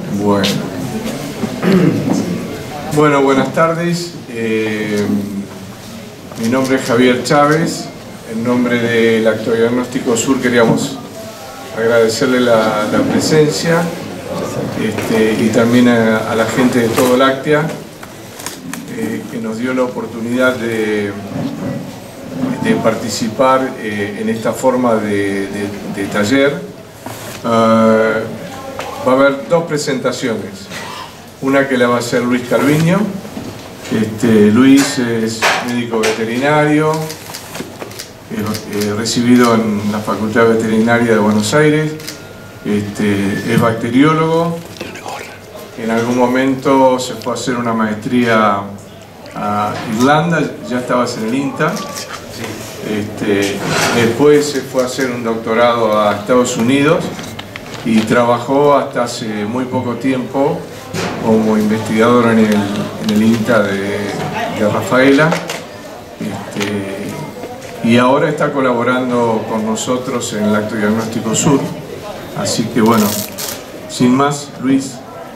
Bueno. Bueno, buenas tardes. Mi nombre es Javier Chávez. En nombre del Lactodiagnóstico Sur queríamos agradecerle la presencia y también a la gente de Todo Láctea que nos dio la oportunidad de participar en esta forma de taller. Va a haber dos presentaciones, una que la va a hacer Luis Calviño. Luis es médico veterinario, recibido en la Facultad Veterinaria de Buenos Aires, es bacteriólogo, en algún momento se fue a hacer una maestría a Irlanda, ya estabas en el INTA, después se fue a hacer un doctorado a Estados Unidos y trabajó hasta hace muy poco tiempo como investigador en el INTA de Rafaela, y ahora está colaborando con nosotros en el Lactodiagnóstico Sur. Así que bueno, sin más, Luis,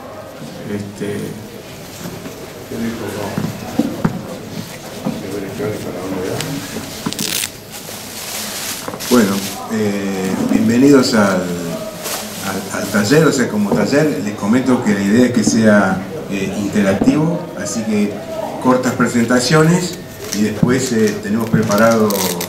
Bueno, bienvenidos al taller. O sea, como taller les comento que la idea es que sea interactivo, así que cortas presentaciones y después tenemos preparado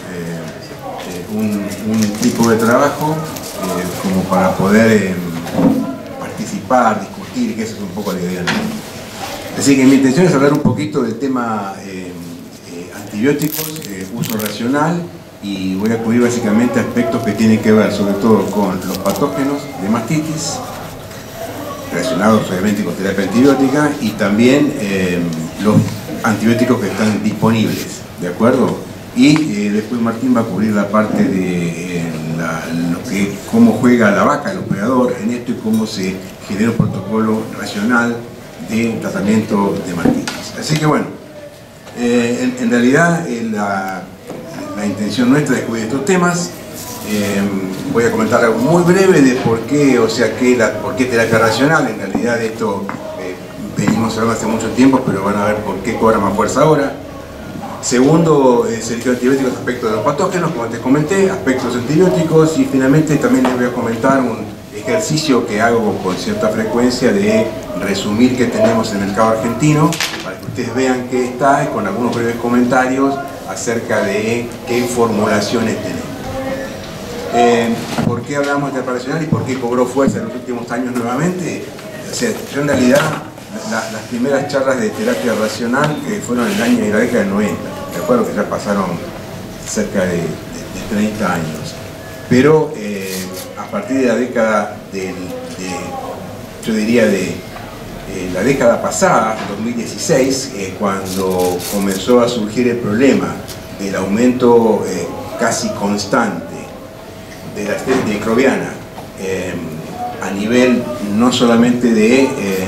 un tipo de trabajo como para poder participar, discutir, que esa es un poco la idea, ¿no? Así que mi intención es hablar un poquito del tema antibióticos, uso racional, y voy a cubrir básicamente aspectos que tienen que ver sobre todo con los patógenos de mastitis, relacionados obviamente con terapia antibiótica, y también los antibióticos que están disponibles, ¿de acuerdo? Y después Martín va a cubrir la parte de cómo juega la vaca, el operador en esto, y cómo se genera un protocolo racional de tratamiento de mastitis. Así que bueno, en realidad la intención nuestra es cubrir estos temas. Voy a comentar algo muy breve de por qué, por qué terapia racional. En realidad esto venimos hablando hace mucho tiempo, pero van a ver por qué cobra más fuerza ahora. Segundo, selección de antibióticos, aspectos de los patógenos, como te comenté, aspectos antibióticos, y finalmente también les voy a comentar un ejercicio que hago con cierta frecuencia de resumir qué tenemos en el mercado argentino, para que ustedes vean qué está, y con algunos breves comentarios acerca de qué formulaciones tenemos. ¿Por qué hablamos de terapia racional y por qué cobró fuerza en los últimos años nuevamente? O sea, yo en realidad las primeras charlas de terapia racional fueron en el año de la década del 90, de acuerdo que ya pasaron cerca de 30 años, pero a partir de la década yo diría de la década pasada, 2016, cuando comenzó a surgir el problema del aumento casi constante de la especie microbiana a nivel no solamente de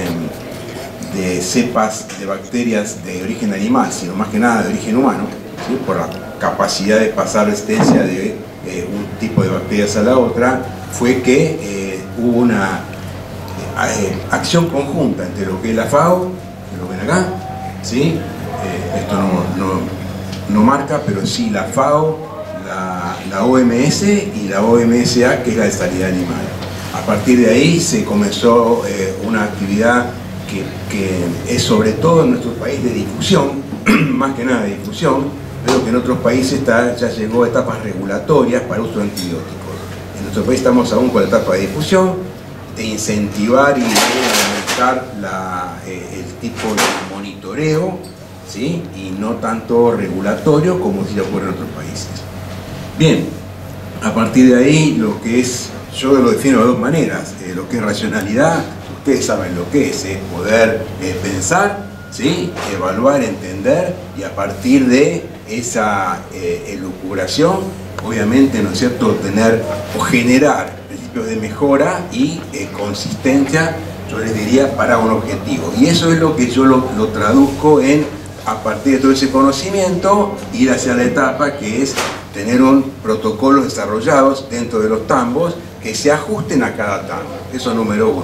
cepas de bacterias de origen animal, sino más que nada de origen humano, ¿sí? Por la capacidad de pasar resistencia de un tipo de bacterias a la otra, fue que hubo una acción conjunta entre lo que es la FAO, que lo ven acá, ¿sí? Esto no marca, pero sí la FAO, la OMS y la OMSA, que es la de sanidad animal. A partir de ahí se comenzó una actividad que es sobre todo en nuestro país de difusión, más que nada de difusión, pero que en otros países ya llegó a etapas regulatorias para uso de antibióticos. En nuestro país estamos aún con la etapa de difusión, de incentivar y de aumentar el tipo de monitoreo, ¿sí? Y no tanto regulatorio como si ocurre en otros países. Bien, a partir de ahí lo que es, yo lo defino de dos maneras, lo que es racionalidad, ustedes saben lo que es poder pensar, ¿sí? Evaluar, entender, y a partir de esa elucubración, obviamente, ¿no es cierto?, obtener o generar principios de mejora y consistencia, yo les diría, para un objetivo. Y eso es lo que yo lo traduzco en, a partir de todo ese conocimiento, ir hacia la etapa que es tener protocolos desarrollados dentro de los tambos que se ajusten a cada tambo. Eso número uno.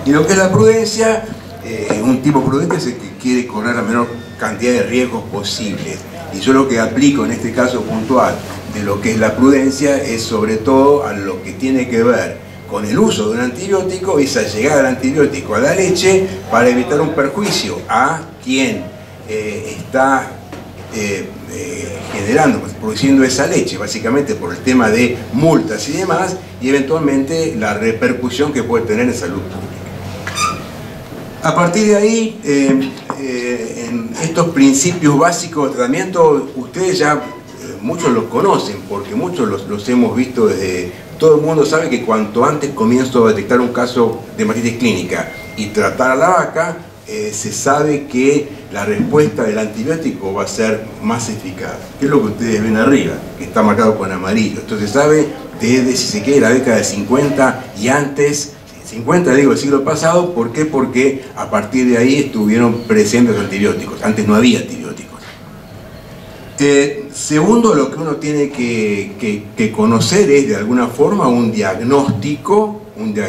Y lo que es la prudencia, un tipo prudente es el que quiere correr la menor cantidad de riesgos posibles. Y yo lo que aplico en este caso puntual de lo que es la prudencia es sobre todo a lo que tiene que ver con el uso de un antibiótico, esa llegada del antibiótico a la leche para evitar un perjuicio a quien está generando, produciendo esa leche, básicamente por el tema de multas y demás, y eventualmente la repercusión que puede tener en salud pública. A partir de ahí, en estos principios básicos de tratamiento, ustedes ya muchos los conocen, porque muchos los hemos visto desde... Todo el mundo sabe que cuanto antes comienzo a detectar un caso de hepatitis clínica y tratar a la vaca, se sabe que la respuesta del antibiótico va a ser más eficaz. Que es lo que ustedes ven arriba, que está marcado con amarillo. Esto se sabe desde, si se quiere, la década de 50 y antes, 50 digo el siglo pasado. ¿Por qué? Porque a partir de ahí estuvieron presentes los antibióticos. Antes no había antibióticos. Segundo, lo que uno tiene que conocer es de alguna forma un diagnóstico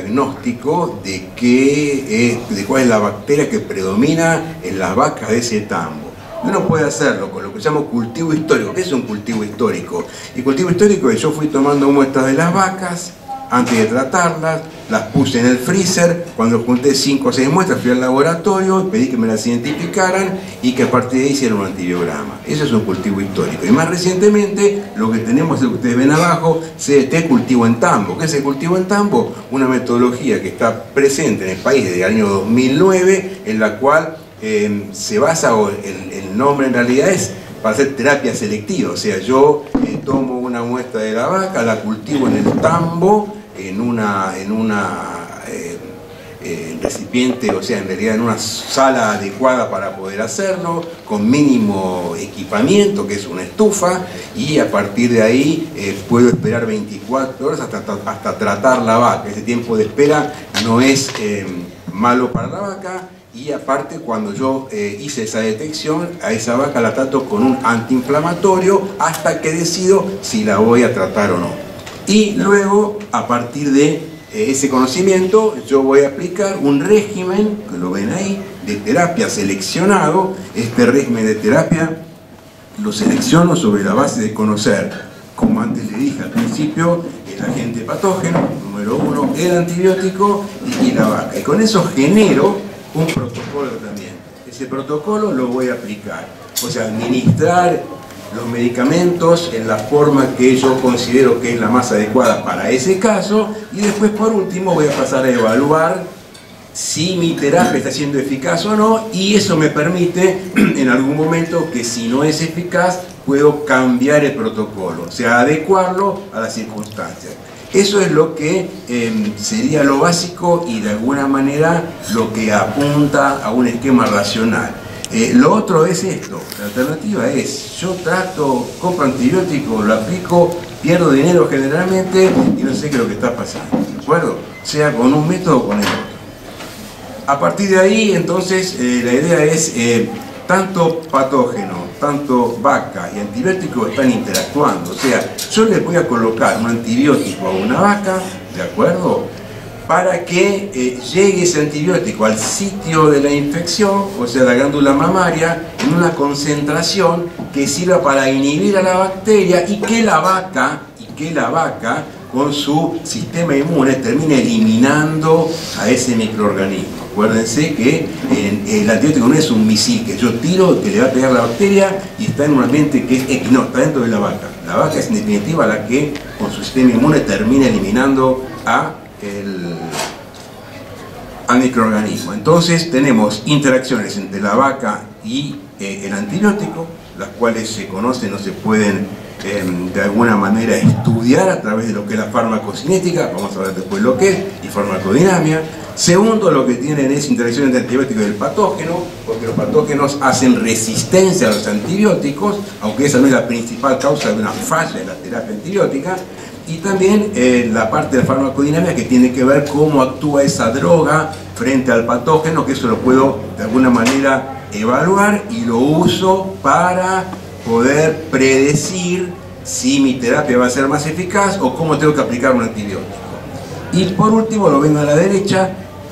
de cuál es la bacteria que predomina en las vacas de ese tambo. Uno puede hacerlo con lo que llamo cultivo histórico. ¿Qué es un cultivo histórico? El cultivo histórico es: yo fui tomando muestras de las vacas antes de tratarlas, las puse en el freezer, cuando junté 5 o 6 muestras fui al laboratorio, pedí que me las identificaran y que a partir de ahí hicieran un antibiograma. Eso es un cultivo histórico. Y más recientemente lo que tenemos es lo que ustedes ven abajo, CDT cultivo en tambo. ¿Qué es el cultivo en tambo? Una metodología que está presente en el país desde el año 2009, en la cual se basa, o el nombre en realidad es para hacer terapia selectiva. O sea, yo tomo una muestra de la vaca, la cultivo en el tambo, en un recipiente, o sea, en realidad en una sala adecuada para poder hacerlo, con mínimo equipamiento, que es una estufa, y a partir de ahí puedo esperar 24 horas hasta tratar la vaca. Ese tiempo de espera no es malo para la vaca. Y aparte, cuando yo hice esa detección, a esa vaca la trato con un antiinflamatorio hasta que decido si la voy a tratar o no. Y luego, a partir de ese conocimiento, yo voy a aplicar un régimen, que lo ven ahí, de terapia seleccionado. Este régimen de terapia lo selecciono sobre la base de conocer, como antes le dije al principio, el agente patógeno, número 1, el antibiótico y la vaca. Y con eso genero un protocolo también. Ese protocolo lo voy a aplicar, o sea, administrar los medicamentos en la forma que yo considero que es la más adecuada para ese caso, y después por último voy a pasar a evaluar si mi terapia está siendo eficaz o no, y eso me permite en algún momento que si no es eficaz puedo cambiar el protocolo, o sea, adecuarlo a las circunstancias. Eso es lo que sería lo básico y de alguna manera lo que apunta a un esquema racional. Lo otro es esto, la alternativa es: yo trato, compro antibiótico, lo aplico, pierdo dinero generalmente y no sé qué es lo que está pasando, ¿de acuerdo? Sea con un método o con el otro. A partir de ahí, entonces, la idea es, tanto patógeno, tanto vaca y antibiótico están interactuando. O sea, yo le voy a colocar un antibiótico a una vaca, ¿de acuerdo?, para que llegue ese antibiótico al sitio de la infección, o sea, la glándula mamaria, en una concentración que sirva para inhibir a la bacteria y que la vaca con su sistema inmune termine eliminando a ese microorganismo. Acuérdense que el antibiótico no es un misil que yo tiro, que le va a pegar la bacteria y está en un ambiente que es no, está dentro de la vaca. La vaca es en definitiva la que con su sistema inmune termina eliminando al microorganismo. Entonces tenemos interacciones entre la vaca y el antibiótico, las cuales se conocen o se pueden de alguna manera estudiar a través de lo que es la farmacocinética, vamos a ver después lo que es, y farmacodinamia. Segundo, lo que tienen es interacción entre el antibiótico y el patógeno, porque los patógenos hacen resistencia a los antibióticos, aunque esa no es la principal causa de una falla de la terapia antibiótica. Y también la parte de la farmacodinamia, que tiene que ver cómo actúa esa droga frente al patógeno, que eso lo puedo de alguna manera evaluar y lo uso para poder predecir si mi terapia va a ser más eficaz o cómo tengo que aplicar un antibiótico. Y por último, lo ven a la derecha,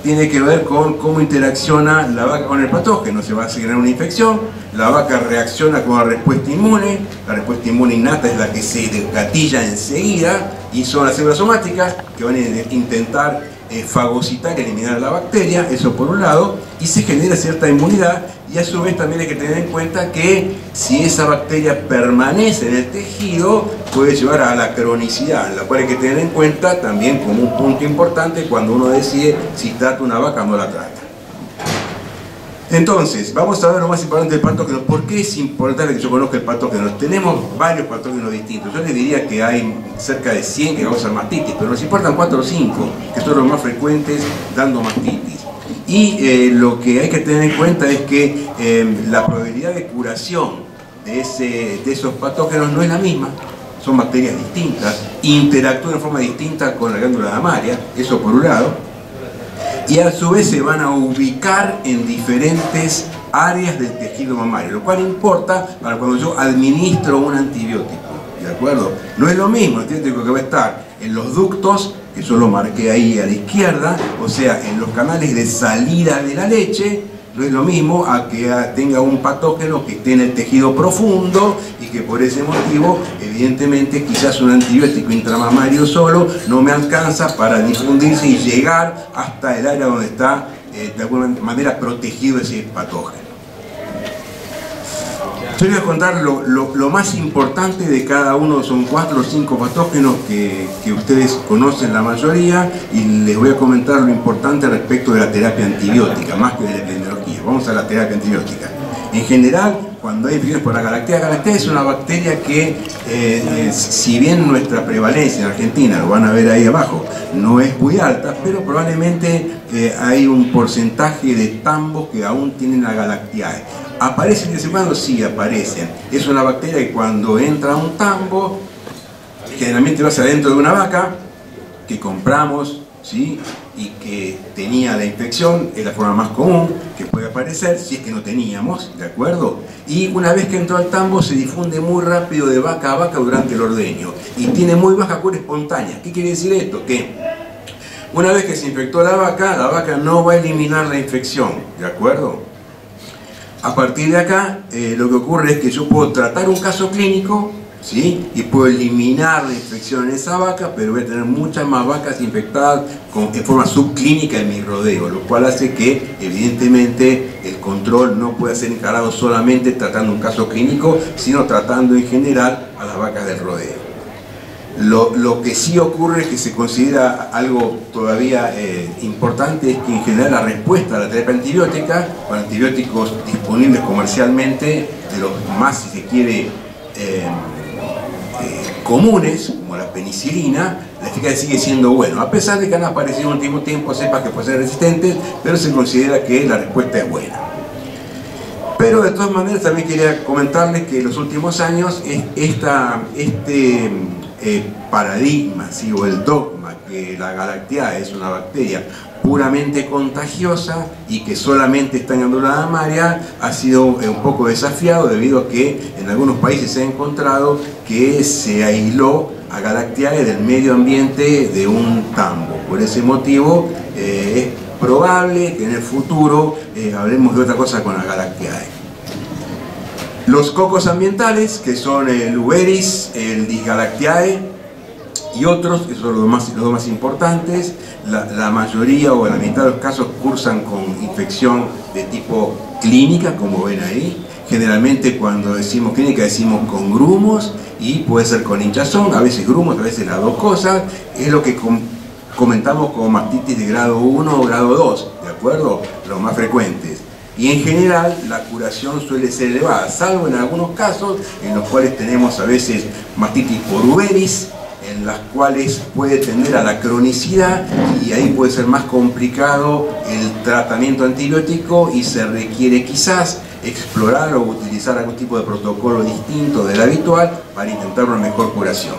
tiene que ver con cómo interacciona la vaca con el patógeno. Se va a generar una infección, la vaca reacciona con la respuesta inmune innata es la que se gatilla enseguida, y son las células somáticas que van a intentar fagocitar, eliminar la bacteria, eso por un lado, y se genera cierta inmunidad. Y a su vez también hay que tener en cuenta que si esa bacteria permanece en el tejido puede llevar a la cronicidad, la cual hay que tener en cuenta también como un punto importante cuando uno decide si trata una vaca o no la trata. Entonces, vamos a ver lo más importante del patógeno. ¿Por qué es importante que yo conozca el patógeno? Tenemos varios patógenos distintos. Yo les diría que hay cerca de 100 que causan mastitis, pero nos importan 4 o 5, que son los más frecuentes dando mastitis. Y lo que hay que tener en cuenta es que la probabilidad de curación de esos patógenos no es la misma. Son bacterias distintas, interactúan de forma distinta con la glándula mamaria, eso por un lado. Y a su vez se van a ubicar en diferentes áreas del tejido mamario, lo cual importa para cuando yo administro un antibiótico, ¿de acuerdo? No es lo mismo el antibiótico que va a estar en los ductos, que yo lo marqué ahí a la izquierda, o sea, en los canales de salida de la leche, no es lo mismo a que tenga un patógeno que esté en el tejido profundo y que por ese motivo, evidentemente, quizás un antibiótico intramamario solo no me alcanza para difundirse y llegar hasta el área donde está de alguna manera protegido ese patógeno. Yo les voy a contar lo más importante de cada uno. Son 4 o 5 patógenos que ustedes conocen la mayoría, y les voy a comentar lo importante respecto de la terapia antibiótica, más que de la epidemiología. Vamos a la terapia antibiótica. En general, cuando hay infecciones por Agalactea es una bacteria que, si bien nuestra prevalencia en Argentina, lo van a ver ahí abajo, no es muy alta, pero probablemente hay un porcentaje de tambos que aún tienen Agalactiae. ¿Aparecen de vez en cuando? Sí, aparecen. Es una bacteria que cuando entra a un tambo, generalmente va hacia adentro de una vaca que compramos, ¿sí? Y que tenía la infección, es la forma más común que puede aparecer, si es que no teníamos, ¿de acuerdo? Y una vez que entró al tambo se difunde muy rápido de vaca a vaca durante el ordeño y tiene muy baja cura espontánea. ¿Qué quiere decir esto? Que una vez que se infectó la vaca no va a eliminar la infección, ¿de acuerdo? A partir de acá, lo que ocurre es que yo puedo tratar un caso clínico, ¿sí? Y puedo eliminar la infección en esa vaca, pero voy a tener muchas más vacas infectadas en forma subclínica en mi rodeo, lo cual hace que, evidentemente, el control no pueda ser encarado solamente tratando un caso clínico, sino tratando en general a las vacas del rodeo. Lo que sí ocurre es que se considera algo todavía importante, es que en general la respuesta a la terapia antibiótica, con antibióticos disponibles comercialmente, de los más, si se quiere, comunes, como la penicilina, la eficacia sigue siendo buena, a pesar de que han aparecido en el último tiempo cepas que pueden ser resistentes, pero se considera que la respuesta es buena. Pero de todas maneras también quería comentarles que en los últimos años este paradigma, ¿sí? O el dogma que la Agalactiae es una bacteria puramente contagiosa y que solamente está en glándula mamaria, ha sido un poco desafiado debido a que en algunos países se ha encontrado que se aisló a Agalactiae del medio ambiente de un tambo. Por ese motivo es probable que en el futuro hablemos de otra cosa con Agalactiae. Los cocos ambientales, que son el Uberis, el Disgalactiae y otros, que son los dos más importantes, la mayoría o la mitad de los casos cursan con infección de tipo clínica, como ven ahí. Generalmente cuando decimos clínica decimos con grumos, y puede ser con hinchazón, a veces grumos, a veces las dos cosas. Es lo que comentamos como mastitis de grado 1 o grado 2, ¿de acuerdo? Los más frecuentes. Y en general la curación suele ser elevada, salvo en algunos casos en los cuales tenemos a veces mastitis por Uberis, en las cuales puede tender a la cronicidad, y ahí puede ser más complicado el tratamiento antibiótico y se requiere quizás explorar o utilizar algún tipo de protocolo distinto del habitual para intentar una mejor curación.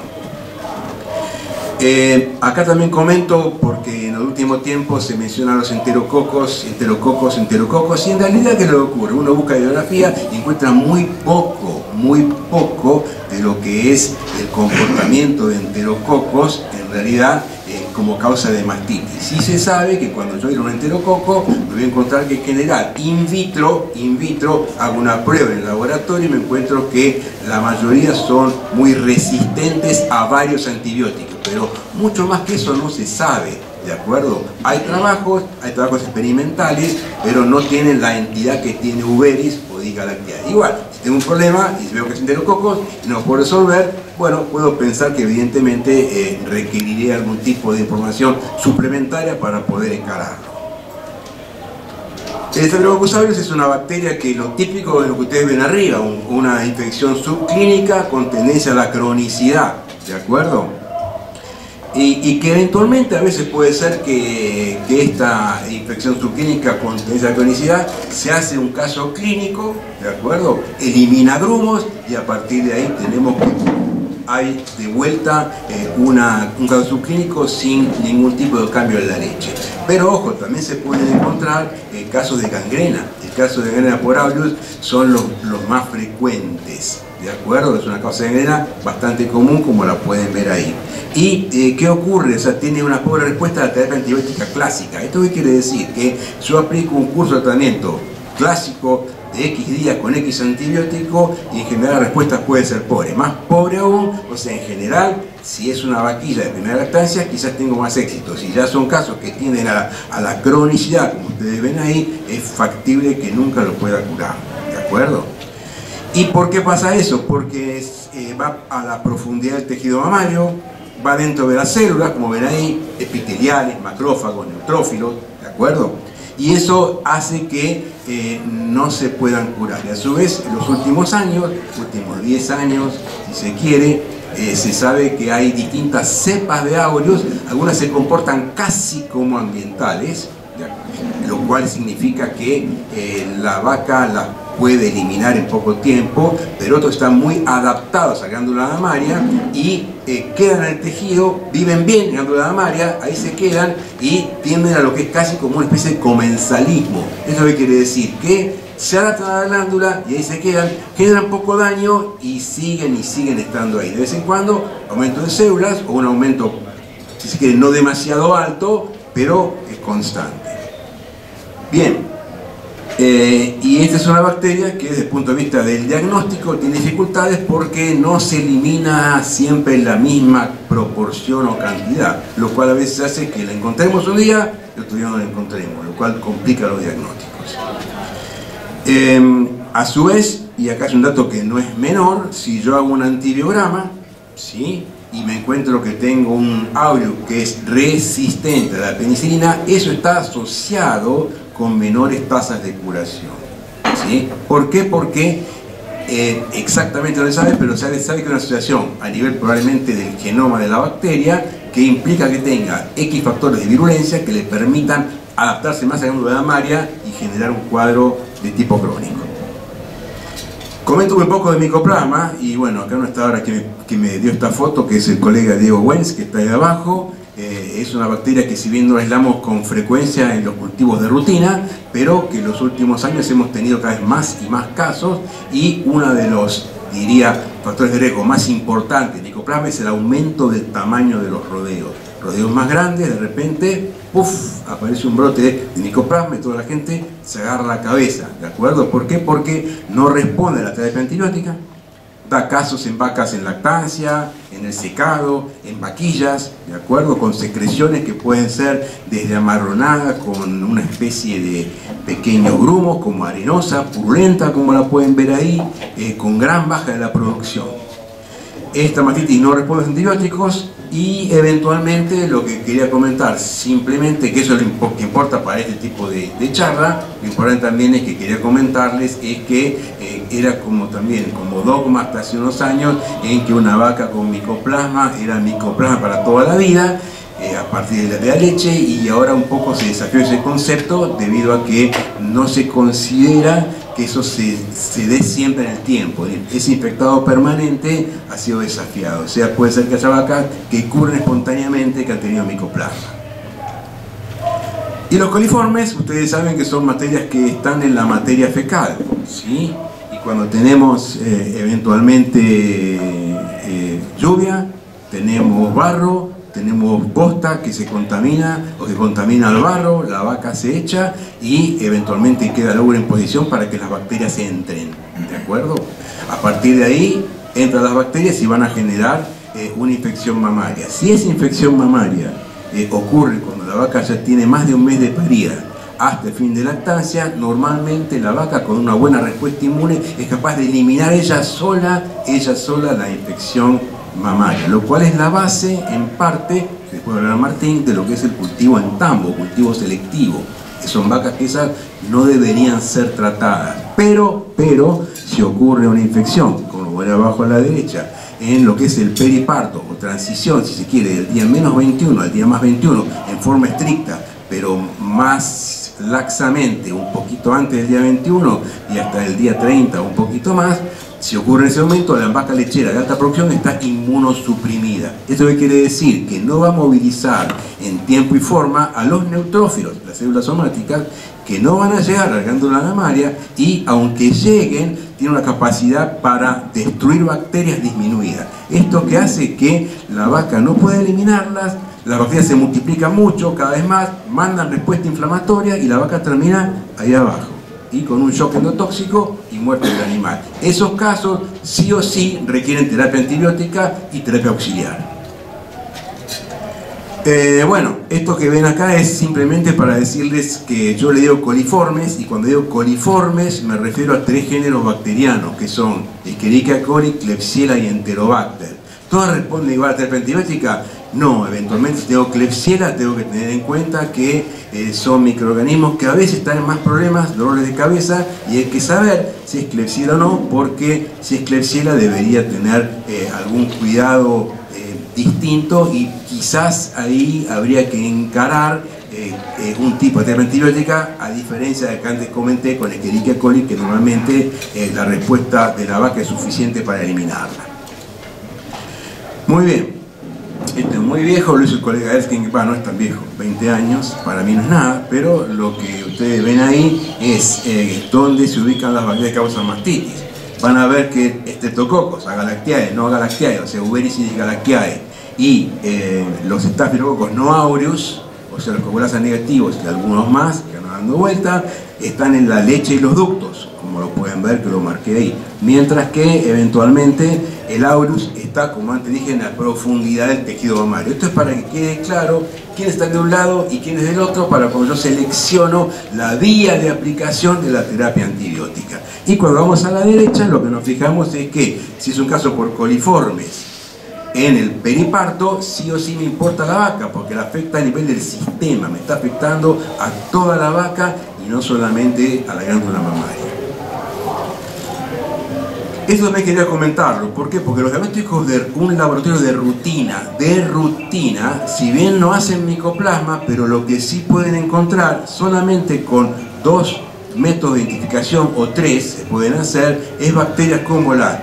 Acá también comento, porque en el último tiempo se mencionan los enterococos, y en realidad, ¿qué es lo que ocurre? Uno busca bibliografía y encuentra muy poco de lo que es el comportamiento de enterococos, en realidad, como causa de mastitis. Sí se sabe que cuando yo ir a un enterococo me voy a encontrar que en general in vitro hago una prueba en el laboratorio y me encuentro que la mayoría son muy resistentes a varios antibióticos, pero mucho más que eso no se sabe, ¿de acuerdo? Hay trabajos experimentales, pero no tienen la entidad que tiene Uveris o Diga Lactea. Igual, si tengo un problema y veo que es enterococos y no puedo resolver, bueno, puedo pensar que evidentemente requeriría algún tipo de información suplementaria para poder encararlo. El Staphylococcus aureus es una bacteria que lo típico de lo que ustedes ven arriba, una infección subclínica con tendencia a la cronicidad, ¿de acuerdo? Y que eventualmente a veces puede ser que esta infección subclínica con tendencia a la cronicidad se hace un caso clínico, ¿de acuerdo? Elimina grumos y a partir de ahí tenemos que hay de vuelta un caso subclínico sin ningún tipo de cambio en la leche. Pero ojo, también se pueden encontrar casos de gangrena. El caso de gangrena por aureus son los más frecuentes, ¿de acuerdo? Es una causa de gangrena bastante común, como la pueden ver ahí. ¿Y qué ocurre? O sea, tiene una pobre respuesta a la terapia antibiótica clásica. ¿Esto qué quiere decir? Que yo aplico un curso de tratamiento clásico de X días con X antibiótico y en general la respuesta puede ser pobre. Más pobre aún, o sea, en general, si es una vaquilla de primera lactancia, quizás tengo más éxito. Si ya son casos que tienden a la cronicidad, como ustedes ven ahí, es factible que nunca lo pueda curar, ¿de acuerdo? ¿Y por qué pasa eso? Porque va a la profundidad del tejido mamario, va dentro de las células, como ven ahí, epiteliales, macrófagos, neutrófilos, ¿de acuerdo? Y eso hace que no se puedan curar. Y a su vez, en los últimos años, últimos 10 años, si se quiere, se sabe que hay distintas cepas de aureus, algunas se comportan casi como ambientales, lo cual significa que la vaca las puede eliminar en poco tiempo, pero otros están muy adaptados a la glándula mamaria y quedan en el tejido, viven bien en la glándula mamaria, ahí se quedan y tienden a lo que es casi como una especie de comensalismo. ¿Eso qué quiere decir? Que se adaptan a la glándula y ahí se quedan, generan poco daño y siguen estando ahí. De vez en cuando, aumento de células o un aumento, si se quiere, no demasiado alto, pero constante. Bien. Y esta es una bacteria que desde el punto de vista del diagnóstico tiene dificultades porque no se elimina siempre en la misma proporción o cantidad, lo cual a veces hace que la encontremos un día y otro día no la encontremos, lo cual complica los diagnósticos. A su vez, y acá es un dato que no es menor, si yo hago un antibiograma, ¿sí?, y me encuentro que tengo un aureus que es resistente a la penicilina, eso está asociado con menores tasas de curación, ¿sí? ¿Por qué? Porque exactamente no se sabe, pero se sabe que hay una asociación a nivel probablemente del genoma de la bacteria que implica que tenga X factores de virulencia que le permitan adaptarse más a la glándula mamaria y generar un cuadro de tipo crónico. Comento un poco de micoplasma y bueno, acá no está ahora que me dio esta foto, que es el colega Diego Wenz, que está ahí abajo. Es una bacteria que si bien no aislamos con frecuencia en los cultivos de rutina, pero que en los últimos años hemos tenido cada vez más y más casos, y uno de los, diría, factores de riesgo más importantes de micoplasma es el aumento del tamaño de los rodeos. Rodeos más grandes, de repente, ¡puf!, aparece un brote de micoplasma y toda la gente se agarra la cabeza, ¿de acuerdo? ¿Por qué? Porque no responde a la terapia antibiótica. Da casos en vacas en lactancia, en el secado, en vaquillas, ¿de acuerdo? Con secreciones que pueden ser desde amarronada con una especie de pequeños grumos, como arenosa, purulenta, como la pueden ver ahí, con gran baja de la producción. Esta mastitis no responde a antibióticos y eventualmente lo que quería comentar, simplemente que eso es lo que importa para este tipo de charla, lo importante también es que quería comentarles es que era como dogma hasta hace unos años en que una vaca con micoplasma era micoplasma para toda la vida, a partir de la leche, y ahora un poco se desafió ese concepto debido a que no se considera que eso se dé siempre en el tiempo. Ese infectado permanente ha sido desafiado, o sea, puede ser que haya vacas que curen espontáneamente que han tenido micoplasma. Y los coliformes, ustedes saben que son materias que están en la materia fecal, ¿sí? Y cuando tenemos eventualmente lluvia, tenemos barro, tenemos bosta que se contamina o que contamina el barro, la vaca se echa y eventualmente queda el óvulo en posición para que las bacterias entren, ¿de acuerdo? A partir de ahí entran las bacterias y van a generar una infección mamaria. Si esa infección mamaria ocurre cuando la vaca ya tiene más de un mes de parida hasta el fin de lactancia, normalmente la vaca con una buena respuesta inmune es capaz de eliminar ella sola la infección mamaria, lo cual es la base, en parte, que puede hablar Martín, de lo que es el cultivo en tambo, cultivo selectivo, que son vacas que esas no deberían ser tratadas, pero si ocurre una infección, como lo ven abajo a la derecha, en lo que es el periparto o transición, si se quiere, del día menos 21 al día más 21, en forma estricta, pero más laxamente, un poquito antes del día 21 y hasta el día 30, un poquito más. Si ocurre en ese momento, la vaca lechera de alta producción está inmunosuprimida. ¿Esto qué quiere decir? Que no va a movilizar en tiempo y forma a los neutrófilos, las células somáticas, que no van a llegar a la glándula mamaria y, aunque lleguen, tiene una capacidad para destruir bacterias disminuida. Esto que hace que la vaca no pueda eliminarlas, las bacterias se multiplican mucho, cada vez más, mandan respuesta inflamatoria y la vaca termina ahí abajo, y con un shock endotóxico y muerte del animal. Esos casos sí o sí requieren terapia antibiótica y terapia auxiliar. Bueno, esto que ven acá es simplemente para decirles que yo le digo coliformes, y cuando digo coliformes me refiero a 3 géneros bacterianos, que son Escherichia coli, Klebsiella y Enterobacter. ¿Todas responden igual a terapia antibiótica? No, eventualmente si tengo Klebsiella tengo que tener en cuenta que son microorganismos que a veces están en más problemas, dolores de cabeza, y hay que saber si es Klebsiella o no, porque si es Klebsiella debería tener algún cuidado distinto, y quizás ahí habría que encarar un tipo de terapia antibiótica, a diferencia de que antes comenté con Escherichia coli, que normalmente la respuesta de la vaca es suficiente para eliminarla. Muy bien. Esto es muy viejo, lo hizo el colega Erskine, no es tan viejo, 20 años, para mí no es nada, pero lo que ustedes ven ahí es dónde se ubican las bacterias que causan mastitis. Van a ver que Streptococcus, Agalactiae, no Agalactiae, o sea, Ubericides Galactiae, y los Staphylococcus no aureus, o sea, los coagulasa negativos y algunos más que andan dando vuelta, están en la leche y los ductos, como lo pueden ver que lo marqué ahí, mientras que eventualmente el aureus está, como antes dije, en la profundidad del tejido mamario. Esto es para que quede claro quién está de un lado y quién es del otro, para cuando yo selecciono la vía de aplicación de la terapia antibiótica. Y cuando vamos a la derecha, lo que nos fijamos es que si es un caso por coliformes en el periparto, sí o sí me importa la vaca, porque la afecta a nivel del sistema, me está afectando a toda la vaca y no solamente a la glándula mamaria. Esto me quería comentarlo, ¿por qué? Porque los diagnósticos de un laboratorio de rutina, si bien no hacen micoplasma, pero lo que sí pueden encontrar solamente con 2 métodos de identificación o 3 se pueden hacer, es bacterias como la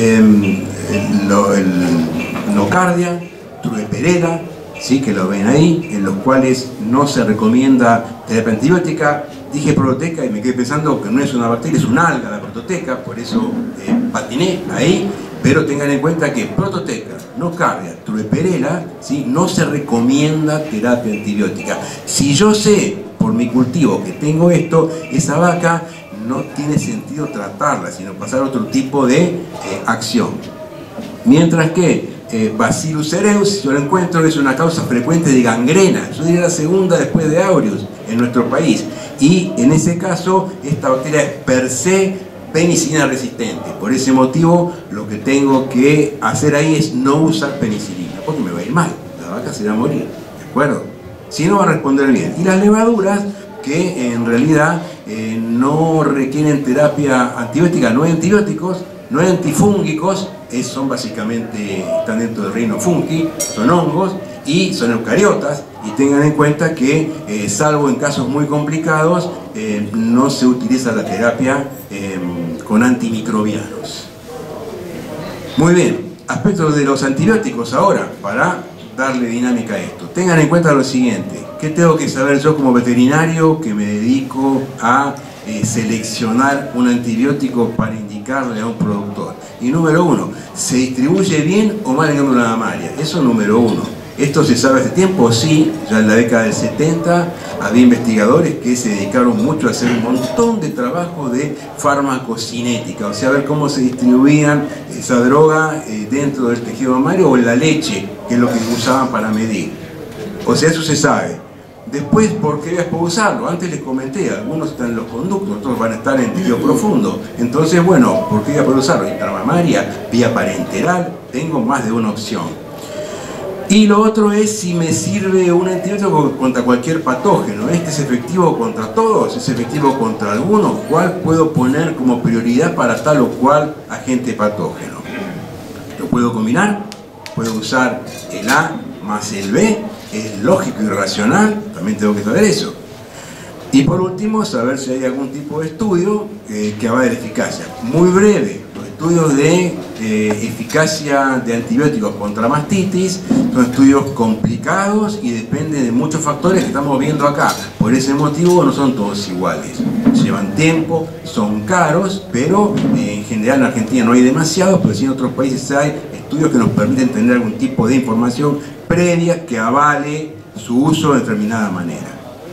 nocardia, Trueperella, ¿sí? Que lo ven ahí, en los cuales no se recomienda terapia antibiótica. Dije prototeca y me quedé pensando que no es una bacteria, es un alga la prototeca, por eso patiné ahí, pero tengan en cuenta que prototeca, nocardia, Trueperella, ¿sí? No se recomienda terapia antibiótica. Si yo sé por mi cultivo que tengo esto, esa vaca no tiene sentido tratarla, sino pasar a otro tipo de acción. Mientras que Bacillus cereus, si yo lo encuentro, es una causa frecuente de gangrena, yo diría la segunda después de aureus en nuestro país, y en ese caso esta bacteria es per se penicilina resistente. Por ese motivo lo que tengo que hacer ahí es no usar penicilina, porque me va a ir mal, la vaca se va a morir, ¿de acuerdo? Si no va a responder bien. Y las levaduras, que en realidad no requieren terapia antibiótica, no hay antibióticos, no hay antifúngicos, son básicamente, están dentro del reino fungi, son hongos y son eucariotas, y tengan en cuenta que salvo en casos muy complicados no se utiliza la terapia con antimicrobianos. Muy bien, aspectos de los antibióticos ahora, para darle dinámica a esto. Tengan en cuenta lo siguiente: ¿qué tengo que saber yo como veterinario que me dedico a seleccionar un antibiótico para indicarle a un productor? Y número 1, ¿se distribuye bien o mal en glándula mamaria? Eso número 1. ¿Esto se sabe hace tiempo? Sí, ya en la década del 70 había investigadores que se dedicaron mucho a hacer un montón de trabajo de farmacocinética, o sea, a ver cómo se distribuían esa droga dentro del tejido mamario o en la leche, que es lo que usaban para medir. O sea, eso se sabe. Después, ¿por qué después usarlo? Antes les comenté, algunos están en los conductos, otros van a estar en el tejido profundo. Entonces, bueno, ¿por qué voy a usarlo? Intramamaria, vía parenteral, tengo más de una opción. Y lo otro es si me sirve un antibiótico contra cualquier patógeno. ¿Este es efectivo contra todos? ¿Es efectivo contra algunos? ¿Cuál puedo poner como prioridad para tal o cual agente patógeno? ¿Lo puedo combinar? ¿Puedo usar el A más el B? ¿Es lógico y racional? También tengo que saber eso. Y por último, saber si hay algún tipo de estudio que avale la eficacia. Muy breve, los estudios de eficacia de antibióticos contra mastitis son estudios complicados y dependen de muchos factores que estamos viendo acá. Por ese motivo no son todos iguales. Llevan tiempo, son caros, pero en general en Argentina no hay demasiados, pero sí en otros países hay estudios que nos permiten tener algún tipo de información previa que avale su uso de determinada manera.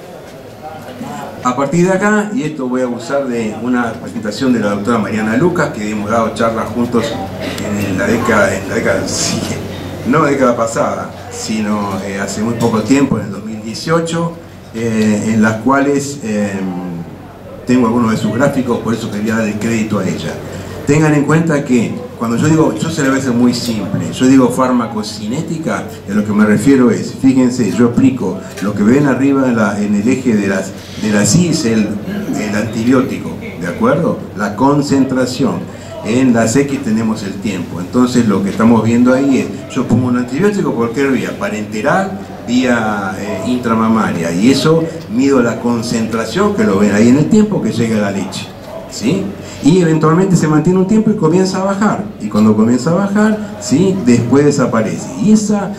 A partir de acá, y esto voy a usar de una presentación de la doctora Mariana Lucas, que hemos dado charlas juntos en la década sí, no la década pasada, sino hace muy poco tiempo, en el 2018, en las cuales tengo algunos de sus gráficos, por eso quería dar el crédito a ella. Tengan en cuenta que cuando yo digo, yo se le voy a hacer muy simple, yo digo farmacocinética, a lo que me refiero es, fíjense, yo explico, lo que ven arriba en el eje de las I es el antibiótico, ¿de acuerdo? La concentración. En las X tenemos el tiempo. Entonces lo que estamos viendo ahí es, yo pongo un antibiótico por cualquier vía, parenteral, vía intramamaria, y eso mido la concentración, que lo ven ahí en el tiempo, que llega a la leche, ¿sí? Y eventualmente se mantiene un tiempo y comienza a bajar, y cuando comienza a bajar, ¿sí?, después desaparece. Y esa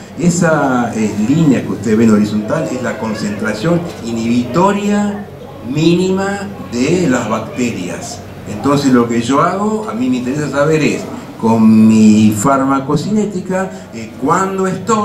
línea que ustedes ven horizontal es la concentración inhibitoria mínima de las bacterias. Entonces lo que yo hago, a mí me interesa saber es, con mi farmacocinética, cuándo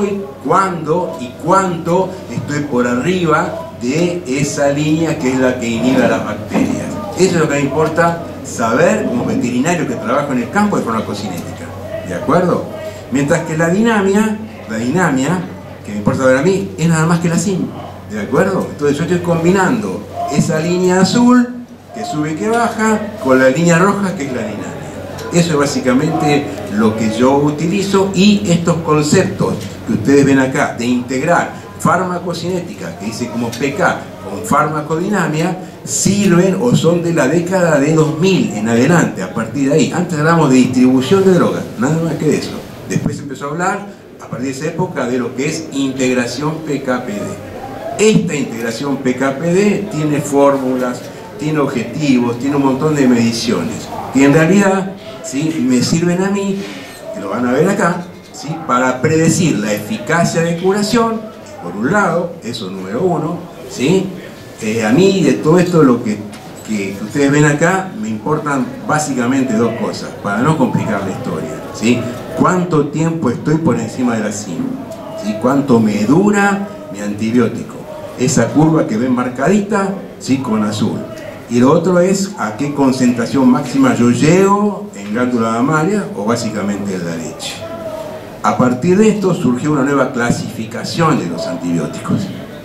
y cuánto estoy por arriba de esa línea que es la que inhibe a las bacterias. Eso es lo que me importa saber como veterinario que trabajo en el campo de farmacocinética, ¿de acuerdo? Mientras que la dinamia, que me importa saber a mí, es nada más que la SIM, ¿de acuerdo? Entonces yo estoy combinando esa línea azul, que sube y que baja, con la línea roja, que es la dinamia. Eso es básicamente lo que yo utilizo, y estos conceptos que ustedes ven acá, de integrar farmacocinética, que dice como PK, con farmacodinamia, sirven o son de la década de 2000 en adelante, a partir de ahí. Antes hablamos de distribución de drogas, nada más que de eso. Después se empezó a hablar, a partir de esa época, de lo que es integración PK-PD. Esta integración PK-PD tiene fórmulas, tiene objetivos, tiene un montón de mediciones, que en realidad, ¿sí?, me sirven a mí, que lo van a ver acá, ¿sí?, para predecir la eficacia de curación, por un lado, eso número uno, ¿sí? A mí de todo esto lo que ustedes ven acá me importan básicamente dos cosas, para no complicar la historia, ¿sí? ¿Cuánto tiempo estoy por encima de la SIM? ¿Sí? ¿Cuánto me dura mi antibiótico? Esa curva que ven marcadita, ¿sí?, con azul. Y lo otro es a qué concentración máxima yo llego en glándula mamaria o básicamente en la leche. A partir de esto surgió una nueva clasificación de los antibióticos,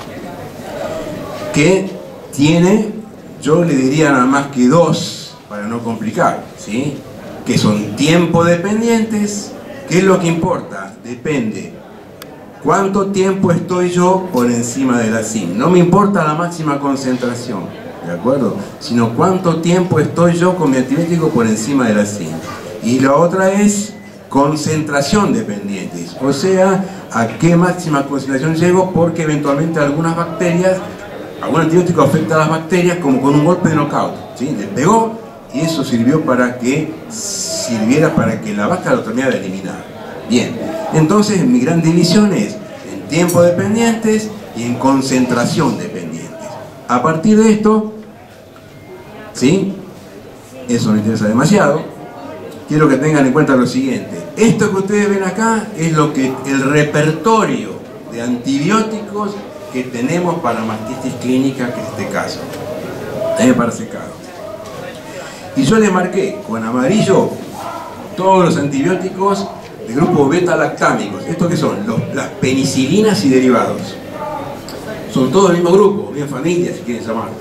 que tiene, yo le diría nada más que dos, para no complicar, ¿sí?, que son tiempo dependientes. ¿Qué es lo que importa? Depende cuánto tiempo estoy yo por encima de la SIM. No me importa la máxima concentración, ¿de acuerdo?, sino cuánto tiempo estoy yo con mi antibiótico por encima de la SIM. Y la otra es concentración dependientes, o sea, a qué máxima concentración llego, porque eventualmente algunas bacterias, algún antibiótico afecta a las bacterias como con un golpe de knockout, ¿sí?, le pegó, y eso sirviera para que la vaca lo terminara de eliminar. Bien, entonces mi gran división es en tiempo dependientes y en concentración dependientes. A partir de esto, ¿sí?, eso no interesa demasiado, quiero que tengan en cuenta lo siguiente. Esto que ustedes ven acá es lo que el repertorio de antibióticos que tenemos para mastitis clínica, que es este caso. A mí me parece caro. Y yo le marqué con amarillo todos los antibióticos del grupo beta-lactámicos. ¿Estos qué son? Las penicilinas y derivados. Son todos del mismo grupo, bien familia, si quieren llamarlo.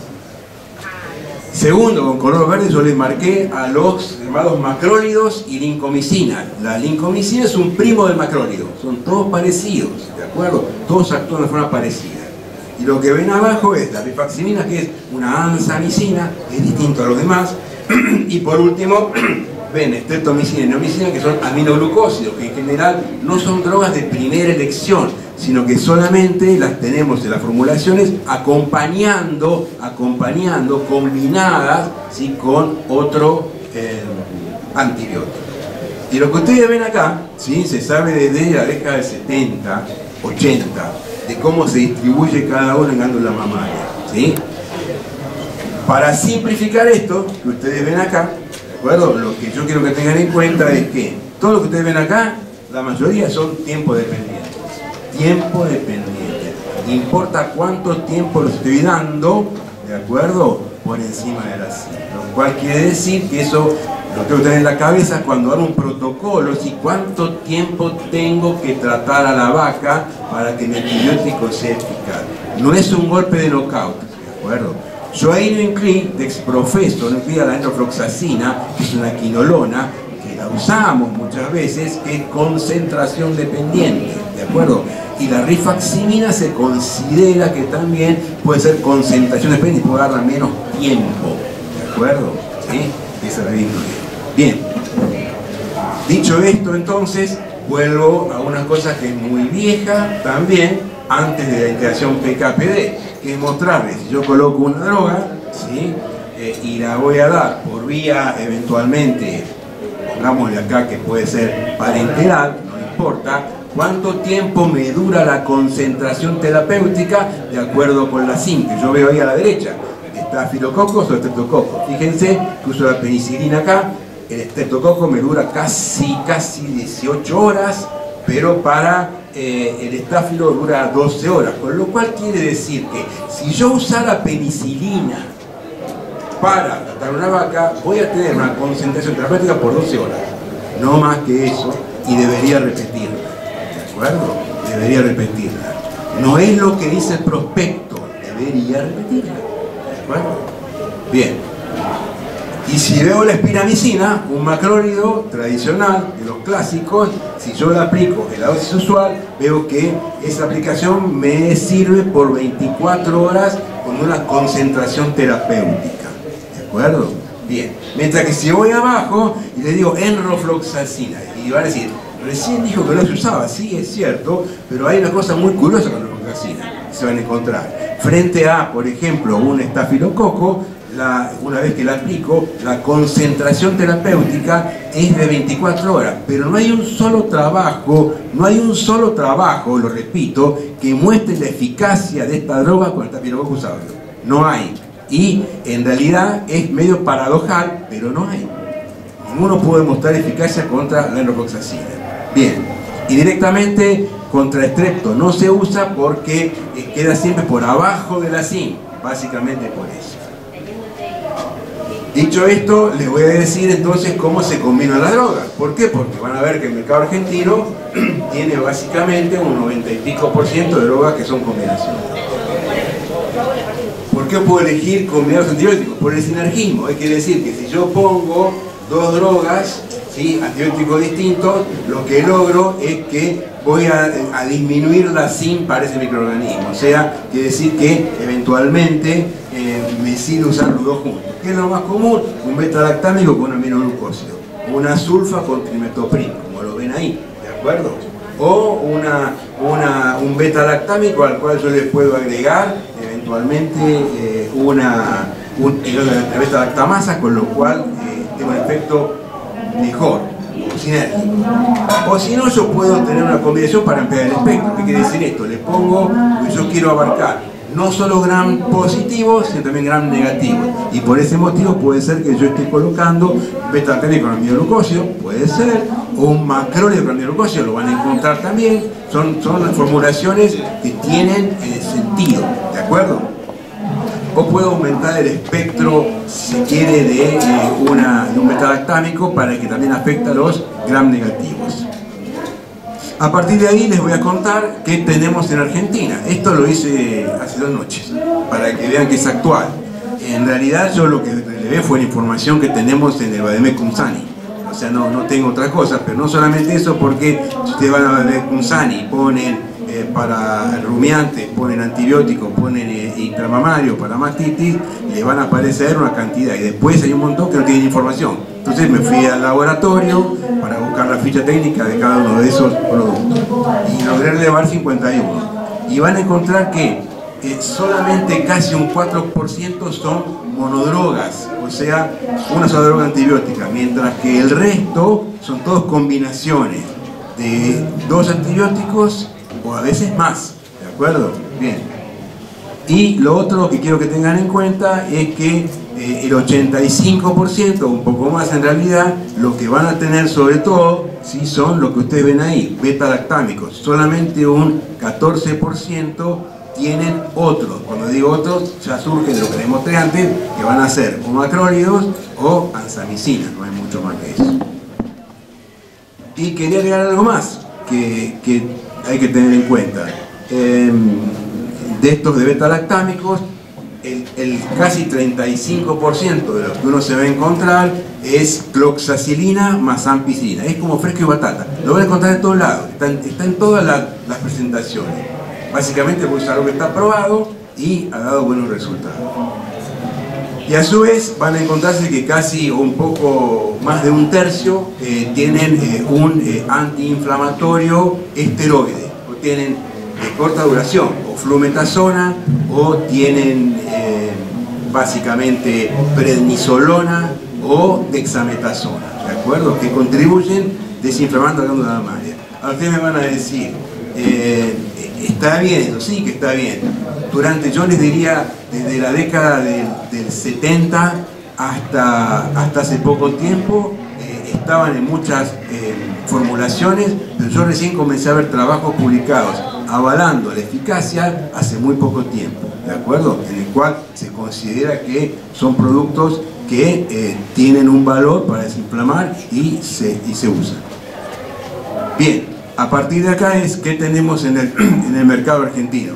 Segundo, con color verde yo les marqué a los llamados macrólidos y lincomicina. La lincomicina es un primo del macrólido, son todos parecidos, ¿de acuerdo? Todos actúan de forma parecida. Y lo que ven abajo es la rifaximina, que es una ansamicina, que es distinto a los demás. Y por último, ven streptomicina y neomicina, que son aminoglucósidos, que en general no son drogas de primera elección, sino que solamente las tenemos en las formulaciones acompañando, combinadas, ¿sí?, con otro antibiótico. Y lo que ustedes ven acá, ¿sí?, se sabe desde la década del 70, 80, de cómo se distribuye cada uno en glándula mamaria, ¿sí? Para simplificar esto que ustedes ven acá, ¿de acuerdo? Lo que yo quiero que tengan en cuenta es que todo lo que ustedes ven acá, la mayoría son tiempo dependientes. Tiempo dependiente. Importa cuánto tiempo lo estoy dando, ¿de acuerdo?, por encima de la cita. Lo cual quiere decir que eso lo tengo que tener en la cabeza cuando hago un protocolo, si cuánto tiempo tengo que tratar a la vaca para que mi antibiótico sea eficaz. No es un golpe de knockout, ¿de acuerdo? Yo ahí no incluí dexprofeso, no incluí a la enrofloxacina, que es una quinolona, que la usamos muchas veces, que es concentración dependiente, ¿de acuerdo? Y la rifaximina se considera que también puede ser concentración dependiente y puede darla menos tiempo, ¿de acuerdo? ¿Sí? Esa la incluye. Bien. Dicho esto, entonces, vuelvo a una cosa que es muy vieja también, antes de la integración PK-PD, que es mostrarles, si yo coloco una droga, ¿sí?, y la voy a dar por vía eventualmente, pongámosle acá que puede ser parenteral, no importa, cuánto tiempo me dura la concentración terapéutica de acuerdo con la SIM, que yo veo ahí a la derecha, estafilococos o estreptococos. Fíjense que uso la penicilina acá, el estreptococo me dura casi 18 horas, pero para el estáfilo dura 12 horas, con lo cual quiere decir que si yo usara penicilina para tratar una vaca, voy a tener una concentración terapéutica por 12 horas, no más que eso, y debería repetirla, ¿de acuerdo? Debería repetirla. No es lo que dice el prospecto, debería repetirla, ¿de acuerdo? Bien. Y si veo la espiramicina, un macrólido tradicional de los clásicos, si yo la aplico en la dosis usual, veo que esa aplicación me sirve por 24 horas con una concentración terapéutica. ¿De acuerdo? Bien. Mientras que si voy abajo y le digo enrofloxacina, y van a decir, recién dijo que no se usaba, sí, es cierto, pero hay una cosa muy curiosa con la enrofloxacina, que se van a encontrar. Frente a, por ejemplo, un estafilococo, una vez que la aplico, la concentración terapéutica es de 24 horas, pero no hay un solo trabajo, lo repito, que muestre la eficacia de esta droga con el estafilococcus aureus. No hay. Y en realidad es medio paradojal, pero no hay. Ninguno puede mostrar eficacia contra la enrofloxacina. Bien. Y directamente contra estrepto no se usa porque queda siempre por abajo de la SIM, básicamente por eso. Dicho esto, les voy a decir entonces cómo se combinan las drogas. ¿Por qué? Porque van a ver que el mercado argentino tiene básicamente un 90 y pico % de drogas que son combinaciones. ¿Por qué puedo elegir combinar los antibióticos? Por el sinergismo. Quiere decir que si yo pongo dos drogas, ¿sí?, antibióticos distintos, lo que logro es que voy a disminuir la SIM para ese microorganismo. O sea, quiere decir que eventualmente me sirve usar los dos juntos. ¿Qué es lo más común? Un beta-lactámico con un aminoglucósido, una sulfa con trimetoprim, como lo ven ahí, ¿de acuerdo? O un beta-lactámico al cual yo le puedo agregar eventualmente una beta-lactamasa, con lo cual tengo un efecto mejor, sinérgico. O si no, yo puedo tener una combinación para ampliar el espectro. ¿Qué quiere decir esto? Le pongo, pues yo quiero abarcar no solo gram positivos, sino también gram negativos. Y por ese motivo puede ser que yo esté colocando beta-lactámico con amiloglucosio, puede ser, o un macrólido con amiloglucosio, lo van a encontrar también. Son las formulaciones que tienen sentido, ¿de acuerdo? O puedo aumentar el espectro, si quiere, de un beta-lactámico para que también afecte a los gram negativos. A partir de ahí les voy a contar qué tenemos en Argentina. Esto lo hice hace 2 noches, para que vean que es actual. En realidad yo lo que relevé fue la información que tenemos en el Vademecum Sani. O sea, no tengo otra cosa, pero no solamente eso, porque si ustedes van a Vademecum Sani y ponen para rumiantes, ponen antibióticos, ponen intramamario para mastitis, les van a aparecer una cantidad, y después hay un montón que no tienen información. Entonces me fui al laboratorio para buscar la ficha técnica de cada uno de esos productos y logré relevar 51, y van a encontrar que solamente casi un 4% son monodrogas, o sea, una sola droga antibiótica, mientras que el resto son todos combinaciones de 2 antibióticos o a veces más, ¿de acuerdo? Bien. Y lo otro que quiero que tengan en cuenta es que el 85%, un poco más en realidad, lo que van a tener sobre todo, ¿sí?, son lo que ustedes ven ahí, beta-lactámicos. Solamente un 14% tienen otros. Cuando digo otros, ya surge de lo que les mostré antes, que van a ser o macrólidos o ansamicina, no hay mucho más que eso. Y quería agregar algo más que hay que tener en cuenta. De estos de beta-lactámicos, el casi 35% de lo que uno se va a encontrar es cloxacilina más ampicilina. Es como fresco y batata. Lo van a encontrar en todos lados, está en todas las presentaciones. Básicamente porque es algo que está probado y ha dado buenos resultados. Y a su vez van a encontrarse que casi o un poco más de un tercio tienen un antiinflamatorio esteroide, o tienen de corta duración, o flumetazona, o tienen básicamente prednisolona o dexametasona, ¿de acuerdo? Que contribuyen desinflamando la glándula mamaria. Ahora ustedes me van a decir, está bien eso, sí que está bien. Durante, yo les diría, desde la década del 70 hasta hace poco tiempo, estaban en muchas formulaciones, pero yo recién comencé a ver trabajos publicados avalando la eficacia hace muy poco tiempo, ¿de acuerdo? En el cual se considera que son productos que tienen un valor para desinflamar y se usan. Bien, a partir de acá es qué tenemos en el mercado argentino.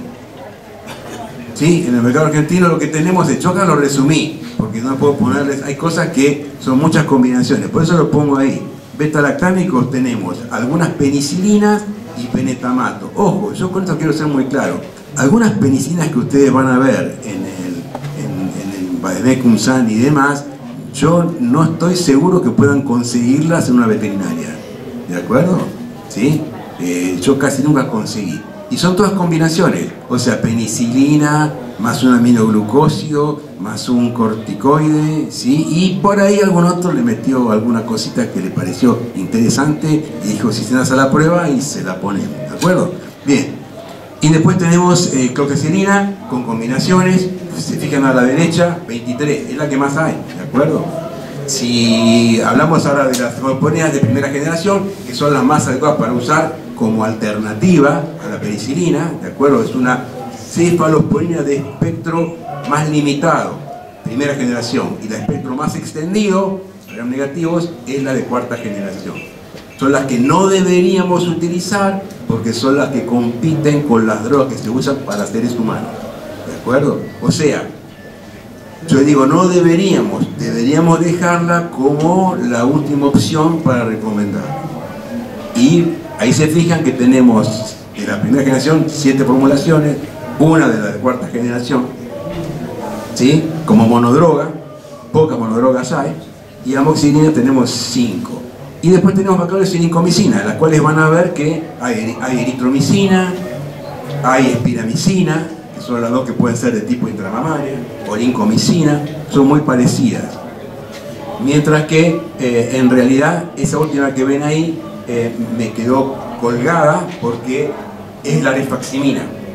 ¿Sí? En el mercado argentino lo que tenemos, yo acá lo resumí, porque no puedo ponerles, hay cosas que son muchas combinaciones, por eso lo pongo ahí. Beta-lactámicos tenemos algunas penicilinas y penetamato. Ojo, yo con esto quiero ser muy claro. Algunas penicinas que ustedes van a ver en el Vademecum Sani y demás, yo no estoy seguro que puedan conseguirlas en una veterinaria. ¿De acuerdo? ¿Sí? Yo casi nunca conseguí. Y son todas combinaciones, o sea, penicilina, más un aminoglucósido, más un corticoide, ¿sí? Y por ahí algún otro le metió alguna cosita que le pareció interesante y dijo, si se hace la prueba y se la ponemos, ¿de acuerdo? Bien. Y después tenemos cloxacilina con combinaciones, se fijan a la derecha, 23, es la que más hay, ¿de acuerdo? Si hablamos ahora de las cefalosporinas de primera generación, que son las más adecuadas para usar como alternativa a la penicilina, ¿de acuerdo? Es una cefalosporina de espectro más limitado, primera generación, y la espectro más extendido, gram negativos, es la de cuarta generación. Son las que no deberíamos utilizar porque son las que compiten con las drogas que se usan para seres humanos, ¿de acuerdo? O sea, yo digo, no deberíamos dejarla como la última opción para recomendar. Y ahí se fijan que tenemos de la primera generación 7 formulaciones, una de la de cuarta generación, ¿sí? Como monodroga, pocas monodrogas hay, y amoxicilina tenemos 5. Y después tenemos macrólidos sin incomicina, en las cuales van a ver que hay eritromicina, hay espiramicina, que son las dos que pueden ser de tipo intramamaria, o incomicina, son muy parecidas. Mientras que en realidad esa última que ven ahí me quedó colgada porque es la rifaximina.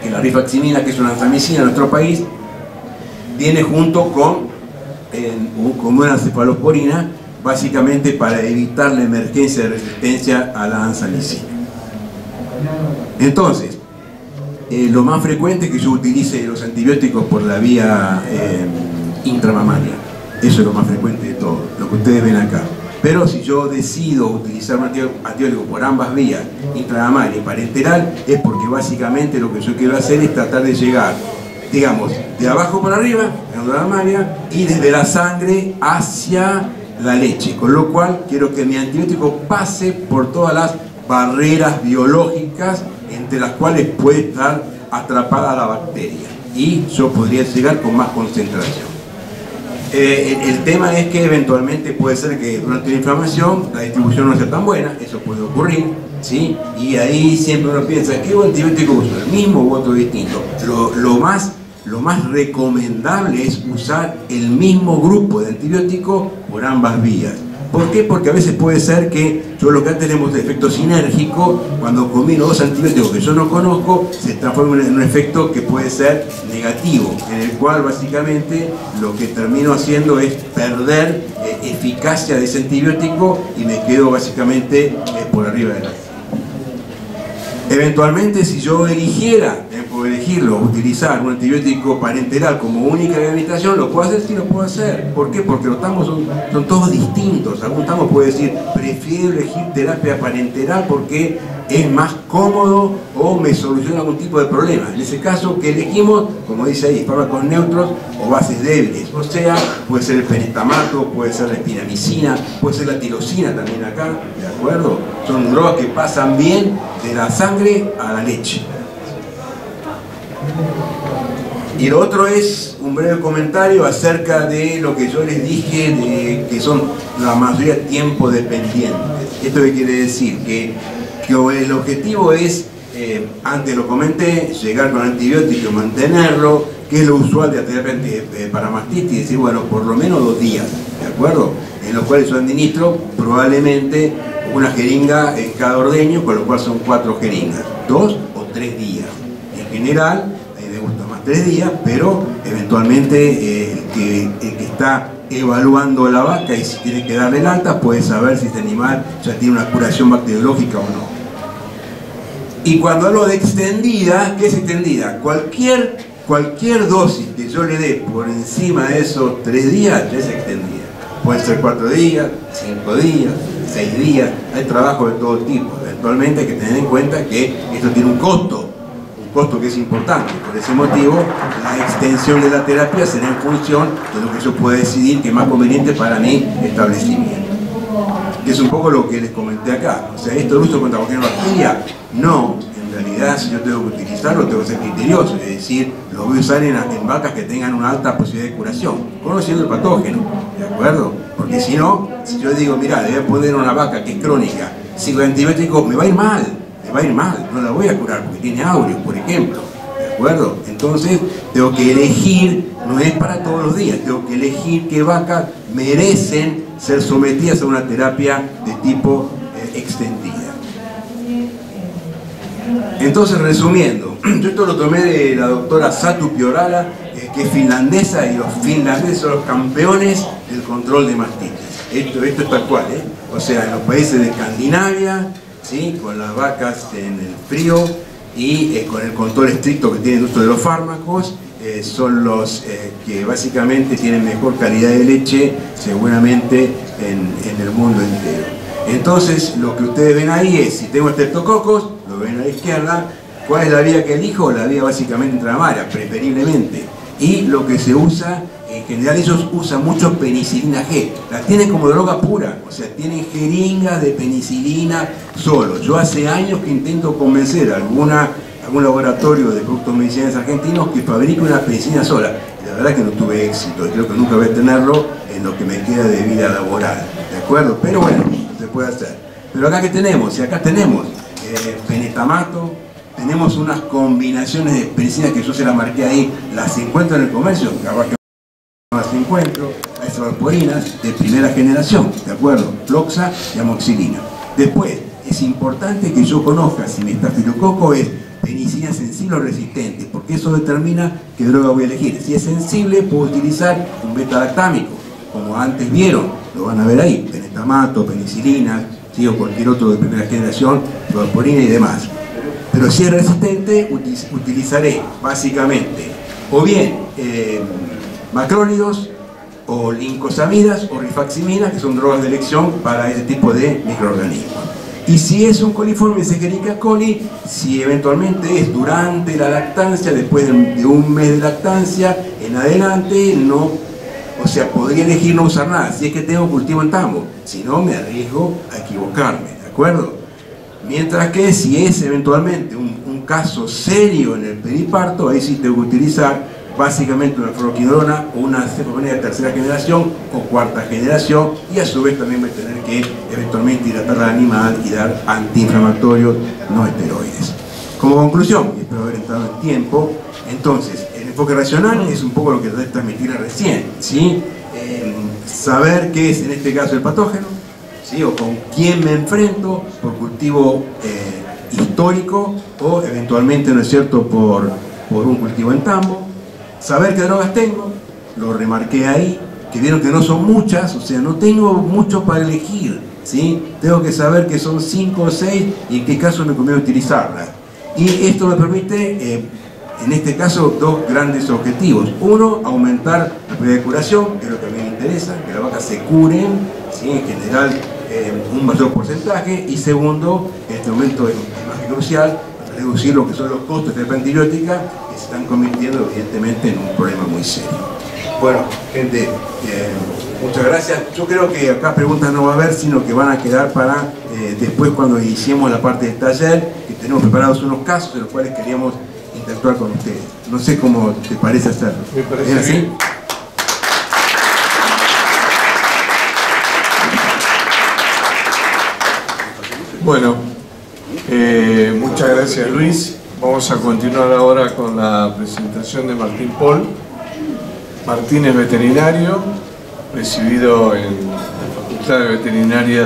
que la rifaximina, que es una anfamicina en nuestro país, viene junto con una cefalosporina, básicamente para evitar la emergencia de resistencia a la anfamicina. Entonces, lo más frecuente es que yo utilice los antibióticos por la vía intramamaria. Eso es lo más frecuente de todo, lo que ustedes ven acá. Pero si yo decido utilizar un antibiótico por ambas vías, intramamaria y parenteral, es porque básicamente lo que yo quiero hacer es tratar de llegar, digamos, de abajo para arriba, en la mamaria, y desde la sangre hacia la leche. Con lo cual, quiero que mi antibiótico pase por todas las barreras biológicas entre las cuales puede estar atrapada la bacteria. Y yo podría llegar con más concentración. El tema es que eventualmente puede ser que durante la inflamación la distribución no sea tan buena, eso puede ocurrir, ¿sí? Y ahí siempre uno piensa, ¿qué antibiótico uso? ¿El mismo u otro distinto? Lo más recomendable es usar el mismo grupo de antibióticos por ambas vías. ¿Por qué? Porque a veces puede ser que yo lo que antes tenemos de efecto sinérgico, cuando combino dos antibióticos que yo no conozco, se transforma en un efecto que puede ser negativo, en el cual básicamente lo que termino haciendo es perder eficacia de ese antibiótico y me quedo básicamente por arriba de la. Eventualmente, si yo eligiera, puedo elegirlo, utilizar un antibiótico parenteral como única rehabilitación, ¿lo puedo hacer? Sí, lo puedo hacer. ¿Por qué? Porque los tamos son todos distintos. Algún tamo puede decir, prefiero elegir terapia parenteral porque es más cómodo o me soluciona algún tipo de problema. En ese caso, que elegimos, como dice ahí, fármacos neutros o bases débiles. O sea, puede ser el penetamato, puede ser la espiramicina, puede ser la tirosina también acá, ¿de acuerdo? Son drogas que pasan bien de la sangre a la leche. Y lo otro es un breve comentario acerca de lo que yo les dije, de que son la mayoría tiempo dependientes. ¿Esto qué quiere decir? Que el objetivo es, antes lo comenté, llegar con antibiótico, mantenerlo, que es lo usual de la terapia para mastitis, y decir, bueno, por lo menos 2 días, ¿de acuerdo? En los cuales yo administro probablemente una jeringa en cada ordeño, con lo cual son 4 jeringas, 2 o 3 días. En general, a mí me gusta más 3 días, pero eventualmente el que está evaluando la vaca y si tiene que darle el alta puede saber si este animal ya tiene una curación bacteriológica o no. Y cuando hablo de extendida, ¿qué es extendida? Cualquier dosis que yo le dé por encima de esos 3 días ya es extendida. Pueden ser 4 días, 5 días, 6 días, hay trabajo de todo tipo. Eventualmente hay que tener en cuenta que esto tiene un costo que es importante. Por ese motivo, la extensión de la terapia será en función de lo que yo pueda decidir que es más conveniente para mi establecimiento. Que es un poco lo que les comenté acá. O sea, ¿esto lo uso contra cualquier bacteria? No. En realidad, si yo tengo que utilizarlo, tengo que ser criterioso. Es decir, lo voy a usar en vacas que tengan una alta posibilidad de curación, conociendo el patógeno. ¿De acuerdo? Porque si no, si yo digo, mira, le voy a poner una vaca que es crónica, si con antibiótico me va a ir mal. No la voy a curar porque tiene aureus, por ejemplo, ¿de acuerdo? Entonces tengo que elegir, no es para todos los días, tengo que elegir qué vacas merecen ser sometidas a una terapia de tipo extendida. Entonces, resumiendo, yo esto lo tomé de la doctora Satu Piorala, que es finlandesa, y los finlandeses son los campeones del control de mastitis. Esto es tal cual, o sea, en los países de Escandinavia, ¿sí? Con las vacas en el frío y con el control estricto que tienen uso de los fármacos, son los que básicamente tienen mejor calidad de leche seguramente en el mundo entero. Entonces lo que ustedes ven ahí es, si tengo estreptococos, lo ven a la izquierda, ¿cuál es la vía que elijo? La vía básicamente intramamaria, preferiblemente. Y lo que se usa, en general ellos usan mucho penicilina G, la tienen como droga pura, o sea, tienen jeringas de penicilina solo. Yo hace años que intento convencer a algún laboratorio de productos medicinales argentinos que fabrique una penicilina sola. Y la verdad que no tuve éxito, y creo que nunca voy a tenerlo en lo que me queda de vida laboral, ¿de acuerdo? Pero bueno, se puede hacer. Pero acá, ¿qué tenemos? Si acá tenemos penetamato, tenemos unas combinaciones de penicilina que yo se las marqué ahí, las encuentro en el comercio, capaz que las encuentro, hay cefalosporinas de primera generación, ¿de acuerdo? Floxa y amoxicilina. Después, es importante que yo conozca si mi estafilococo es penicilina sensible o resistente, porque eso determina qué droga voy a elegir. Si es sensible, puedo utilizar un beta-lactámico, como antes vieron, lo van a ver ahí, penetamato, penicilina, ¿sí? O cualquier otro de primera generación, valporina y demás. Pero si es resistente, utilizaré básicamente o bien macrólidos, o lincosamidas o rifaximinas, que son drogas de elección para ese tipo de microorganismos. Y si es un coliforme Escherichia coli, si eventualmente es durante la lactancia, después de un mes de lactancia en adelante, no, o sea, podría elegir no usar nada, si es que tengo cultivo en tambo, si no me arriesgo a equivocarme, ¿de acuerdo? Mientras que si es eventualmente un caso serio en el periparto, ahí sí tengo que utilizar básicamente una fluoroquinolona o una cefalopamida de tercera generación o cuarta generación, y a su vez también voy a tener que eventualmente hidratar al animal y dar antiinflamatorios no esteroides. Como conclusión, y espero haber entrado en tiempo, entonces el enfoque racional es un poco lo que traté de transmitir recién, ¿sí? Saber qué es en este caso el patógeno, ¿sí? O con quién me enfrento por cultivo histórico o eventualmente, ¿no es cierto?, por un cultivo en tambo. Saber qué drogas tengo, lo remarqué ahí, que vieron que no son muchas, o sea, no tengo mucho para elegir, ¿sí? Tengo que saber que son 5 o 6 y en qué caso me conviene utilizarlas. Y esto me permite, en este caso, dos grandes objetivos. Uno, aumentar la probabilidad de curación, que es lo que a mí me interesa, que las vacas se curen, ¿sí? En general, un mayor porcentaje. Y segundo, este aumento es más que crucial, reducir lo que son los costos de terapia antibiótica, que se están convirtiendo evidentemente en un problema muy serio. Bueno, gente, muchas gracias. Yo creo que acá preguntas no va a haber, sino que van a quedar para después, cuando iniciemos la parte del taller, que tenemos preparados unos casos de los cuales queríamos interactuar con ustedes. No sé cómo te parece hacerlo. Me parece ¿Es así? bien. Bueno, muchas gracias, Luis. Vamos a continuar ahora con la presentación de Martín Pol. Martín es veterinario, recibido en la Facultad de Veterinaria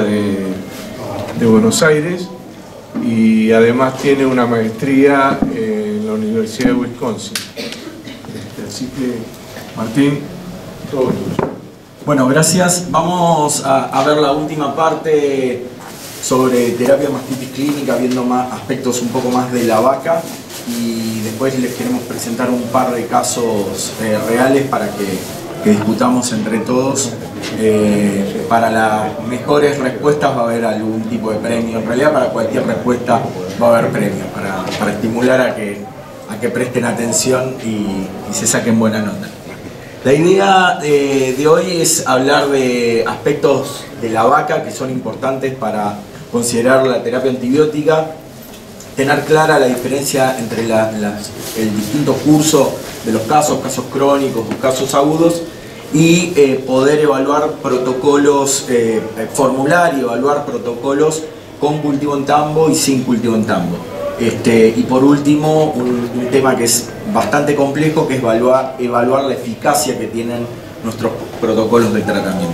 de Buenos Aires, y además tiene una maestría en la Universidad de Wisconsin. Así que, Martín, todo tuyo. Bueno, gracias. Vamos a ver la última parte sobre terapia de mastitis clínica, viendo más aspectos un poco más de la vaca, y después les queremos presentar un par de casos reales para que discutamos entre todos. Para las mejores respuestas va a haber algún tipo de premio. En realidad, para cualquier respuesta va a haber premio, para estimular a que presten atención y se saquen buena nota. La idea de hoy es hablar de aspectos de la vaca que son importantes para considerar la terapia antibiótica, tener clara la diferencia entre el distinto curso de los casos crónicos o casos agudos, y poder evaluar protocolos, formular y evaluar protocolos con cultivo en tambo y sin cultivo en tambo. Y por último, un tema que es bastante complejo, que es evaluar la eficacia que tienen nuestros protocolos de tratamiento.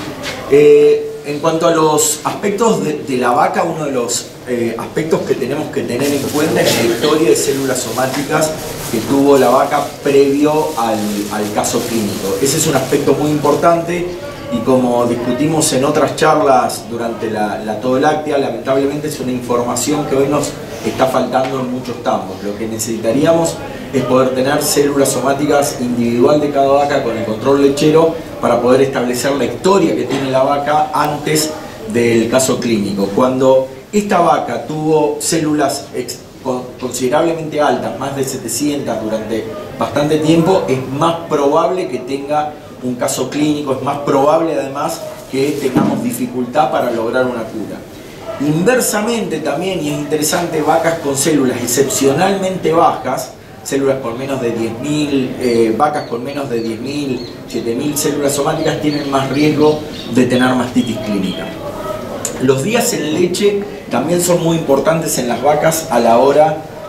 En cuanto a los aspectos de la vaca, uno de los aspectos que tenemos que tener en cuenta es la historia de células somáticas que tuvo la vaca previo al caso clínico. Ese es un aspecto muy importante, y como discutimos en otras charlas durante la todoláctea, lamentablemente es una información que hoy nos está faltando en muchos tambos. Lo que necesitaríamos es poder tener células somáticas individual de cada vaca con el control lechero, para poder establecer la historia que tiene la vaca antes del caso clínico. Cuando esta vaca tuvo células considerablemente altas, más de 700 durante bastante tiempo, es más probable que tenga un caso clínico, es más probable además que tengamos dificultad para lograr una cura. Inversamente también, y es interesante, vacas con células excepcionalmente bajas, células con menos de 10.000, vacas con menos de 10.000, 7.000 células somáticas tienen más riesgo de tener mastitis clínica. Los días en leche también son muy importantes en las vacas a la hora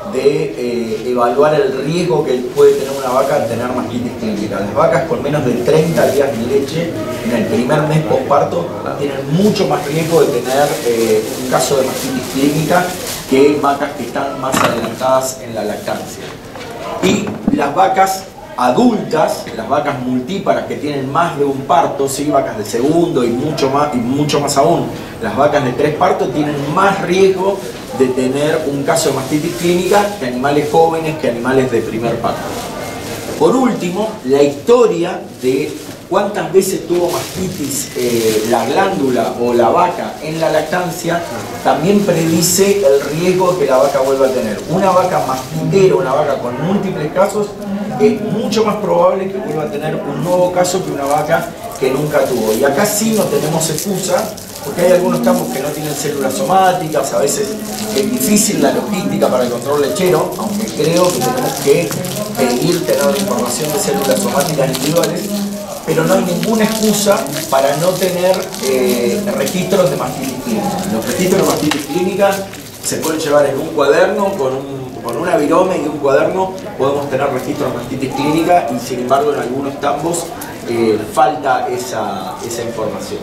de evaluar el riesgo que puede tener una vaca al tener mastitis clínica. Las vacas con menos de 30 días de leche en el primer mes posparto tienen mucho más riesgo de tener un caso de mastitis clínica que vacas que están más adelantadas en la lactancia. Y las vacas adultas, las vacas multíparas que tienen más de un parto, ¿sí? Vacas de segundo y mucho más aún, las vacas de 3 partos tienen más riesgo de tener un caso de mastitis clínica que animales jóvenes, que animales de primer parto. Por último, la historia de cuántas veces tuvo mastitis la glándula o la vaca en la lactancia también predice el riesgo que la vaca vuelva a tener. Una vaca mastitera, una vaca con múltiples casos, es mucho más probable que vuelva a tener un nuevo caso que una vaca que nunca tuvo. Y acá sí no tenemos excusa, porque hay algunos campos que no tienen células somáticas, a veces es difícil la logística para el control lechero, aunque creo que tenemos que pedir tener la información de células somáticas individuales, pero no hay ninguna excusa para no tener registros de mastitis clínica. Los registros de mastitis clínica se pueden llevar en un cuaderno, con una virome y un cuaderno podemos tener registros de mastitis clínica, y sin embargo en algunos tambos falta esa información.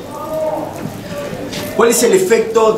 ¿Cuál es el efecto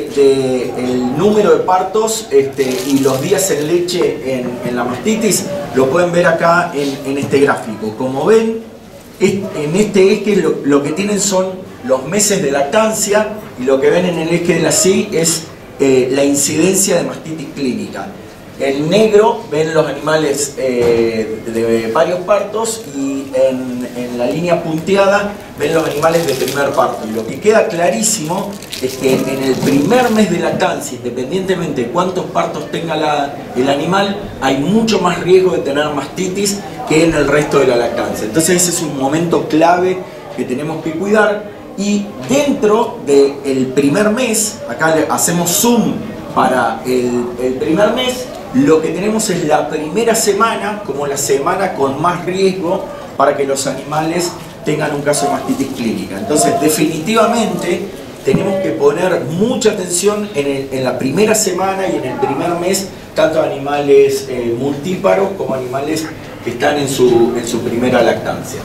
del número de partos y los días en leche en la mastitis? Lo pueden ver acá en este gráfico. Como ven, en este eje lo que tienen son los meses de lactancia, y lo que ven en el eje de la Y es la incidencia de mastitis clínica. En negro ven los animales de varios partos, y en la línea punteada ven los animales de primer parto. Y lo que queda clarísimo es que en el primer mes de lactancia, independientemente de cuántos partos tenga el animal, hay mucho más riesgo de tener mastitis que en el resto de la lactancia. Entonces ese es un momento clave que tenemos que cuidar. Y dentro del primer mes, acá le hacemos zoom para el primer mes, lo que tenemos es la primera semana como la semana con más riesgo para que los animales tengan un caso de mastitis clínica. Entonces, definitivamente tenemos que poner mucha atención en la primera semana y en el primer mes, tanto animales multíparos como animales que están en su primera lactancia.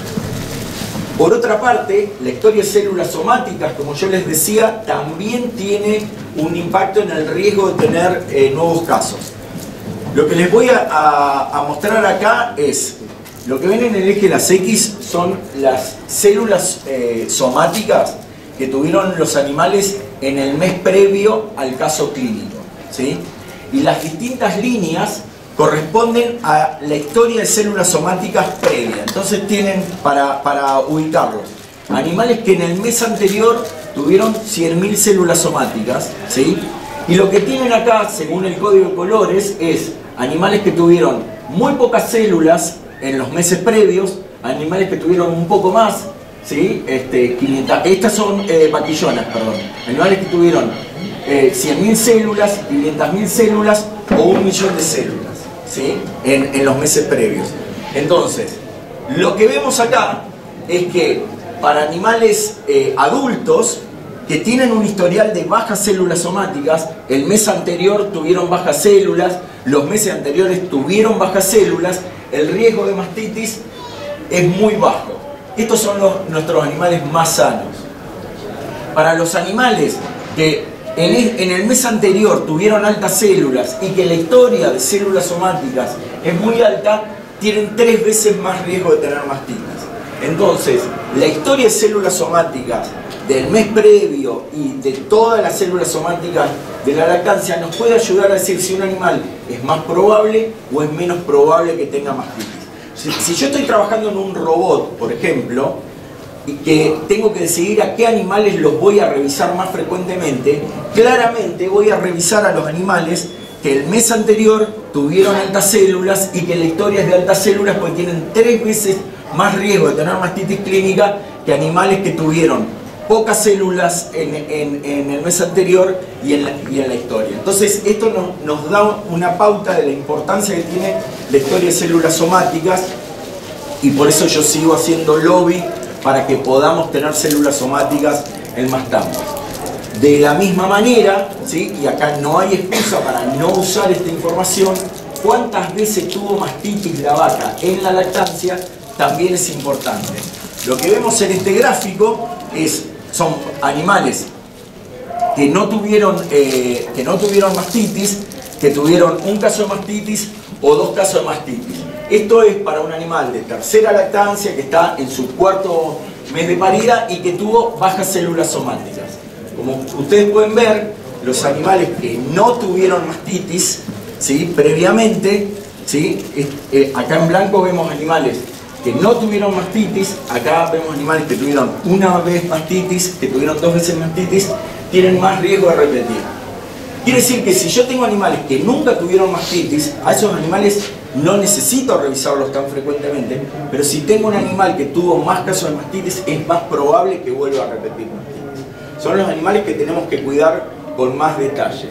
Por otra parte, la historia de células somáticas, como yo les decía, también tiene un impacto en el riesgo de tener nuevos casos. Lo que les voy a mostrar acá es, lo que ven en el eje de las X son las células somáticas que tuvieron los animales en el mes previo al caso clínico, ¿sí? Y las distintas líneas corresponden a la historia de células somáticas previa. Entonces tienen, para ubicarlos, animales que en el mes anterior tuvieron 100.000 células somáticas, ¿sí? Y lo que tienen acá, según el código de colores, es animales que tuvieron muy pocas células en los meses previos, animales que tuvieron un poco más, ¿sí? 500, estas son vaquillonas, perdón. Animales que tuvieron 100.000 células, 500.000 células o 1 millón de células, ¿sí? en los meses previos. Entonces, lo que vemos acá es que para animales adultos que tienen un historial de bajas células somáticas, el mes anterior tuvieron bajas células, los meses anteriores tuvieron bajas células, el riesgo de mastitis es muy bajo. Estos son nuestros animales más sanos. Para los animales que en el mes anterior tuvieron altas células y que la historia de células somáticas es muy alta, tienen 3 veces más riesgo de tener mastitis. Entonces, la historia de células somáticas del mes previo y de todas las células somáticas de la lactancia nos puede ayudar a decir si un animal es más probable o es menos probable que tenga mastitis. Si yo estoy trabajando en un robot, por ejemplo, y que tengo que decidir a qué animales los voy a revisar más frecuentemente, claramente voy a revisar a los animales que el mes anterior tuvieron altas células y que la historia es de altas células porque tienen 3 veces más riesgo de tener mastitis clínica que animales que tuvieron pocas células en el mes anterior y en la historia. Entonces esto nos da una pauta de la importancia que tiene la historia de células somáticas, y por eso yo sigo haciendo lobby para que podamos tener células somáticas en más tambos. De la misma manera, ¿sí? Y acá no hay excusa para no usar esta información, cuántas veces tuvo mastitis la vaca en la lactancia también es importante. Lo que vemos en este gráfico son animales que no tuvieron mastitis, que tuvieron un caso de mastitis o 2 casos de mastitis. Esto es para un animal de tercera lactancia que está en su 4º mes de parida y que tuvo bajas células somáticas. Como ustedes pueden ver, los animales que no tuvieron mastitis, ¿sí? Previamente, ¿sí? Acá en blanco vemos animales que no tuvieron mastitis, acá vemos animales que tuvieron una vez mastitis, que tuvieron 2 veces mastitis, tienen más riesgo de repetir. Quiere decir que si yo tengo animales que nunca tuvieron mastitis, a esos animales no necesito revisarlos tan frecuentemente, pero si tengo un animal que tuvo más casos de mastitis, es más probable que vuelva a repetir mastitis. Son los animales que tenemos que cuidar con más detalle.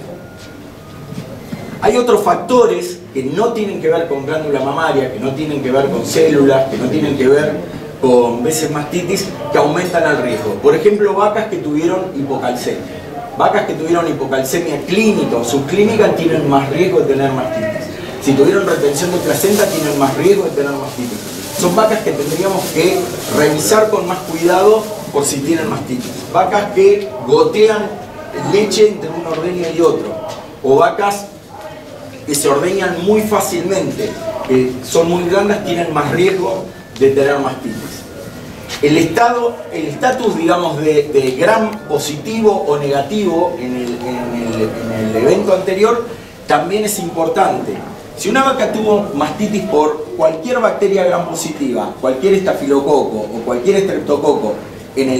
Hay otros factores que no tienen que ver con glándula mamaria, que no tienen que ver con células, que no tienen que ver con veces mastitis, que aumentan el riesgo. Por ejemplo, vacas que tuvieron hipocalcemia. Vacas que tuvieron hipocalcemia clínica o subclínica tienen más riesgo de tener mastitis. Si tuvieron retención de placenta tienen más riesgo de tener mastitis. Son vacas que tendríamos que revisar con más cuidado por si tienen mastitis. Vacas que gotean leche entre una ordeña y otro. O vacas que se ordeñan muy fácilmente, que son muy blandas, tienen más riesgo de tener mastitis. El estatus, digamos, de gram positivo o negativo en el evento anterior también es importante. Si una vaca tuvo mastitis por cualquier bacteria gram positiva, cualquier estafilococo o cualquier estreptococo en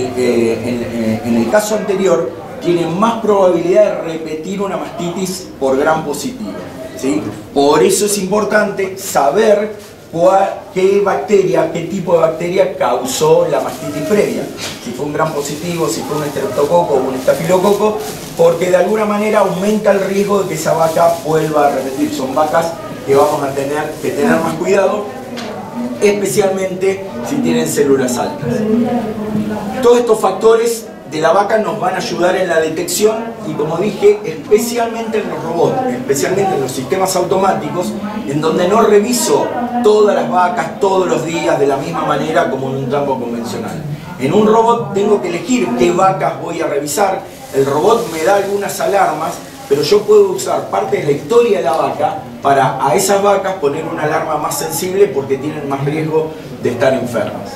el caso anterior, tiene más probabilidad de repetir una mastitis por gram positivo, ¿sí? Por eso es importante saber qué bacteria, qué tipo de bacteria causó la mastitis previa. Si fue un gram positivo, si fue un estreptococo o un estafilococo, porque de alguna manera aumenta el riesgo de que esa vaca vuelva a repetir. Son vacas que vamos a tener que tener más cuidado, especialmente si tienen células altas. Todos estos factores de la vaca nos van a ayudar en la detección y, como dije, especialmente en los robots, especialmente en los sistemas automáticos, en donde no reviso todas las vacas todos los días de la misma manera como en un campo convencional. En un robot tengo que elegir qué vacas voy a revisar. El robot me da algunas alarmas, pero yo puedo usar parte de la historia de la vaca para a esas vacas poner una alarma más sensible porque tienen más riesgo de estar enfermas.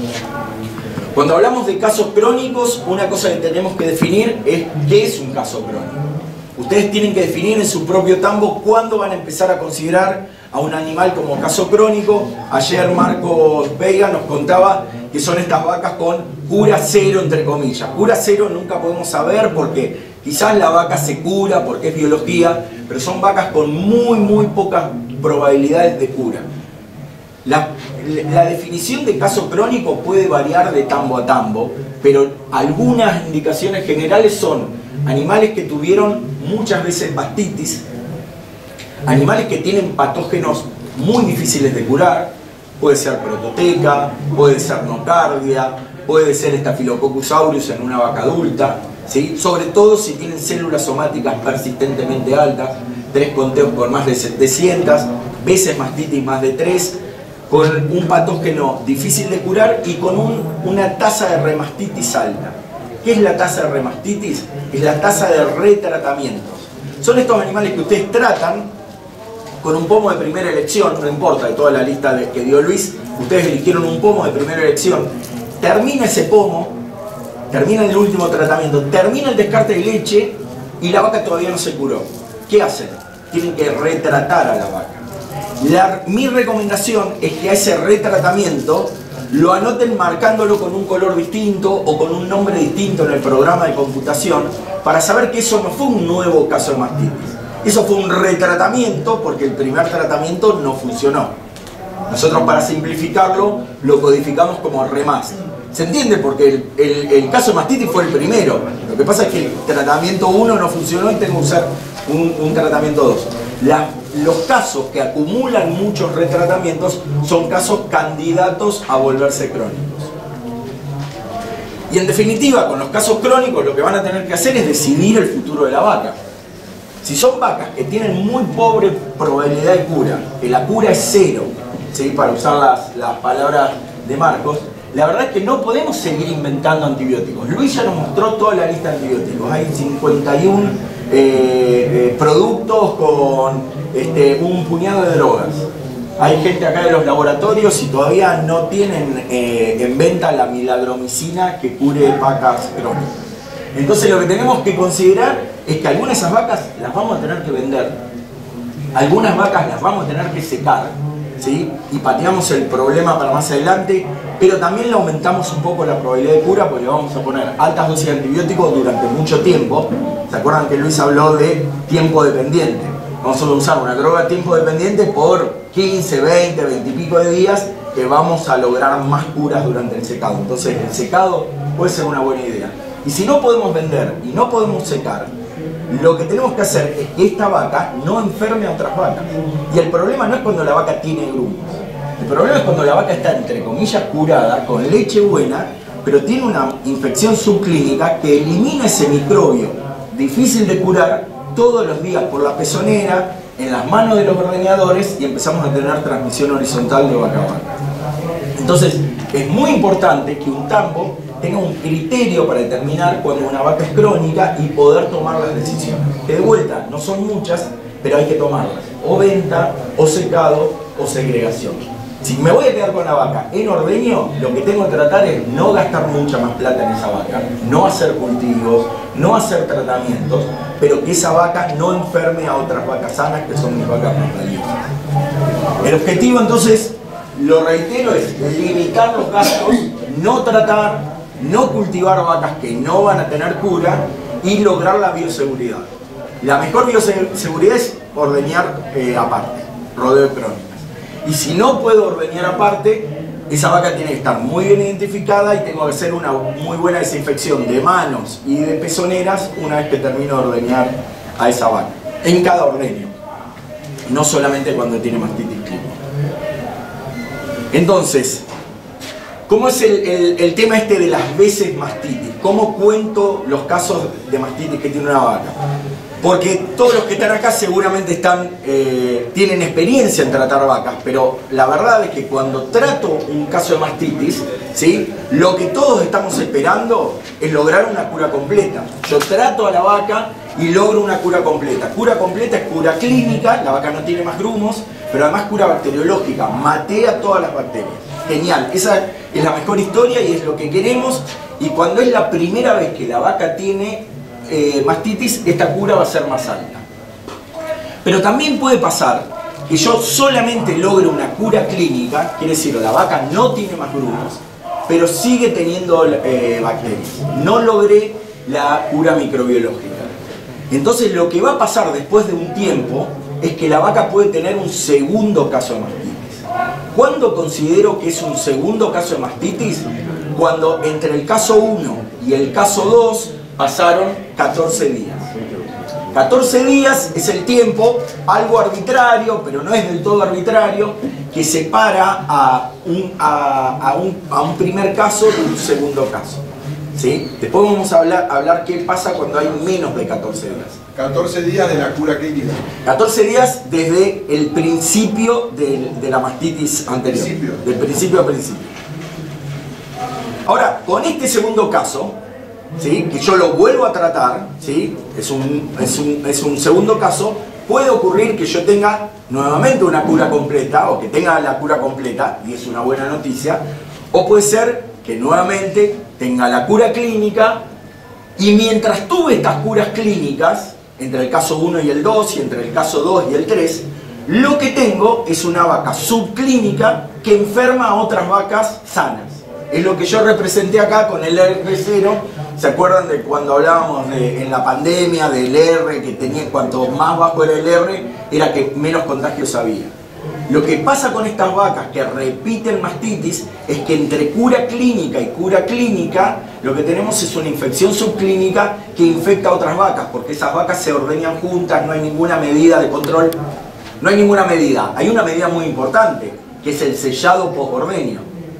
Cuando hablamos de casos crónicos, una cosa que tenemos que definir es qué es un caso crónico. Ustedes tienen que definir en su propio tambo cuándo van a empezar a considerar a un animal como caso crónico. Ayer Marcos Veiga nos contaba que son estas vacas con cura cero, entre comillas. Cura cero nunca podemos saber porque quizás la vaca se cura porque es biología, pero son vacas con muy pocas probabilidades de cura. La definición de caso crónico puede variar de tambo a tambo, pero algunas indicaciones generales son animales que tuvieron muchas veces mastitis, animales que tienen patógenos muy difíciles de curar, puede ser prototeca, puede ser nocardia, puede ser Staphylococcus aureus en una vaca adulta, ¿sí? Sobre todo si tienen células somáticas persistentemente altas, 3 conteos con más de 700, veces mastitis más de 3, con un patógeno difícil de curar y con una tasa de remastitis alta. ¿Qué es la tasa de remastitis? Es la tasa de retratamientos. Son estos animales que ustedes tratan con un pomo de primera elección, no importa de toda la lista que dio Luis, ustedes eligieron un pomo de primera elección, termina ese pomo, termina el último tratamiento, termina el descarte de leche y la vaca todavía no se curó. ¿Qué hacen? Tienen que retratar a la vaca. Mi recomendación es que a ese retratamiento lo anoten marcándolo con un color distinto o con un nombre distinto en el programa de computación para saber que eso no fue un nuevo caso de mastitis. Eso fue un retratamiento porque el primer tratamiento no funcionó. Nosotros, para simplificarlo, lo codificamos como REMAST. ¿Se entiende? Porque el caso de mastitis fue el primero. Lo que pasa es que el tratamiento 1 no funcionó y tengo que usar un tratamiento 2. Los casos que acumulan muchos retratamientos son casos candidatos a volverse crónicos. Y en definitiva, con los casos crónicos, lo que van a tener que hacer es decidir el futuro de la vaca. Si son vacas que tienen muy pobre probabilidad de cura, que la cura es cero, ¿sí? Para usar las palabras de Marcos, la verdad es que no podemos seguir inventando antibióticos. Luis ya nos mostró toda la lista de antibióticos. Hay 51 productos con un puñado de drogas. Hay gente acá de los laboratorios y todavía no tienen en venta la milagromicina que cure vacas crónicas. Entonces lo que tenemos que considerar es que algunas de esas vacas las vamos a tener que vender. Algunas vacas las vamos a tener que secar, ¿sí? Y pateamos el problema para más adelante, pero también le aumentamos un poco la probabilidad de cura porque le vamos a poner altas dosis de antibióticos durante mucho tiempo. ¿Se acuerdan que Luis habló de tiempo dependiente? Vamos a usar una droga tiempo dependiente por 15, 20, 20 y pico de días que vamos a lograr más curas durante el secado. Entonces el secado puede ser una buena idea. Y si no podemos vender y no podemos secar, lo que tenemos que hacer es que esta vaca no enferme a otras vacas. Y el problema no es cuando la vaca tiene grumos. El problema es cuando la vaca está, entre comillas, curada, con leche buena, pero tiene una infección subclínica que elimina ese microbio difícil de curar todos los días por la pezonera, en las manos de los ordeñadores, y empezamos a tener transmisión horizontal de vaca a vaca. Entonces, es muy importante que un tambo tenga un criterio para determinar cuando una vaca es crónica y poder tomar las decisiones. Que de vuelta, no son muchas, pero hay que tomarlas. O venta, o secado, o segregación. Si me voy a quedar con la vaca en ordeño, lo que tengo que tratar es no gastar mucha más plata en esa vaca, no hacer cultivos, no hacer tratamientos, pero que esa vaca no enferme a otras vacas sanas que son mis vacas más valiosas. El objetivo entonces, lo reitero, es limitar los gastos, no tratar, no cultivar vacas que no van a tener cura y lograr la bioseguridad. La mejor bioseguridad es ordeñar aparte, rodeo crónicas. Y si no puedo ordeñar aparte, esa vaca tiene que estar muy bien identificada y tengo que hacer una muy buena desinfección de manos y de pezoneras una vez que termino de ordeñar a esa vaca, en cada ordeño, no solamente cuando tiene mastitis clínica. Entonces, ¿cómo es el tema este de las veces mastitis? ¿Cómo cuento los casos de mastitis que tiene una vaca? Porque todos los que están acá seguramente tienen experiencia en tratar vacas, pero la verdad es que cuando trato un caso de mastitis, ¿sí? Lo que todos estamos esperando es lograr una cura completa. Yo trato a la vaca y logro una cura completa. Cura completa es cura clínica, la vaca no tiene más grumos, pero además cura bacteriológica, maté a todas las bacterias. Genial, esa es la mejor historia y es lo que queremos. Y cuando es la primera vez que la vaca tiene mastitis, esta cura va a ser más alta. Pero también puede pasar que yo solamente logre una cura clínica, quiere decir, la vaca no tiene más grumos, pero sigue teniendo bacterias. No logré la cura microbiológica. Entonces lo que va a pasar después de un tiempo es que la vaca puede tener un segundo caso de mastitis. ¿Cuándo considero que es un segundo caso de mastitis? Cuando entre el caso 1 y el caso 2 pasaron 14 días. 14 días es el tiempo, algo arbitrario, pero no es del todo arbitrario, que separa a un primer caso de un segundo caso. ¿Sí? Después vamos a hablar qué pasa cuando hay menos de 14 días. 14 días de la cura clínica. 14 días desde el principio de la mastitis anterior. Del principio a principio. Ahora, con este segundo caso, ¿sí? Que yo lo vuelvo a tratar, ¿sí? es un segundo caso, puede ocurrir que yo tenga nuevamente una cura completa, o que tenga la cura completa, y es una buena noticia, o puede ser que nuevamente tenga la cura clínica, y mientras tuve estas curas clínicas, entre el caso 1 y el 2, y entre el caso 2 y el 3, lo que tengo es una vaca subclínica que enferma a otras vacas sanas. Es lo que yo representé acá con el R0. ¿Se acuerdan de cuando hablábamos en la pandemia del R, que tenía, cuanto más bajo era el R, era que menos contagios había? Lo que pasa con estas vacas que repiten mastitis es que entre cura clínica y cura clínica lo que tenemos es una infección subclínica que infecta a otras vacas, porque esas vacas se ordeñan juntas, no hay ninguna medida de control, no hay ninguna medida. Hay una medida muy importante, que es el sellado postordeño,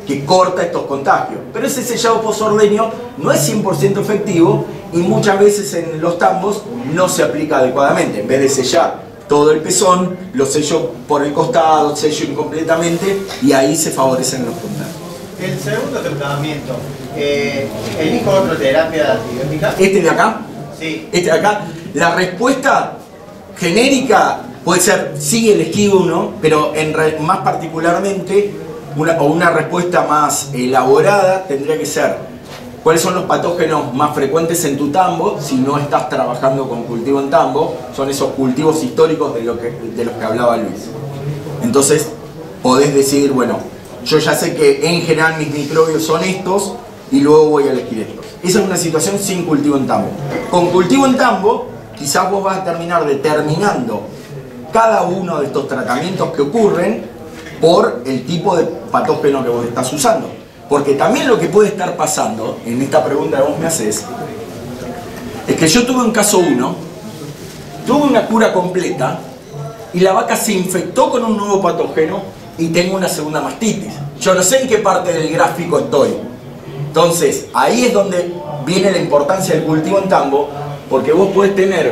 que corta estos contagios. Pero ese sellado posordeño no es 100% efectivo y muchas veces en los tambos no se aplica adecuadamente. En vez de sellar todo el pezón, lo sello por el costado, sello incompletamente y ahí se favorecen los contagios. El segundo tratamiento, ¿elijo otra terapia antibiótica? ¿Este de acá? Sí. Este de acá. La respuesta genérica puede ser sí elegí uno, pero más particularmente una respuesta más elaborada tendría que ser cuáles son los patógenos más frecuentes en tu tambo si no estás trabajando con cultivo en tambo. Son esos cultivos históricos de los que hablaba Luis. Entonces podés decidir, bueno, yo ya sé que en general mis microbios son estos y luego voy a elegir estos. Esa es una situación sin cultivo en tambo. Con cultivo en tambo quizás vos vas a terminar determinando cada uno de estos tratamientos que ocurren por el tipo de patógeno que vos estás usando. Porque también lo que puede estar pasando, en esta pregunta que vos me haces, es que yo tuve un caso 1, tuve una cura completa y la vaca se infectó con un nuevo patógeno y tengo una segunda mastitis. Yo no sé en qué parte del gráfico estoy. Entonces, ahí es donde viene la importancia del cultivo en tambo, porque vos podés tener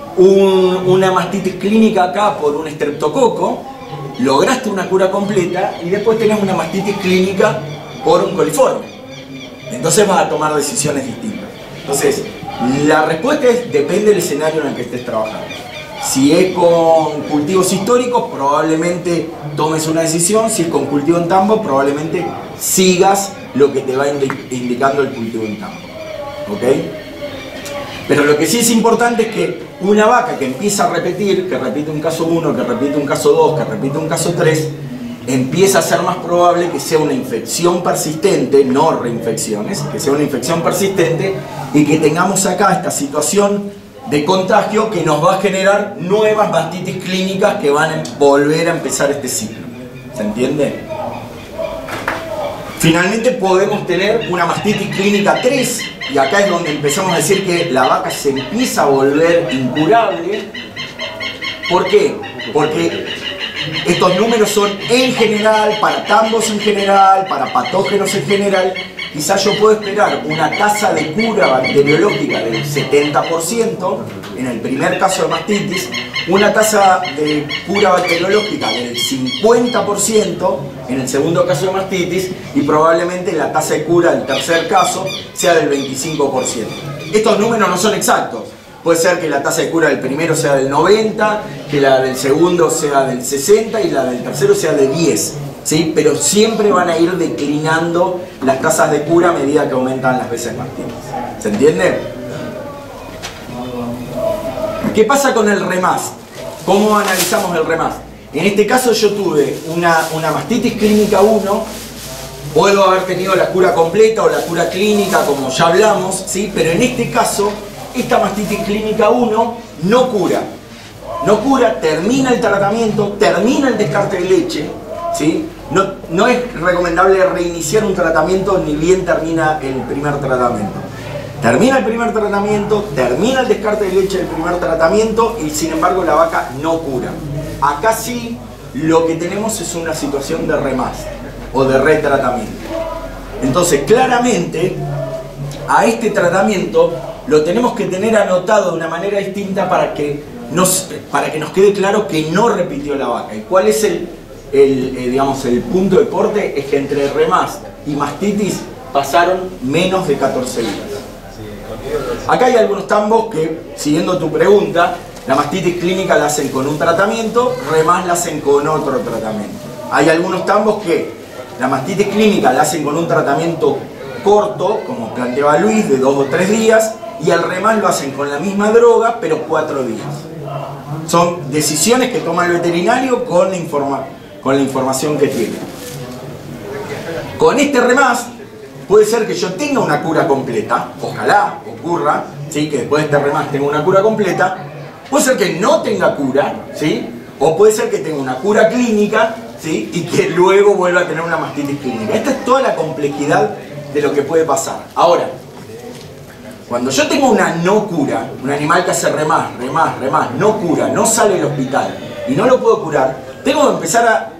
una mastitis clínica acá por un estreptococo, lograste una cura completa y después tenés una mastitis clínica por un coliforme. Entonces vas a tomar decisiones distintas. Entonces, la respuesta es, depende del escenario en el que estés trabajando. Si es con cultivos históricos, probablemente tomes una decisión. Si es con cultivo en tambo, probablemente sigas lo que te va indicando el cultivo en tambo. ¿Ok? Pero lo que sí es importante es que una vaca que empieza a repetir, que repite un caso 1, que repite un caso 2, que repite un caso 3, empieza a ser más probable que sea una infección persistente, no reinfecciones, que sea una infección persistente y que tengamos acá esta situación de contagio que nos va a generar nuevas mastitis clínicas que van a volver a empezar este ciclo. ¿Se entiende? Finalmente podemos tener una mastitis clínica 3 y acá es donde empezamos a decir que la vaca se empieza a volver incurable. ¿Por qué? Porque estos números son en general, para tambos en general, para patógenos en general. Quizás yo puedo esperar una tasa de cura bacteriológica del 70% en el primer caso de mastitis, una tasa de cura bacteriológica del 50% en el segundo caso de mastitis y probablemente la tasa de cura del tercer caso sea del 25%. Estos números no son exactos. Puede ser que la tasa de cura del primero sea del 90, que la del segundo sea del 60 y la del tercero sea de 10. ¿Sí? Pero siempre van a ir declinando las tasas de cura a medida que aumentan las veces mastitis. ¿Se entiende? ¿Qué pasa con el REMAS? ¿Cómo analizamos el REMAS? En este caso yo tuve una mastitis clínica 1, puedo haber tenido la cura completa o la cura clínica como ya hablamos, ¿sí? Pero en este caso, esta mastitis clínica 1 no cura. No cura, termina el tratamiento, termina el descarte de leche, ¿sí? No es recomendable reiniciar un tratamiento ni bien termina el primer tratamiento. Termina el primer tratamiento, termina el descarte de leche del primer tratamiento y sin embargo la vaca no cura. Acá sí lo que tenemos es una situación de REMAS o de retratamiento. Entonces claramente a este tratamiento lo tenemos que tener anotado de una manera distinta para que nos quede claro que no repitió la vaca. ¿Y cuál es digamos, el punto de corte? Es que entre REMAS y mastitis pasaron menos de 14 días. Acá hay algunos tambos que, siguiendo tu pregunta, la mastitis clínica la hacen con un tratamiento, REMAS la hacen con otro tratamiento. Hay algunos tambos que la mastitis clínica la hacen con un tratamiento corto, como planteaba Luis, de 2 o 3 días, y el REMAS lo hacen con la misma droga, pero 4 días. Son decisiones que toma el veterinario con la información que tiene. Con este REMAS puede ser que yo tenga una cura completa, ojalá ocurra, ¿sí? Que después de este REMAS tenga una cura completa. Puede ser que no tenga cura, ¿sí? O puede ser que tenga una cura clínica, ¿sí? Y que luego vuelva a tener una mastitis clínica. Esta es toda la complejidad de lo que puede pasar. Ahora, cuando yo tengo una no cura, un animal que hace REMAS, no cura, no sale del hospital y no lo puedo curar, tengo que empezar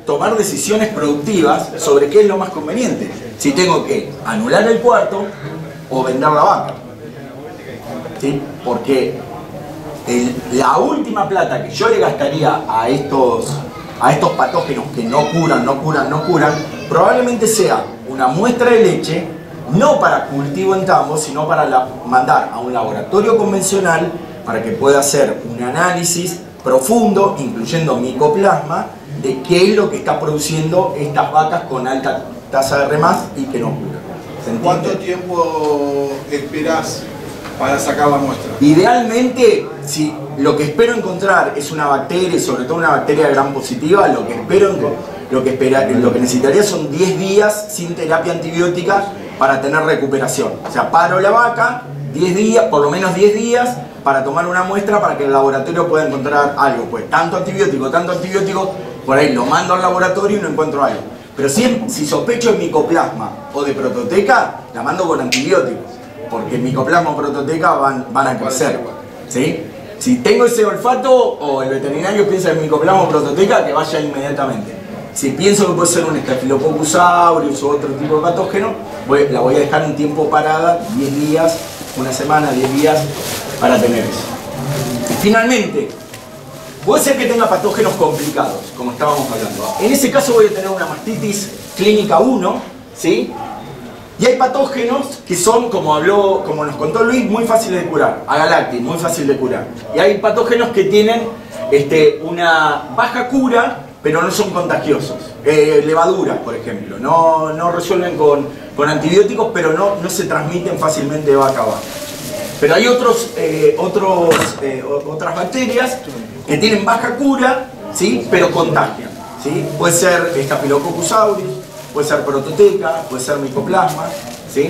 tomar decisiones productivas sobre qué es lo más conveniente. Si tengo que anular el cuarto o vender la vaca. ¿Sí? Porque la última plata que yo le gastaría a estos patógenos que no curan, probablemente sea una muestra de leche, no para cultivo en tambo, sino para mandar a un laboratorio convencional para que pueda hacer un análisis profundo, incluyendo micoplasma, de qué es lo que está produciendo estas vacas con alta tasa de remas y que no curan. ¿Cuánto tiempo esperás para sacar la muestra? Idealmente, si lo que espero encontrar es una bacteria, sobre todo una bacteria gram positiva, lo que necesitaría son 10 días sin terapia antibiótica para tener recuperación. O sea, paro la vaca, 10 días, por lo menos 10 días, para tomar una muestra para que el laboratorio pueda encontrar algo. Pues tanto antibiótico, por ahí lo mando al laboratorio y no encuentro algo. Pero si sospecho de micoplasma o de prototeca, la mando con antibióticos, porque el micoplasma o prototeca van a crecer. ¿Sí? Si tengo ese olfato o el veterinario piensa en micoplasma o prototeca, que vaya inmediatamente. Si pienso que puede ser un Staphylococcus aureus o otro tipo de patógeno, la voy a dejar un tiempo parada, 10 días, una semana, 10 días, para tener eso. Y finalmente, puede ser que tenga patógenos complicados, como estábamos hablando. En ese caso voy a tener una mastitis clínica 1, ¿sí? Y hay patógenos que son, como nos contó Luis, muy fáciles de curar. Agalacti, muy fácil de curar. Y hay patógenos que tienen una baja cura, pero no son contagiosos. Levaduras, por ejemplo. No resuelven con antibióticos, pero no se transmiten fácilmente de vaca a vaca. Pero hay otras bacterias que tienen baja cura, ¿sí? Pero contagian. ¿Sí? Puede ser Staphylococcus aureus, puede ser prototeca, puede ser micoplasma, ¿sí?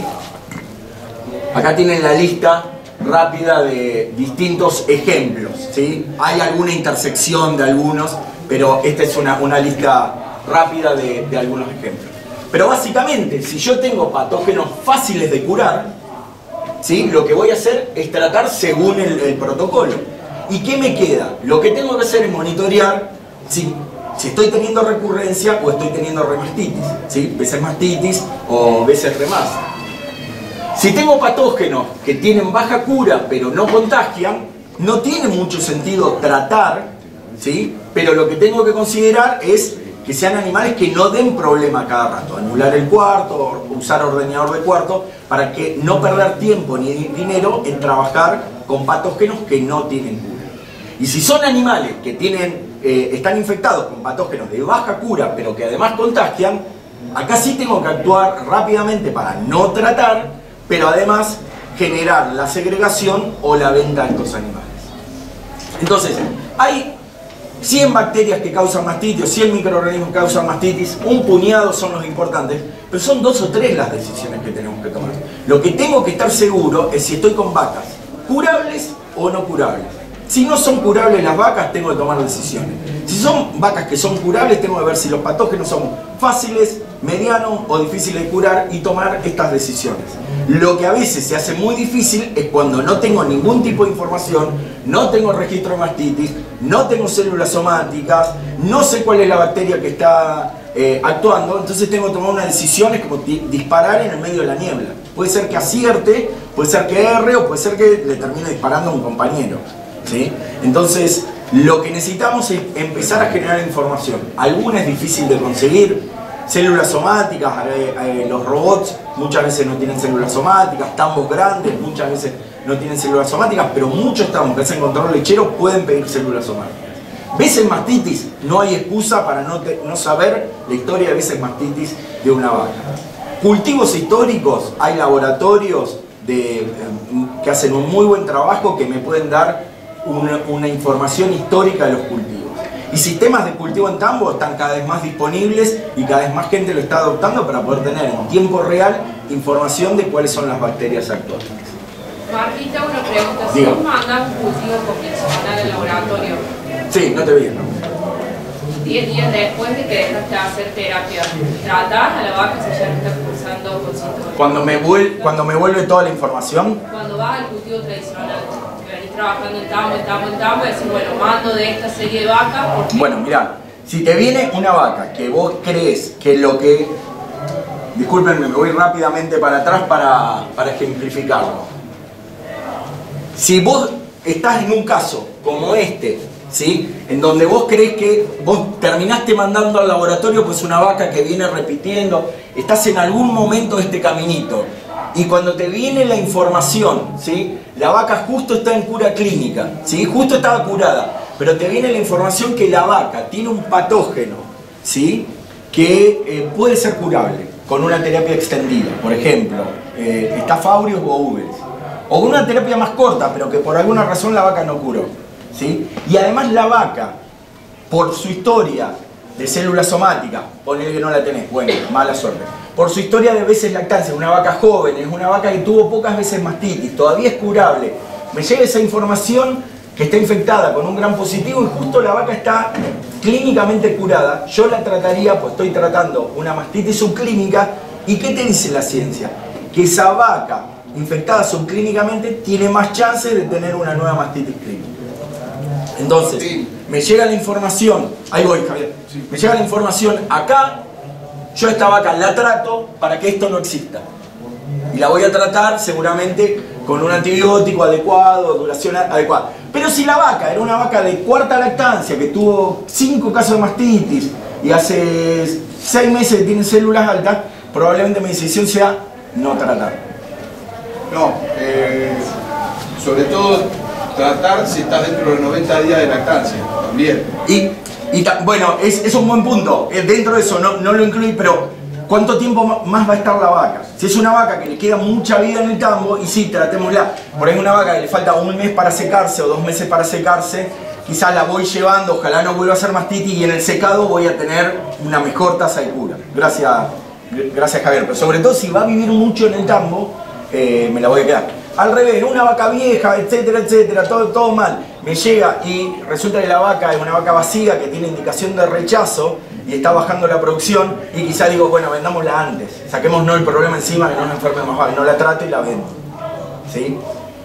Acá tienen la lista rápida de distintos ejemplos, ¿sí? Hay alguna intersección de algunos, pero esta es una lista rápida de algunos ejemplos. Pero básicamente, si yo tengo patógenos fáciles de curar, ¿sí? Lo que voy a hacer es tratar según el protocolo. ¿Y qué me queda? Lo que tengo que hacer es monitorear si estoy teniendo recurrencia o estoy teniendo remastitis, ¿sí? Veces mastitis o veces remas. Si tengo patógenos que tienen baja cura pero no contagian, no tiene mucho sentido tratar, ¿sí? Pero lo que tengo que considerar es que sean animales que no den problema cada rato. Anular el cuarto, usar ordeñador de cuarto, para que no perder tiempo ni dinero en trabajar con patógenos que no tienen cura. Y si son animales que están infectados con patógenos de baja cura, pero que además contagian, acá sí tengo que actuar rápidamente para no tratar, pero además generar la segregación o la venta de estos animales. Entonces, hay 100 bacterias que causan mastitis, 100 microorganismos que causan mastitis, un puñado son los importantes, pero son 2 o 3 las decisiones que tenemos que tomar. Lo que tengo que estar seguro es si estoy con vacas curables o no curables. Si no son curables las vacas, tengo que tomar decisiones. Si son vacas que son curables, tengo que ver si los patógenos son fáciles, medianos o difíciles de curar y tomar estas decisiones. Lo que a veces se hace muy difícil es cuando no tengo ningún tipo de información, no tengo registro de mastitis, no tengo células somáticas, no sé cuál es la bacteria que está actuando, entonces tengo que tomar unas decisiones como disparar en el medio de la niebla. Puede ser que acierte, puede ser que erre o puede ser que le termine disparando a un compañero, ¿sí? Entonces, lo que necesitamos es empezar a generar información. Alguna es difícil de conseguir, células somáticas, los robots muchas veces no tienen células somáticas, tambos grandes muchas veces no tienen células somáticas, pero muchos tambos que hacen control lechero pueden pedir células somáticas. Veces mastitis, no hay excusa para no saber la historia de veces mastitis de una vaca. Cultivos históricos, hay laboratorios que hacen un muy buen trabajo que me pueden dar una información histórica de los cultivos. Y sistemas de cultivo en tambo están cada vez más disponibles y cada vez más gente lo está adoptando para poder tener en tiempo real información de cuáles son las bacterias actuales. Marquita, una pregunta. Si vos mandás un cultivo convencional al laboratorio, sí, no te vi, ¿no? 10 días después de que dejaste de hacer terapia, ¿tratás a la vaca si ya no está cursando con síntomas? Cuando me vuelve toda la información. Cuando vas al cultivo tradicional, que venís trabajando en tambo, y decís, bueno, mando de esta serie de vacas. Bueno, mirá, Si te viene una vaca que vos crees que lo que... Discúlpenme, me voy rápidamente para atrás para ejemplificarlo. Si vos estás en un caso como este, ¿sí? En donde vos crees que vos terminaste mandando al laboratorio pues una vaca que viene repitiendo, estás en algún momento de este caminito, y cuando te viene la información, ¿sí? La vaca justo está en cura clínica, ¿sí? Justo estaba curada, pero te viene la información que la vaca tiene un patógeno, ¿sí? Que puede ser curable con una terapia extendida, por ejemplo, Staph aureus o Uveris, o con una terapia más corta, pero que por alguna razón la vaca no curó, ¿sí? Y además la vaca, por su historia de células somáticas, ponele que no la tenés, bueno, mala suerte, por su historia de veces lactancia, una vaca joven, es una vaca que tuvo pocas veces mastitis, todavía es curable, me llega esa información que está infectada con un gran positivo y justo la vaca está clínicamente curada, yo la trataría, pues estoy tratando una mastitis subclínica. ¿Y qué te dice la ciencia? Que esa vaca infectada subclínicamente tiene más chances de tener una nueva mastitis clínica. Entonces, me llega la información, ahí voy, Javier, me llega la información acá, yo a esta vaca la trato para que esto no exista. Y la voy a tratar seguramente con un antibiótico adecuado, duración adecuada. Pero si la vaca era una vaca de cuarta lactancia, que tuvo 5 casos de mastitis y hace 6 meses tiene células altas, probablemente mi decisión sea no tratar. No, sobre todo tratar si estás dentro de los 90 días de lactancia, también. Bueno, es un buen punto. Dentro de eso no lo incluí, pero ¿cuánto tiempo más va a estar la vaca? Si es una vaca que le queda mucha vida en el tambo, y sí, tratémosla. Por ahí una vaca que le falta 1 mes para secarse o 2 meses para secarse, quizás la voy llevando, ojalá no vuelva a hacer mastitis, y en el secado voy a tener una mejor tasa de cura. Gracias Javier. Pero sobre todo si va a vivir mucho en el tambo, me la voy a quedar. Al revés, una vaca vieja, etcétera, etcétera, todo mal. Me llega y resulta que la vaca es una vaca vacía que tiene indicación de rechazo y está bajando la producción, y quizá digo, bueno, vendámosla antes, saquémonos el problema encima, que no nos enferme más vale, no la trato y la vendo. ¿Sí?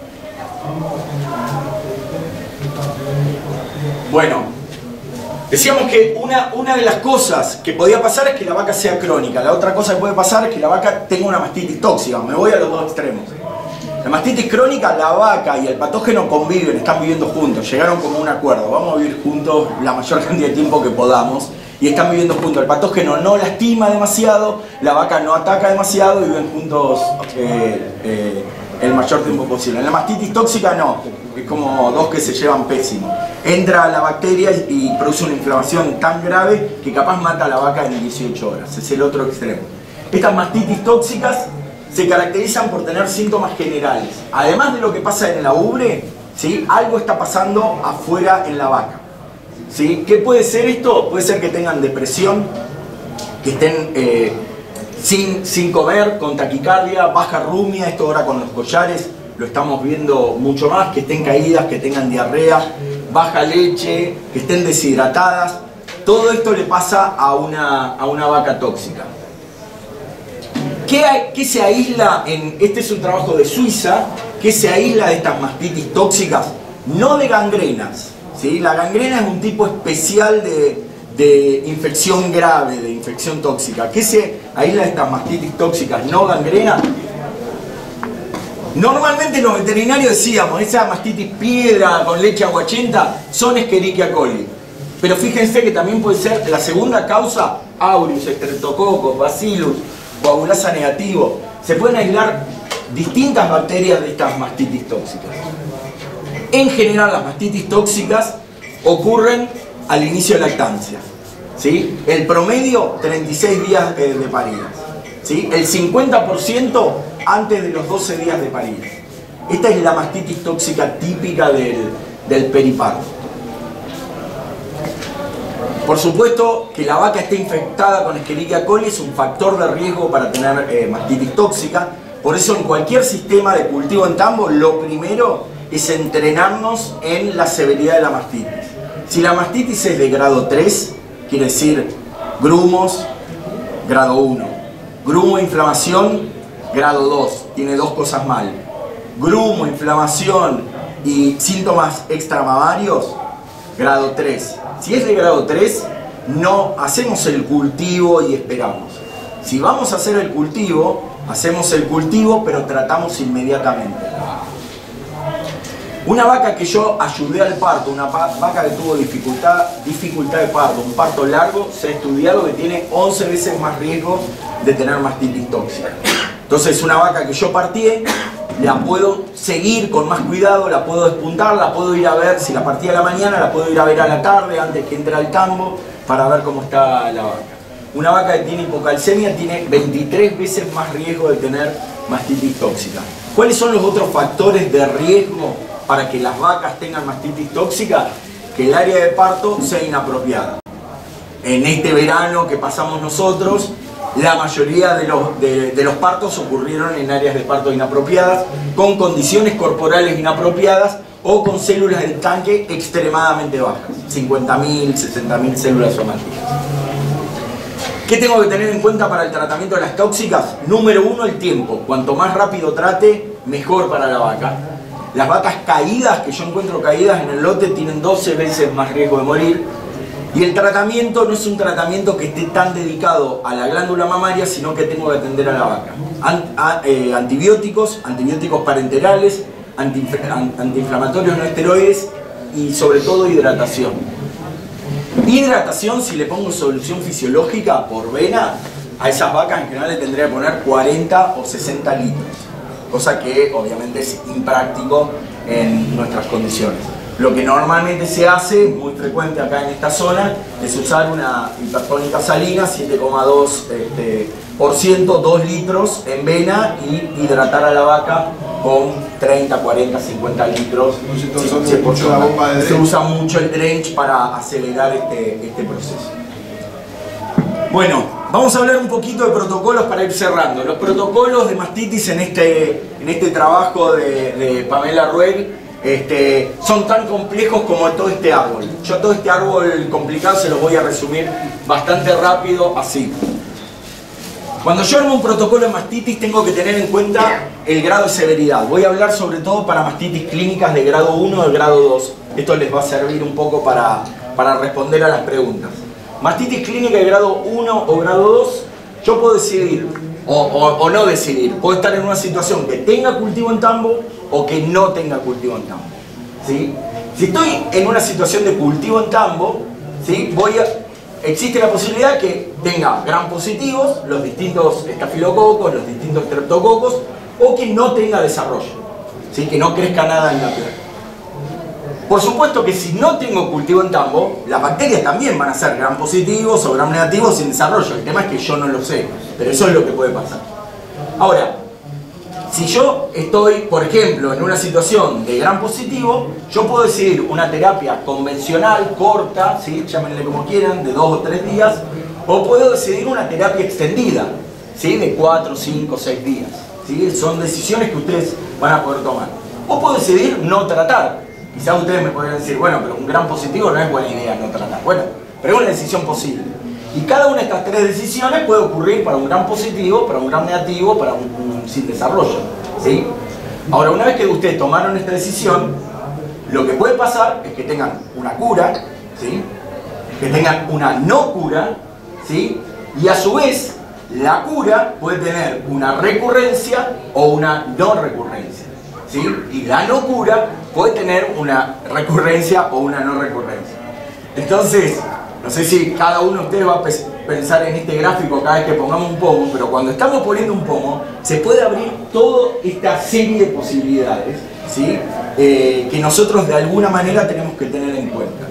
Bueno, decíamos que una de las cosas que podía pasar es que la vaca sea crónica. La otra cosa que puede pasar es que la vaca tenga una mastitis tóxica. Me voy a los dos extremos. La mastitis crónica, la vaca y el patógeno conviven, están viviendo juntos, llegaron como un acuerdo, vamos a vivir juntos la mayor cantidad de tiempo que podamos, y están viviendo juntos. El patógeno no lastima demasiado, la vaca no ataca demasiado, y viven juntos el mayor tiempo posible. En la mastitis tóxica no, es como dos que se llevan pésimo. Entra la bacteria y produce una inflamación tan grave que capaz mata a la vaca en 18 horas, es el otro extremo. Estas mastitis tóxicas se caracterizan por tener síntomas generales. Además de lo que pasa en la ubre, ¿sí? Algo está pasando afuera en la vaca. ¿Sí? ¿Qué puede ser esto? Puede ser que tengan depresión, que estén sin comer, con taquicardia, baja rumia, esto ahora con los collares lo estamos viendo mucho más, que estén caídas, que tengan diarrea, baja leche, que estén deshidratadas. Todo esto le pasa a una vaca tóxica. ¿Qué se aísla este es un trabajo de Suiza, que se aísla de estas mastitis tóxicas? No de gangrenas, ¿sí? La gangrena es un tipo especial de infección grave, de infección tóxica. ¿Qué se aísla de estas mastitis tóxicas no gangrena? Normalmente los veterinarios decíamos, esa mastitis piedra con leche aguachenta son Escherichia coli. Pero fíjense que también puede ser la segunda causa, Aureus, Streptococcus, Bacillus, coagulasa negativo. Se pueden aislar distintas bacterias de estas mastitis tóxicas. En general las mastitis tóxicas ocurren al inicio de lactancia, ¿sí? El promedio 36 días de paridas, ¿sí? El 50% antes de los 12 días de paridas. Esta es la mastitis tóxica típica del periparto. Por supuesto que la vaca esté infectada con Escherichia coli es un factor de riesgo para tener mastitis tóxica. Por eso en cualquier sistema de cultivo en tambo, lo primero es entrenarnos en la severidad de la mastitis. Si la mastitis es de grado 3, quiere decir grumos, grado 1. Grumo, inflamación, grado 2. Tiene dos cosas mal. Grumo, inflamación y síntomas extramamarios, grado 3. Si es de grado 3, no hacemos el cultivo y esperamos. Si vamos a hacer el cultivo, hacemos el cultivo, pero tratamos inmediatamente. Una vaca que yo ayudé al parto, una vaca que tuvo dificultad de parto, un parto largo, se ha estudiado que tiene 11 veces más riesgo de tener mastitis tóxica. Entonces, una vaca que yo partí, la puedo seguir con más cuidado, la puedo despuntar, la puedo ir a ver, si la partí a la mañana, la puedo ir a ver a la tarde, antes que entre al tambo, para ver cómo está la vaca. Una vaca que tiene hipocalcemia tiene 23 veces más riesgo de tener mastitis tóxica. ¿Cuáles son los otros factores de riesgo para que las vacas tengan mastitis tóxica? Que el área de parto sea inapropiada. En este verano que pasamos nosotros, la mayoría de los partos ocurrieron en áreas de parto inapropiadas, con condiciones corporales inapropiadas o con células del tanque extremadamente bajas, 50.000, 60.000 células somáticas. ¿Qué tengo que tener en cuenta para el tratamiento de las tóxicas? Número 1, el tiempo. Cuanto más rápido trate, mejor para la vaca. Las vacas caídas, que yo encuentro caídas en el lote, tienen 12 veces más riesgo de morir. Y el tratamiento no es un tratamiento que esté tan dedicado a la glándula mamaria, sino que tengo que atender a la vaca. Antibióticos parenterales, antiinflamatorios no esteroides y sobre todo hidratación. Hidratación, si le pongo solución fisiológica por vena, a esas vacas en general le tendría que poner 40 o 60 litros. Cosa que obviamente es impráctico en nuestras condiciones. Lo que normalmente se hace, muy frecuente acá en esta zona, es usar una hipertónica salina, 7,2%, 2 litros en vena, y hidratar a la vaca con 30, 40, 50 litros. Se usa mucho el drench para acelerar este proceso. Bueno, vamos a hablar un poquito de protocolos para ir cerrando. Los protocolos de mastitis en este trabajo de Pamela Ruegg son tan complejos como todo este árbol. Yo todo este árbol complicado se los voy a resumir bastante rápido así. Cuando yo armo un protocolo de mastitis tengo que tener en cuenta el grado de severidad. Voy a hablar sobre todo para mastitis clínicas de grado 1 o de grado 2. Esto les va a servir un poco para responder a las preguntas. Mastitis clínica de grado 1 o grado 2, yo puedo decidir o no decidir. Puedo estar en una situación que tenga cultivo en tambo o que no tenga cultivo en tambo, ¿sí? Si estoy en una situación de cultivo en tambo, ¿sí? Existe la posibilidad que tenga gram positivos, los distintos estafilococos, los distintos streptococos, o que no tenga desarrollo, ¿sí? Que no crezca nada en la piel. Por supuesto que si no tengo cultivo en tambo, las bacterias también van a ser gram positivos o gram negativos sin desarrollo. El tema es que yo no lo sé, pero eso es lo que puede pasar. Ahora, si yo estoy, por ejemplo, en una situación de gram positivo, yo puedo decidir una terapia convencional, corta, ¿sí? Llámenle como quieran, de 2 o 3 días, o puedo decidir una terapia extendida, ¿sí? De 4, 5, 6 días, ¿sí? Son decisiones que ustedes van a poder tomar. O puedo decidir no tratar. Quizás ustedes me podrían decir, bueno, pero un gram positivo no es buena idea no tratar. Bueno, pero es una decisión posible. Y cada una de estas 3 decisiones puede ocurrir para un gram positivo, para un gram negativo, para un sin desarrollo, ¿sí? Ahora, una vez que ustedes tomaron esta decisión, lo que puede pasar es que tengan una cura, ¿sí? Que tengan una no cura, ¿sí? Y a su vez, la cura puede tener una recurrencia o una no recurrencia, ¿sí? Y la no cura puede tener una recurrencia o una no recurrencia. Entonces, no sé si cada uno de ustedes va a pensar en este gráfico cada vez que pongamos un pomo, pero cuando estamos poniendo un pomo, se puede abrir toda esta serie de posibilidades, ¿sí? Que nosotros de alguna manera tenemos que tener en cuenta.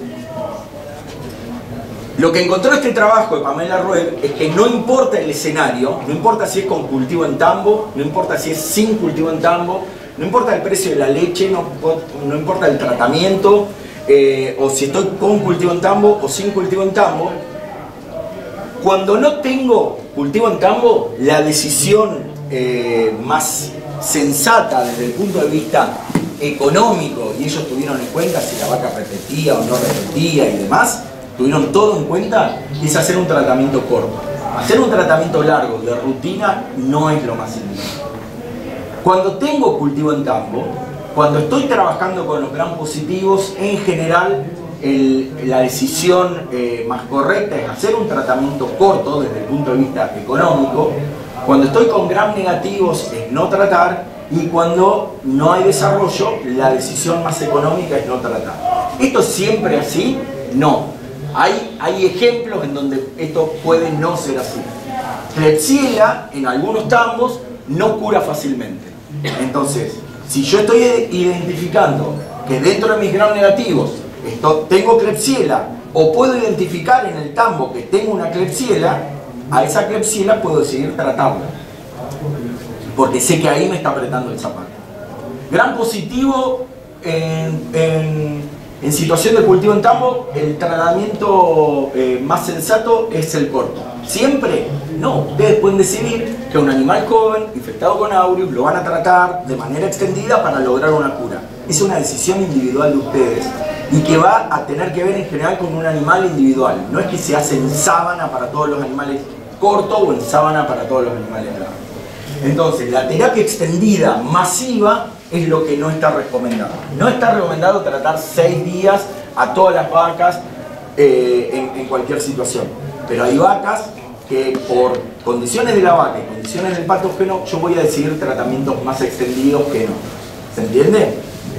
Lo que encontró este trabajo de Pamela Ruegg es que no importa el escenario, no importa si es con cultivo en tambo, no importa si es sin cultivo en tambo, no importa el precio de la leche, no importa el tratamiento, o si estoy con cultivo en tambo o sin cultivo en tambo. Cuando no tengo cultivo en tambo, la decisión más sensata desde el punto de vista económico, y ellos tuvieron en cuenta si la vaca repetía o no repetía y demás, tuvieron todo en cuenta, es hacer un tratamiento corto. Hacer un tratamiento largo de rutina no es lo más importante. Cuando tengo cultivo en tambo, cuando estoy trabajando con los gram positivos, en general la decisión más correcta es hacer un tratamiento corto desde el punto de vista económico. Cuando estoy con gram negativos es no tratar, y cuando no hay desarrollo, la decisión más económica es no tratar. ¿Esto es siempre así? No. Hay ejemplos en donde esto puede no ser así. Klebsiella en algunos tambos no cura fácilmente. Entonces, si yo estoy identificando que dentro de mis gram negativos tengo Klebsiella, o puedo identificar en el tambo que tengo una Klebsiella, a esa Klebsiella puedo decidir tratarla, porque sé que ahí me está apretando el zapato. Gram positivo en situación de cultivo en tambo, el tratamiento más sensato es el corto. ¿Siempre? No. Ustedes pueden decidir que un animal joven infectado con aureus lo van a tratar de manera extendida para lograr una cura. Es una decisión individual de ustedes y que va a tener que ver en general con un animal individual. No es que se hace en sábana para todos los animales cortos o en sábana para todos los animales largos. Entonces, la terapia extendida masiva es lo que no está recomendado. No está recomendado tratar 6 días a todas las vacas en cualquier situación. Pero hay vacas que por condiciones de la vaca y condiciones del patógeno, yo voy a decidir tratamientos más extendidos que no. ¿Se entiende?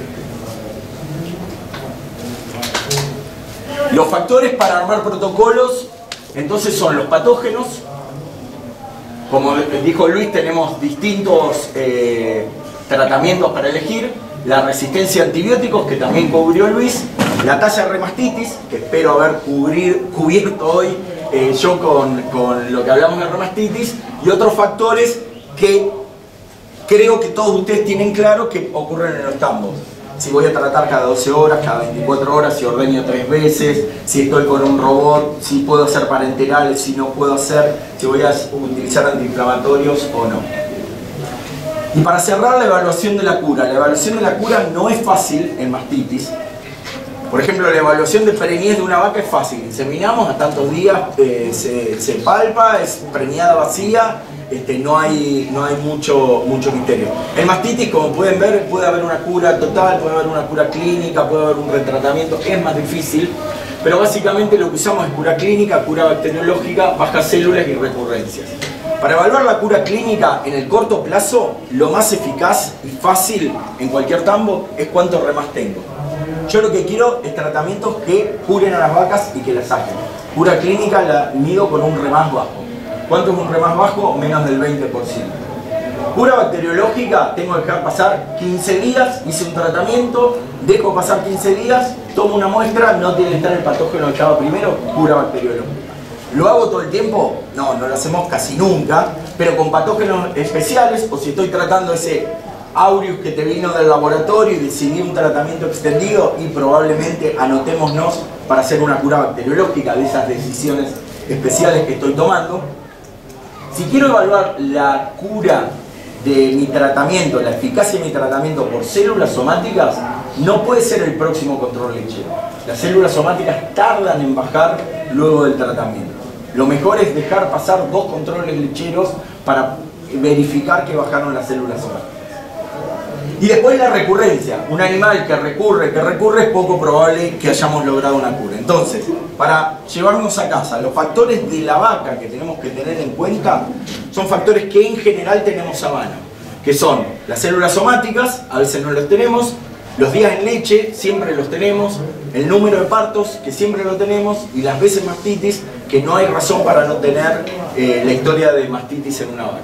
Los factores para armar protocolos, entonces, son los patógenos. Como dijo Luis, tenemos distintos tratamientos para elegir. La resistencia a antibióticos, que también cubrió Luis. La talla de remastitis, que espero haber cubierto hoy yo con lo que hablamos de remastitis. Y otros factores que creo que todos ustedes tienen claro que ocurren en los tambos. Si voy a tratar cada 12 horas, cada 24 horas, si ordeño 3 veces, si estoy con un robot, si puedo hacer parenterales, si no puedo hacer, si voy a utilizar antiinflamatorios o no. Y para cerrar, la evaluación de la cura. La evaluación de la cura no es fácil en mastitis. Por ejemplo, la evaluación de preñez de una vaca es fácil. Inseminamos, a tantos días se palpa, es preñada vacía. No hay mucho misterio. En mastitis, como pueden ver, puede haber una cura total, puede haber una cura clínica, puede haber un retratamiento, es más difícil, pero básicamente lo que usamos es cura clínica, cura bacteriológica, bajas células y recurrencias. Para evaluar la cura clínica en el corto plazo, lo más eficaz y fácil en cualquier tambo es cuánto remás tengo. Yo lo que quiero es tratamientos que curen a las vacas y que las saquen. Cura clínica la mido con un remás bajo. ¿Cuánto es un remás bajo? Menos del 20%. Cura bacteriológica, tengo que dejar pasar 15 días, hice un tratamiento, dejo pasar 15 días, tomo una muestra, no tiene que estar el patógeno que estaba primero, cura bacteriológica. ¿Lo hago todo el tiempo? No, no lo hacemos casi nunca, pero con patógenos especiales, o si estoy tratando ese aureus que te vino del laboratorio y decidí un tratamiento extendido, y probablemente anotémonos para hacer una cura bacteriológica de esas decisiones especiales que estoy tomando. Si quiero evaluar la cura de mi tratamiento, la eficacia de mi tratamiento por células somáticas, no puede ser el próximo control lechero. Las células somáticas tardan en bajar luego del tratamiento. Lo mejor es dejar pasar 2 controles lecheros para verificar que bajaron las células somáticas. Y después la recurrencia. Un animal que recurre, es poco probable que hayamos logrado una cura. Entonces, para llevarnos a casa, los factores de la vaca que tenemos que tener en cuenta son factores que en general tenemos a mano, que son las células somáticas, a veces no las tenemos, los días en leche, siempre los tenemos, el número de partos, que siempre lo tenemos, y las veces mastitis, que no hay razón para no tener la historia de mastitis en una vaca.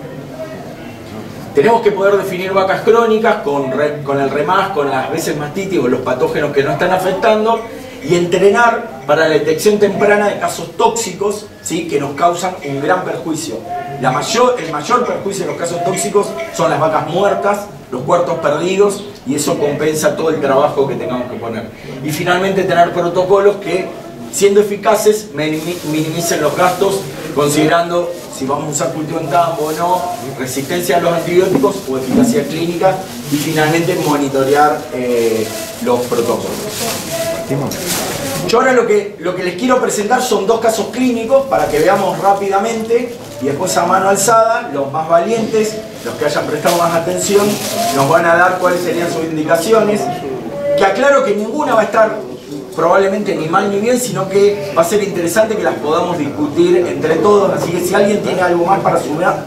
Tenemos que poder definir vacas crónicas con el remás, con las veces mastitis o los patógenos que no están afectando, y entrenar para la detección temprana de casos tóxicos, ¿sí?, que nos causan un gran perjuicio. El mayor perjuicio de los casos tóxicos son las vacas muertas, los cuartos perdidos, y eso compensa todo el trabajo que tengamos que poner. Y finalmente tener protocolos que, siendo eficaces, minimicen los gastos, considerando si vamos a usar cultivo en campo o no, resistencia a los antibióticos o eficacia clínica, y finalmente monitorear los protocolos. Yo ahora lo que les quiero presentar son 2 casos clínicos para que veamos rápidamente, y después a mano alzada, los más valientes, los que hayan prestado más atención, nos van a dar cuáles serían sus indicaciones, que aclaro que ninguna va a estar probablemente ni mal ni bien, sino que va a ser interesante que las podamos discutir entre todos. Así que si alguien tiene algo más para sumar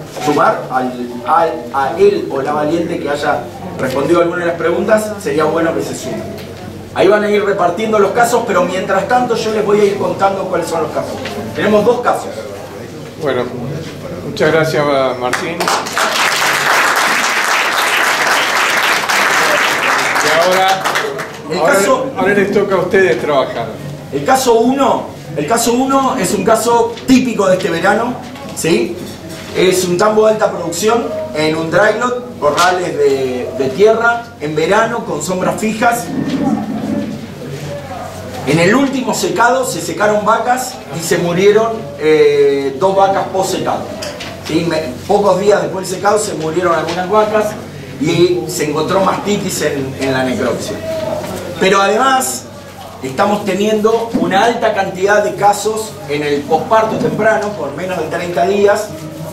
a él o la valiente que haya respondido alguna de las preguntas, sería bueno que se sume. Ahí van a ir repartiendo los casos, pero mientras tanto yo les voy a ir contando cuáles son los casos. Tenemos 2 casos. Bueno, muchas gracias, Martín. Y ahora les toca a ustedes trabajar. El caso 1 es un caso típico de este verano, ¿sí? Es un tambo de alta producción en un dry lot, corrales de tierra, en verano, con sombras fijas. En el último secado se secaron vacas y se murieron 2 vacas post secado. ¿Sí? Pocos días después del secado se murieron algunas vacas y se encontró mastitis en la necropsia. Pero además estamos teniendo una alta cantidad de casos en el posparto temprano, por menos de 30 días.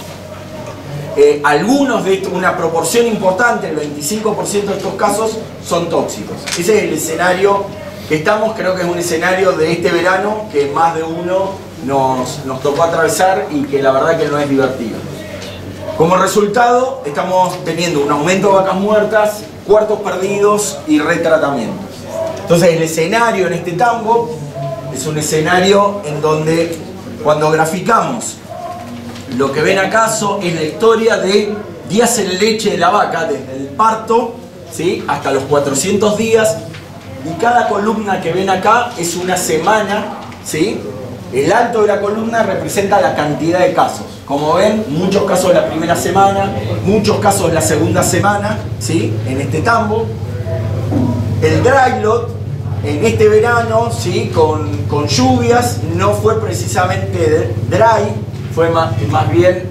Algunos de estos, una proporción importante, el 25% de estos casos son tóxicos. Ese es el escenario que estamos, creo que es un escenario de este verano que más de uno nos tocó atravesar y que la verdad que no es divertido. Como resultado, estamos teniendo un aumento de vacas muertas, cuartos perdidos y retratamientos. Entonces el escenario en este tambo es un escenario en donde cuando graficamos lo que ven acaso es la historia de días en leche de la vaca, desde el parto, ¿sí?, hasta los 400 días, y cada columna que ven acá es una semana, ¿sí? El alto de la columna representa la cantidad de casos. Como ven, muchos casos la primera semana, muchos casos la segunda semana, ¿sí?, en este tambo. El dry lot, en este verano, ¿sí?, con lluvias, no fue precisamente dry, fue más bien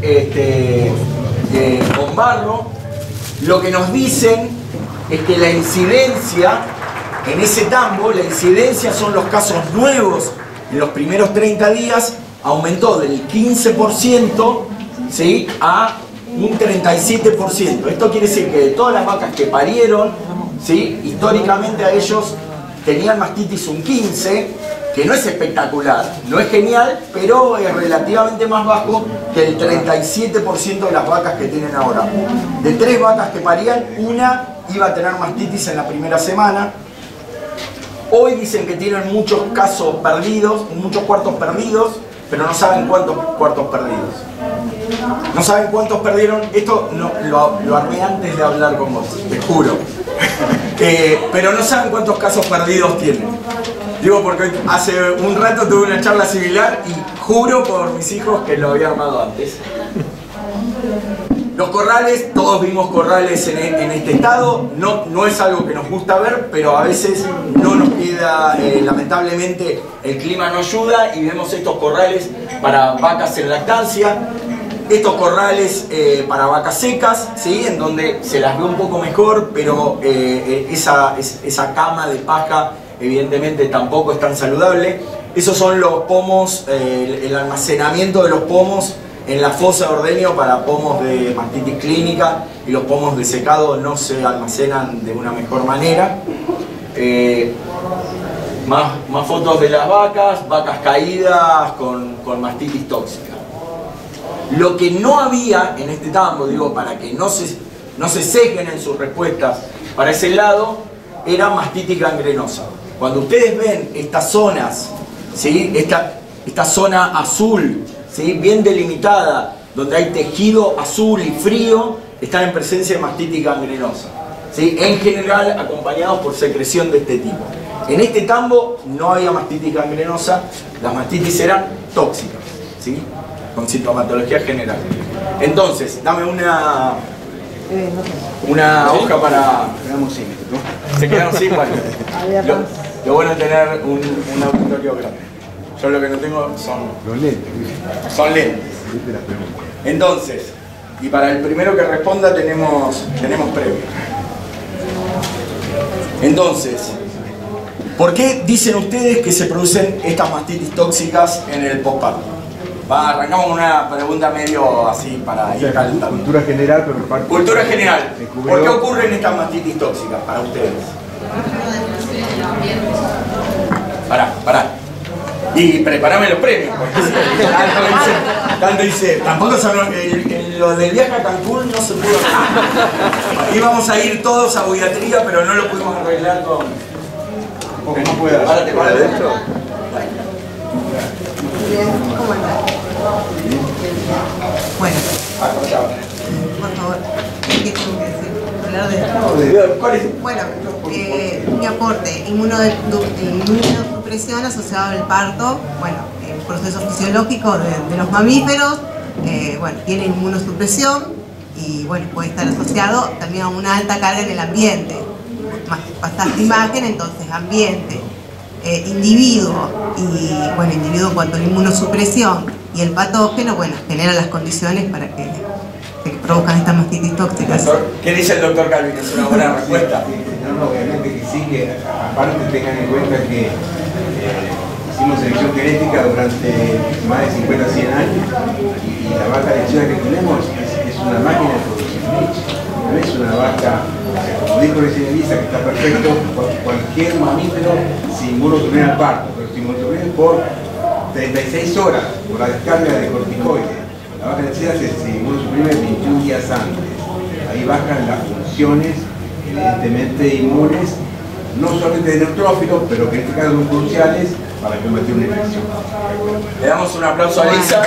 con barro. Lo que nos dicen es que la incidencia en ese tambo, la incidencia son los casos nuevos en los primeros 30 días, aumentó del 15%, ¿sí?, a un 37%. Esto quiere decir que de todas las vacas que parieron, ¿sí?, históricamente a ellos tenían mastitis un 15%, que no es espectacular, no es genial, pero es relativamente más bajo que el 37% de las vacas que tienen ahora. De 3 vacas que parían, una iba a tener mastitis en la primera semana. Hoy dicen que tienen muchos casos perdidos, muchos cuartos perdidos, pero no saben cuántos cuartos perdidos. No saben cuántos perdieron. Esto lo armé antes de hablar con vos, te juro. Pero no saben cuántos casos perdidos tienen. Digo porque hace un rato tuve una charla similar y juro por mis hijos que lo había armado antes. Los corrales, todos vimos corrales en este estado, no es algo que nos gusta ver, pero a veces no nos queda, lamentablemente el clima no ayuda y vemos estos corrales para vacas en lactancia, estos corrales para vacas secas, ¿sí?, en donde se las ve un poco mejor, pero esa cama de paja evidentemente tampoco es tan saludable. Esos son los pomos, el almacenamiento de los pomos en la fosa de ordeño para pomos de mastitis clínica, y los pomos de secado no se almacenan de una mejor manera. Más fotos de las vacas caídas con mastitis tóxica. Lo que no había en este tambo, digo, para que no se sesguen en sus respuestas para ese lado, era mastitis gangrenosa. Cuando ustedes ven estas zonas, ¿sí?, esta zona azul, ¿sí?, bien delimitada, donde hay tejido azul y frío, están en presencia de mastitis gangrenosa, ¿sí?, en general acompañados por secreción de este tipo. En este tambo no había mastitis gangrenosa, las mastitis eran tóxicas, ¿sí?, con sintomatología general. Entonces, dame una hoja para... ¿Se quedaron sin? Bueno, lo bueno es tener un auditorio grande. Yo lo que no tengo son lentes. Entonces, y para el primero que responda tenemos premio. Entonces, ¿por qué dicen ustedes que se producen estas mastitis tóxicas en el posparto? Arrancamos con una pregunta medio así para ir calentando. Cultura general, pero parte. Cultura general. ¿Por qué ocurren estas mastitis tóxicas para ustedes? Pará. Y preparame los premios, porque tanto dice, tampoco son lo del viaje a Cancún no se pudo hacer. Íbamos a ir todos a Buiatría, pero no lo pudimos arreglar con... Porque no puede Ahora te para adentro. ¿Cómo estás? Bueno, por favor, ¿qué tengo que decir? Hablar de... ¿Cuál es? Bueno, mi aporte, inmunosupresión asociado al parto, bueno, el proceso fisiológico de los mamíferos, bueno, tiene inmunosupresión y bueno, puede estar asociado también a una alta carga en el ambiente. Pasaste imagen, entonces ambiente, individuo y bueno, individuo en cuanto a la inmunosupresión y el patógeno, bueno, genera las condiciones para que se produzcan estas mastitis tóxicas. ¿Qué dice el doctor Calvin? ¿Es una buena respuesta? No, obviamente que sí, que aparte tengan en cuenta que hicimos selección genética durante más de 50 100 años y la vaca lechera que tenemos es una máquina de producción de leche, no es una vaca, como dijo recién Elisa, que está perfecto, cualquier mamífero se inmunosuprime al parto, pero se inmunosuprime por 36 horas por la descarga de corticoides. La vaca lechera se inmunosuprime 21 días antes. Ahí bajan las funciones evidentemente inmunes, no solamente de neutrófilos, pero que en este caso son cruciales para combatir una infección. Le damos un aplauso a Elisa.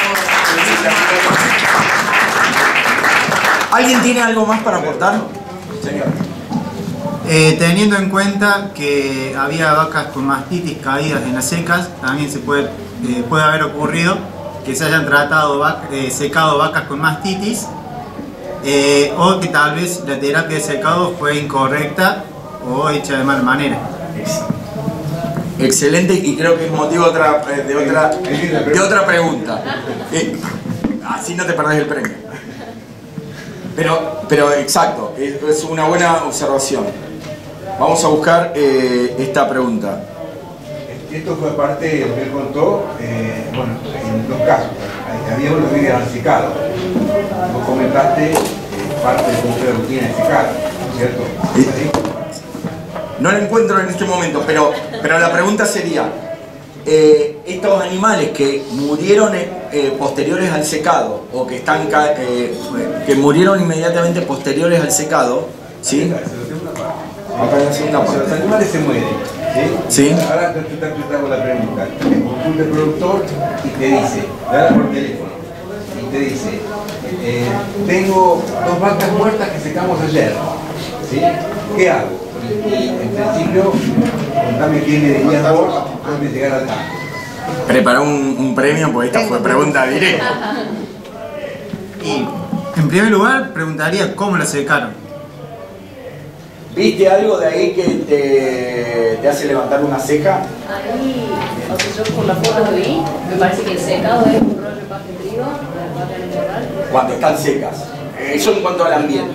¿Alguien tiene algo más para aportar? Señor. Teniendo en cuenta que había vacas con mastitis caídas en las secas, también se puede haber ocurrido que se hayan secado vacas con mastitis, o que tal vez la terapia de secado fue incorrecta o hecha de mala manera. Excelente, y creo que es motivo de otra pregunta. Así no te perdés el premio. Pero exacto, es una buena observación. Vamos a buscar esta pregunta. Esto fue parte de lo que él contó, bueno, en dos casos. Había uno que era secado. Vos comentaste parte de cómo fue la rutina de secado, ¿no es cierto? ¿Sí? No la encuentro en este momento, pero la pregunta sería, estos animales que murieron posteriores al secado, o que que murieron inmediatamente posteriores al secado, ¿sí? Acá en la segunda parte. Los animales se mueren, ¿sí? Sí. Ahora te hago la pregunta. Te consulta el productor y te dice, te habla por teléfono, y te dice, tengo 2 vacas muertas que secamos ayer, ¿sí? ¿Qué hago? Y en principio, contame quién le dirías vos antes de llegar al tanque. Prepara un premio, porque esta fue pregunta directa. Y en primer lugar preguntaría cómo la secaron. ¿Viste algo de ahí que te hace levantar una ceja? Ahí, o sea, yo por la foto que vi, me parece que el secado es un rollo de paja de trigo, la vaca en el morral. Cuando están secas. Eso en cuanto al ambiente.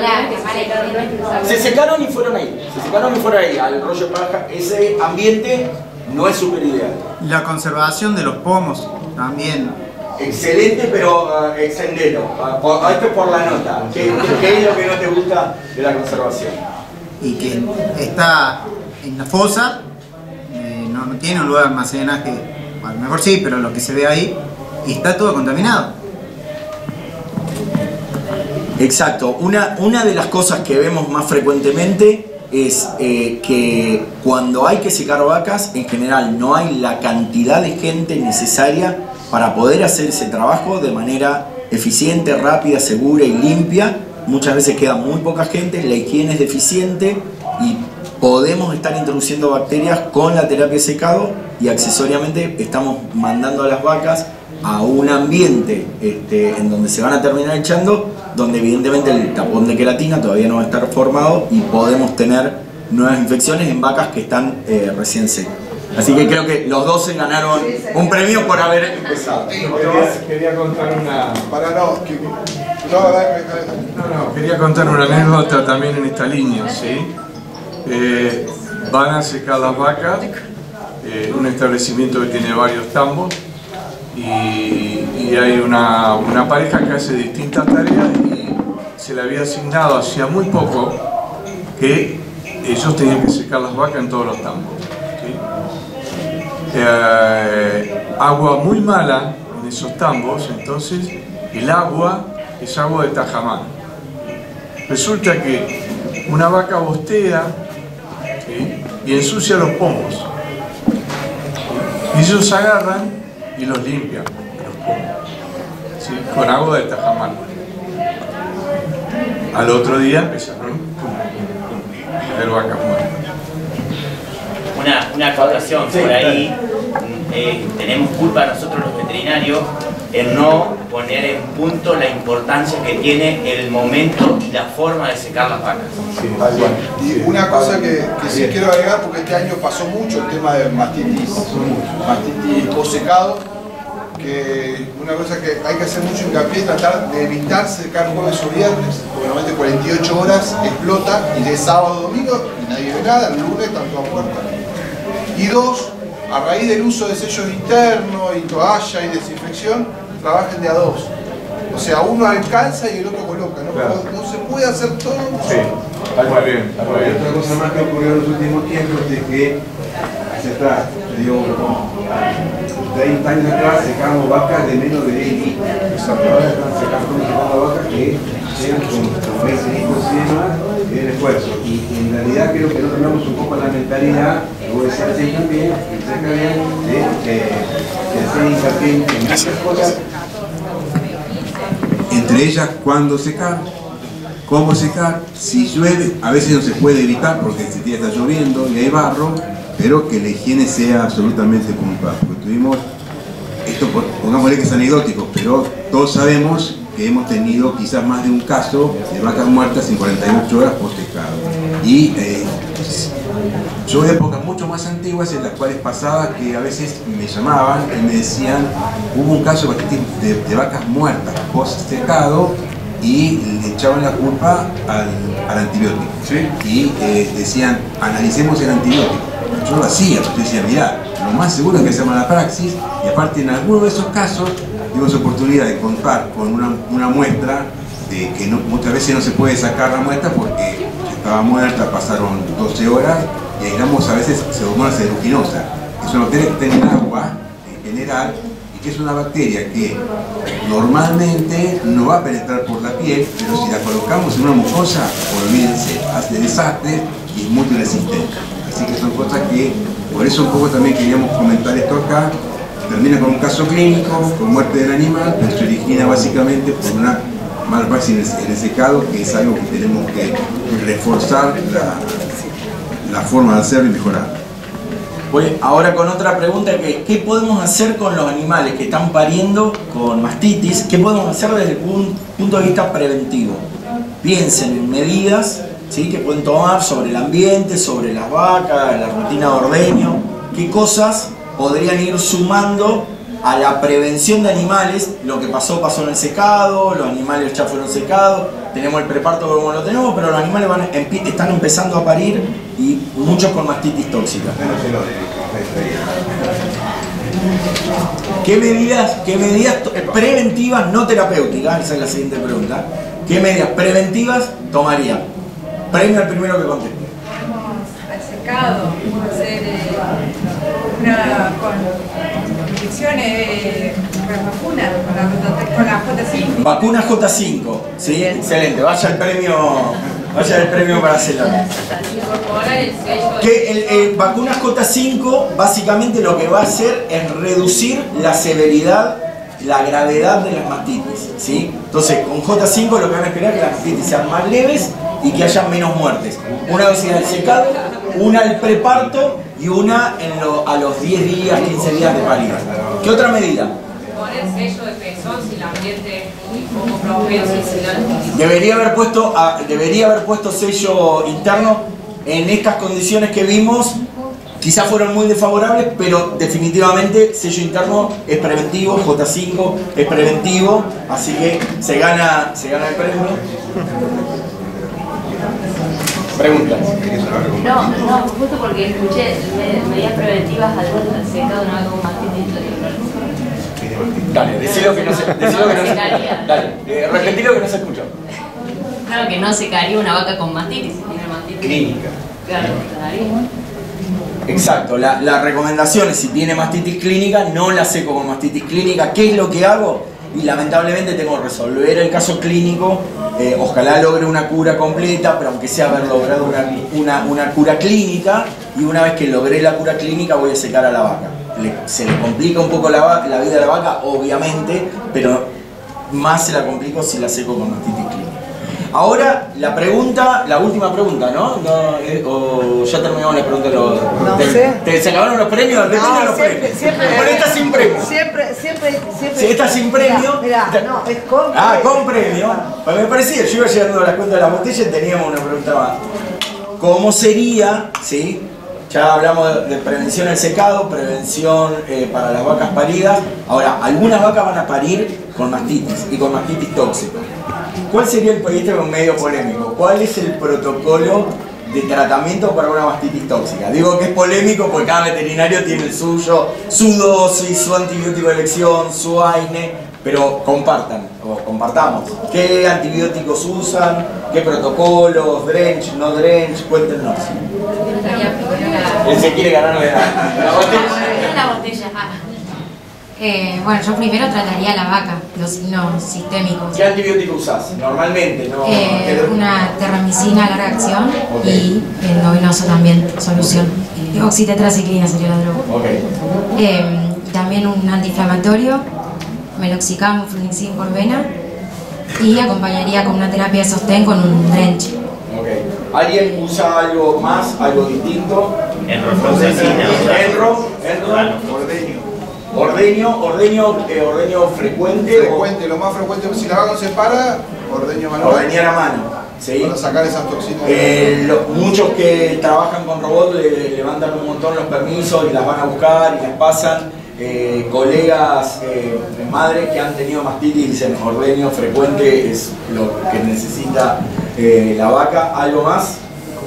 Se secaron y fueron ahí. Al rollo de paja. Ese ambiente no es súper ideal. La conservación de los pomos también. Excelente, pero extendelo. Esto es por la nota. ¿Qué es lo que no te gusta de la conservación? Y que está en la fosa, no tiene un lugar de almacenaje, a lo mejor sí, pero lo que se ve ahí, y está todo contaminado. Exacto. Una de las cosas que vemos más frecuentemente es que cuando hay que secar vacas, en general no hay la cantidad de gente necesaria para poder hacer ese trabajo de manera eficiente, rápida, segura y limpia. Muchas veces queda muy poca gente, la higiene es deficiente y podemos estar introduciendo bacterias con la terapia de secado, y accesoriamente estamos mandando a las vacas a un ambiente en donde se van a terminar echando, donde evidentemente el tapón de queratina todavía no va a estar formado y podemos tener nuevas infecciones en vacas que están recién secas. Así que creo que los dos se ganaron un premio por haber empezado. Quería contar una... Quería contar una anécdota también en esta línea, ¿sí? Van a secar las vacas, un establecimiento que tiene varios tambos, y hay una pareja que hace distintas tareas, y se le había asignado hacía muy poco que ellos tenían que secar las vacas en todos los tambos, ¿sí? agua muy mala en esos tambos, entonces el agua es agua de tajamar. Resulta que una vaca bostea, ¿sí?, y ensucia los pomos. Y ellos agarran y los limpian, los pomos, ¿sí?, con agua de tajamar. Al otro día empezaron a ver vacas muertas. Una acotación, por ahí tenemos culpa nosotros los veterinarios en no poner en punto la importancia que tiene el momento y la forma de secar las vacas. Y una cosa que sí quiero agregar, porque este año pasó mucho el tema de mastitis post-secado, que una cosa que hay que hacer mucho hincapié es tratar de evitar secar jueves o viernes, porque normalmente 48 horas explota, y de sábado a domingo y nadie ve nada, el lunes están todas muertas. Y dos, a raíz del uso de sellos internos y toalla y desinfección, trabajen de a dos. O sea, uno alcanza y el otro coloca, ¿no? Claro. No se puede hacer todo. Sí, muy bien. Otra cosa más que ocurrió en los últimos tiempos es que hacia atrás, digo, 30 años atrás secamos vacas de menos de 10 litros. Ahora están secando vacas que llegan con 20 litros y demás en esfuerzo. Y en realidad creo que no tenemos un poco la mentalidad, que vos decías también, de hacer hincapié en muchas cosas. Entre ellas, cuándo secar, cómo secar, si llueve, a veces no se puede evitar porque ese día está lloviendo y hay barro, pero que la higiene sea absolutamente puntual. Porque tuvimos, esto pongámosle que es anecdótico, pero todos sabemos que hemos tenido quizás más de un caso de vacas muertas en 48 horas post secado. Y yo de épocas mucho más antiguas en las cuales pasaba que a veces me llamaban y me decían, hubo un caso de vacas muertas post secado y le echaban la culpa al antibiótico. ¿Sí? Y decían, analicemos el antibiótico. Yo lo hacía, yo decía, mirá, lo más seguro es que sea mala praxis, y aparte en alguno de esos casos tuvimos oportunidad de contar con una muestra de que muchas veces no se puede sacar la muestra porque estaba muerta, pasaron 12 horas y aislamos a veces Pseudomonas aeruginosa, que es una bacteria que está en agua en general y que es una bacteria que normalmente no va a penetrar por la piel, pero si la colocamos en una mucosa, olvídense, hace desastre y es muy resistente. Así que son cosas que, por eso un poco también queríamos comentar esto acá. Termina con un caso clínico, con muerte del animal, pero se origina básicamente por una mala praxis en el secado, que es algo que tenemos que reforzar la forma de hacerlo y mejorar. Voy ahora con otra pregunta, que ¿qué podemos hacer con los animales que están pariendo con mastitis? ¿Qué podemos hacer desde el punto de vista preventivo? Piensen en medidas, ¿sí?, que pueden tomar sobre el ambiente, sobre las vacas, la rutina de ordeño, qué cosas podrían ir sumando a la prevención de animales. Lo que pasó en el secado, los animales ya fueron secados, tenemos el preparto como lo tenemos, pero los animales están empezando a parir y muchos con mastitis tóxica. ¿Qué medidas preventivas, no terapéuticas? Esa es la siguiente pregunta. ¿Qué medidas preventivas tomarían? Premio al primero que conteste. Al secado, hacer con inyecciones, con la J5. Vacuna J5, sí, excelente. Vaya el premio para Celano. Que vacuna J5 básicamente lo que va a hacer es reducir la severidad, la gravedad de las mastitis, ¿sí? Entonces con J5 lo que van a esperar es que las mastitis sean más leves y que haya menos muertes. Una vez en el secado, una al preparto y una a los 10 días, 15 días de parida. ¿Qué otra medida? Poner sello de pezón si el ambiente es muy poco propenso y si no. Debería haber puesto sello interno en estas condiciones que vimos. Quizás fueron muy desfavorables, pero definitivamente sello interno es preventivo, J5 es preventivo, así que se gana el premio. Preguntas. No, justo porque escuché medidas preventivas al secado no hago mastitis. Dale, decilo que no se dale, repetí lo que no se escuchó. Claro que no secaría una vaca con mastitis. Clínica. Claro, Exacto, la recomendación es si tiene mastitis clínica, no la seco con mastitis clínica. ¿Qué es lo que hago? Y lamentablemente tengo que resolver el caso clínico, ojalá logre una cura completa, pero aunque sea haber logrado una cura clínica, y una vez que logré la cura clínica voy a secar a la vaca. Se le complica un poco la vida de la vaca, obviamente, pero más se la complico si la seco con mastitis clínica. Ahora, la última pregunta, ¿no? ¿O ya terminamos la pregunta? No sé. ¿Se acabaron los premios? Depende de los premios. Por esta sin premio. Siempre. Si esta sin premio. Mirá, no, es con premio. Ah, con premio. Pues me parecía, yo iba llegando a las cuentas de las botellas y teníamos una pregunta más. ¿Cómo sería, sí? Ya hablamos de prevención al secado, prevención para las vacas paridas. Ahora, algunas vacas van a parir con mastitis y con mastitis tóxica. ¿Cuál sería el proyecto medio polémico? ¿Cuál es el protocolo de tratamiento para una mastitis tóxica? Digo que es polémico porque cada veterinario tiene el suyo, su dosis, su antibiótico de elección, su AINE, pero compartamos. ¿Qué antibióticos usan? ¿Qué protocolos? ¿Drench? ¿No drench? Cuéntenos. Él se quiere ganar la botella. La botella. Bueno, yo primero trataría a la vaca, los signos sistémicos. ¿Qué antibiótico usás? Normalmente, ¿no? Una terramicina a larga acción, okay. Y el novenoso también, solución. Oxitetraciclina sería la droga. También un antiinflamatorio, meloxicam, flunixin por vena, y acompañaría con una terapia de sostén con un drench. Okay. ¿Alguien usa algo más, algo distinto? Ordeño frecuente. Frecuente, lo más frecuente, si la vaca no se para, ordeño manual. Ordeñar a mano, ¿sí? Para sacar esas toxinas. Muchos que trabajan con robot le levantan un montón los permisos y las van a buscar y las pasan. Colegas, madres que han tenido mastitis dicen ordeño frecuente es lo que necesita la vaca. ¿Algo más?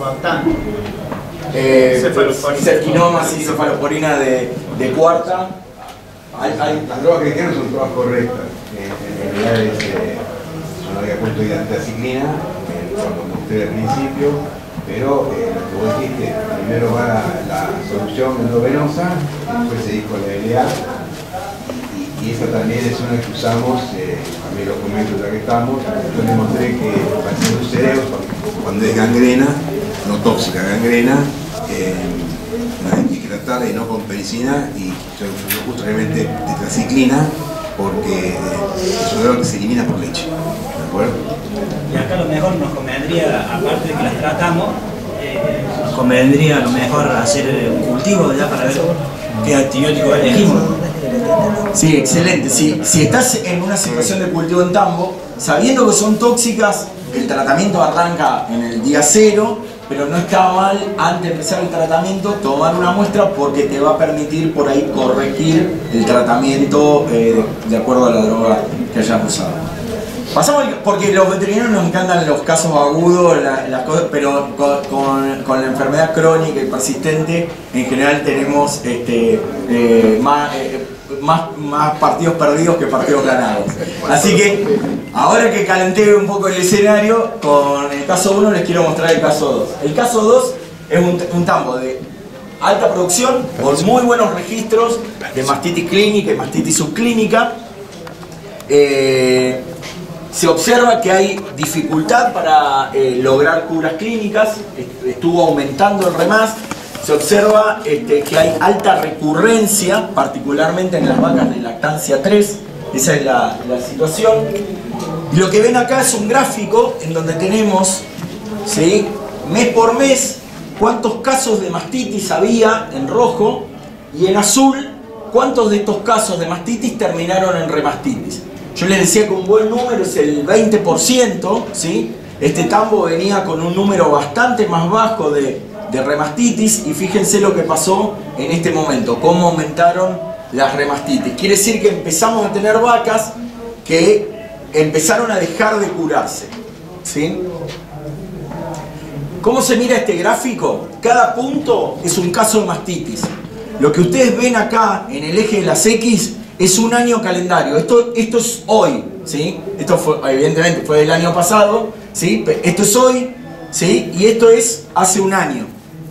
Serquinomas y cefalosporina de cuarta. Las drogas que dijeron son drogas correctas. En realidad yo no había puesto hidroxiclina, cuando mostré al principio, pero lo que vos dijiste, primero va la solución endovenosa, después se dijo la LA, y esa también es una que usamos, también lo comento ya que estamos. Yo les mostré que para hacer los cerebros, cuando es gangrena, no tóxica, gangrena, hay que tratarla y no con penicilina, y yo uso realmente tetraciclina porque es una droga que se elimina por leche. ¿De acuerdo? Y acá lo mejor nos convendría, aparte de que las tratamos, nos convendría a lo mejor hacer un cultivo ya para ver qué antibiótico elegimos. Sí, excelente. Si estás en una situación de cultivo en tambo, sabiendo que son tóxicas, el tratamiento arranca en el día 0, pero no está mal antes de empezar el tratamiento tomar una muestra porque te va a permitir por ahí corregir el tratamiento de acuerdo a la droga que hayas usado. Pasamos, porque los veterinarios nos encantan los casos agudos, las cosas, pero con la enfermedad crónica y persistente en general tenemos más partidos perdidos que partidos ganados. Así que ahora que calenté un poco el escenario, con el caso 1 les quiero mostrar el caso 2. El caso 2 es un tambo de alta producción, con muy buenos registros de mastitis clínica y mastitis subclínica. Se observa que hay dificultad para lograr curas clínicas, estuvo aumentando el REMAS. Se observa que hay alta recurrencia, particularmente en las vacas de lactancia 3, esa es la situación. Y lo que ven acá es un gráfico en donde tenemos, ¿sí?, mes por mes, cuántos casos de mastitis había en rojo, y en azul, cuántos de estos casos de mastitis terminaron en remastitis. Yo les decía que un buen número es el 20%, ¿sí? Este tambo venía con un número bastante más bajo de remastitis, y fíjense lo que pasó en este momento, cómo aumentaron las remastitis. Quiere decir que empezamos a tener vacas que empezaron a dejar de curarse, ¿sí? ¿Cómo se mira este gráfico? Cada punto es un caso de mastitis. Lo que ustedes ven acá en el eje de las X es un año calendario. Esto es hoy, ¿sí? Esto fue, evidentemente fue del año pasado, ¿sí? Esto es hoy, ¿sí? Y esto es hace un año.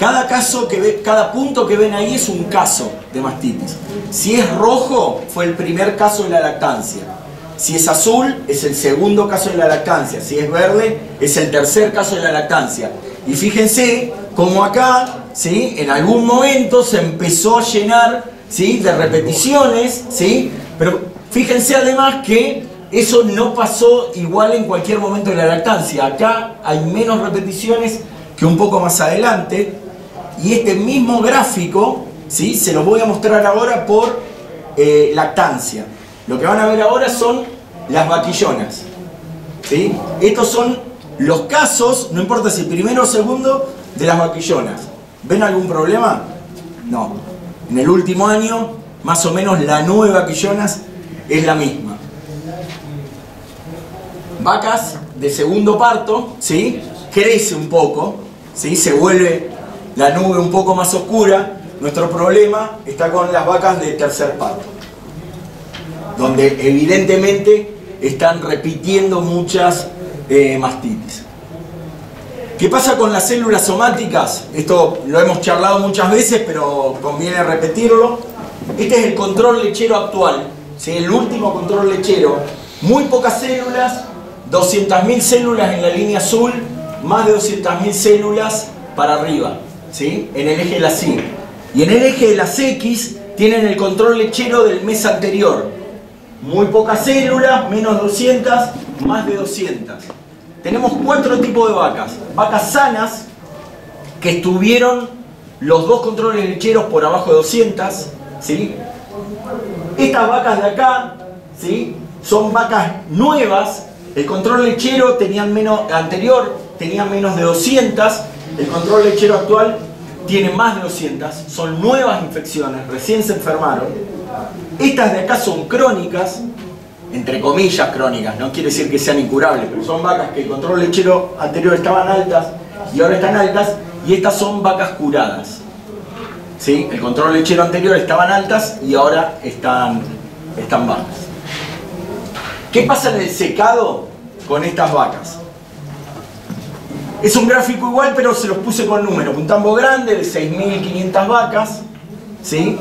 Cada punto que ven ahí es un caso de mastitis. Si es rojo, fue el primer caso de la lactancia. Si es azul, es el segundo caso de la lactancia. Si es verde, es el tercer caso de la lactancia. Y fíjense cómo acá, ¿sí?, en algún momento se empezó a llenar, ¿sí?, de repeticiones, ¿sí? Pero fíjense además que eso no pasó igual en cualquier momento de la lactancia. Acá hay menos repeticiones que un poco más adelante. Y este mismo gráfico, ¿sí?, se los voy a mostrar ahora por lactancia. Lo que van a ver ahora son las vaquillonas, ¿sí? Estos son los casos, no importa si primero o segundo, de las vaquillonas. ¿Ven algún problema? No. En el último año, más o menos la nube de vaquillonas es la misma. Vacas de segundo parto, ¿sí?, crece un poco, ¿sí?, se vuelve la nube un poco más oscura. Nuestro problema está con las vacas de tercer parto, donde evidentemente están repitiendo muchas mastitis. ¿Qué pasa con las células somáticas? Esto lo hemos charlado muchas veces, pero conviene repetirlo. Este es el control lechero actual, ¿sí?, el último control lechero. Muy pocas células, 200.000 células en la línea azul, más de 200.000 células para arriba, ¿sí?, en el eje de las Y. Y en el eje de las X tienen el control lechero del mes anterior. Muy pocas células, menos 200, más de 200. Tenemos 4 tipos de vacas. Vacas sanas, que estuvieron los dos controles lecheros por abajo de 200, ¿sí? Estas vacas de acá, ¿sí?, son vacas nuevas. El control lechero anterior tenía menos de 200. El control lechero actual tiene más de 200. Son nuevas infecciones, recién se enfermaron. Estas de acá son crónicas, entre comillas crónicas, no quiere decir que sean incurables, pero son vacas que el control lechero anterior estaban altas y ahora están altas, y estas son vacas curadas, ¿sí? El control lechero anterior estaban altas y ahora están bajas. ¿Qué pasa en el secado con estas vacas? Es un gráfico igual, pero se los puse con números. Un tambo grande de 6.500 vacas, ¿sí?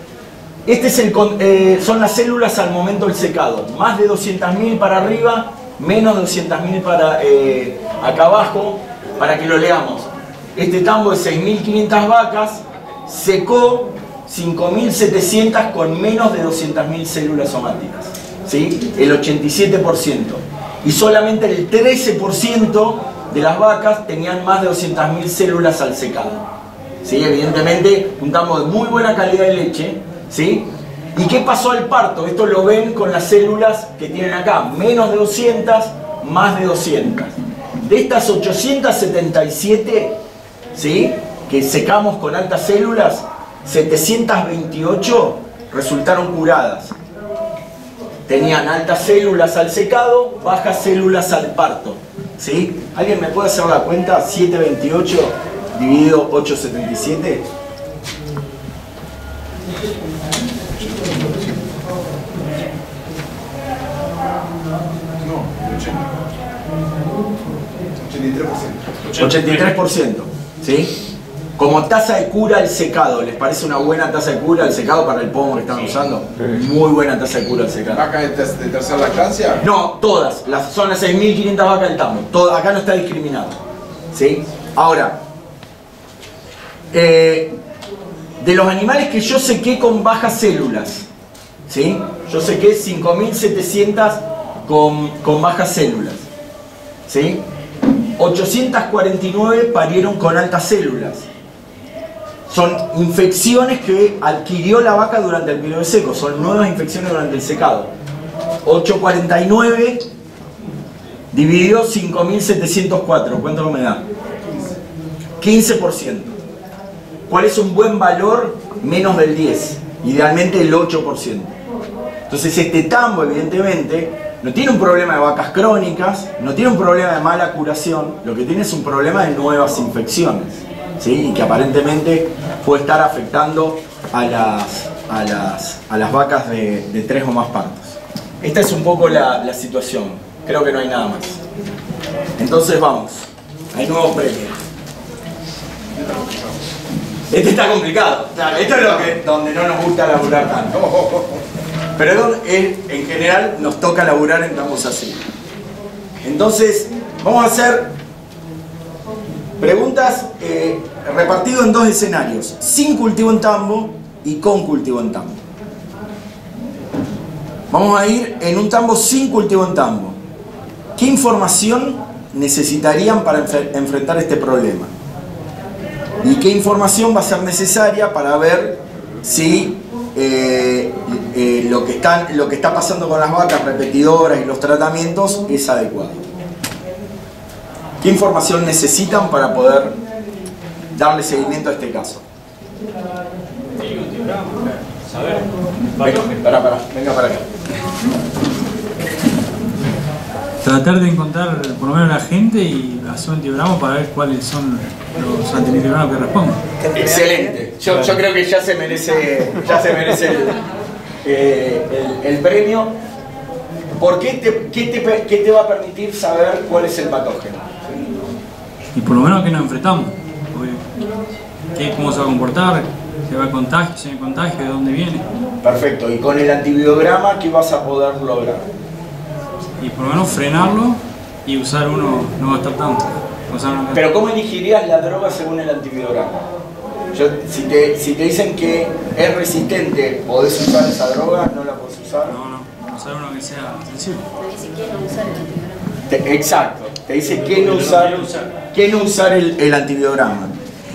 Son las células al momento del secado. Más de 200.000 para arriba, menos de 200.000 para acá abajo, para que lo leamos. Este tambo de 6.500 vacas secó 5.700 con menos de 200.000 células somáticas, ¿sí? El 87%. Y solamente el 13% de las vacas tenían más de 200.000 células al secado, ¿sí? Evidentemente, un tambo de muy buena calidad de leche, ¿sí? ¿Y qué pasó al parto? Esto lo ven con las células que tienen acá, menos de 200, más de 200. De estas 877, ¿sí?, que secamos con altas células, 728 resultaron curadas. Tenían altas células al secado, bajas células al parto, ¿sí? ¿Alguien me puede hacer la cuenta? 728 dividido 877. No, 83%, ¿sí? Como tasa de cura al secado, ¿les parece una buena tasa de cura al secado para el pomo que están usando? Muy buena tasa de cura al secado. ¿Vacas de tercera lactancia? No, todas. Son las 6.500 vacas del tambo. Acá no está discriminado, ¿sí? Ahora, de los animales que yo sequé con bajas células, ¿sí? Yo sequé 5.700 con bajas células, ¿sí? 849 parieron con altas células. Son infecciones que adquirió la vaca durante el periodo seco, son nuevas infecciones durante el secado. 849 dividido 5.704, ¿cuánto me da? 15%. ¿Cuál es un buen valor? Menos del 10, idealmente el 8%. Entonces este tambo, evidentemente, no tiene un problema de vacas crónicas, no tiene un problema de mala curación, lo que tiene es un problema de nuevas infecciones, ¿sí? Y que aparentemente puede estar afectando a las vacas de 3 o más partos. Esta es un poco la situación, creo que no hay nada más. Entonces vamos, hay nuevos premios. Este está complicado. Esto es donde no nos gusta laburar tanto. Pero en general nos toca laburar en tambos así. Entonces, vamos a hacer preguntas repartidas en dos escenarios: sin cultivo en tambo y con cultivo en tambo. Vamos a ir en un tambo sin cultivo en tambo. ¿Qué información necesitarían para enfrentar este problema? ¿Y qué información va a ser necesaria para ver si lo que está pasando con las vacas repetidoras y los tratamientos es adecuado? ¿Qué información necesitan para poder darle seguimiento a este caso? Venga para acá. Tratar de encontrar por lo menos la gente y hacer un antibiograma para ver cuáles son los antibiogramas que responden. Excelente. Yo creo que ya se merece el premio. ¿Por qué te va a permitir saber cuál es el patógeno? Y por lo menos a qué nos enfrentamos. ¿Cómo se va a comportar? ¿Se va a contagio? ¿Se va a contagio? ¿De dónde viene? Perfecto. ¿Y con el antibiograma qué vas a poder lograr? Y por lo menos frenarlo y usar uno, no gastar tanto. Pero ¿cómo elegirías la droga según el antibiograma? Si te dicen que es resistente, ¿podés usar esa droga? ¿No la podés usar? No, usar uno que sea sensible. Te dice que no usar el antibiograma. Exacto, te dice que no usar el antibiograma.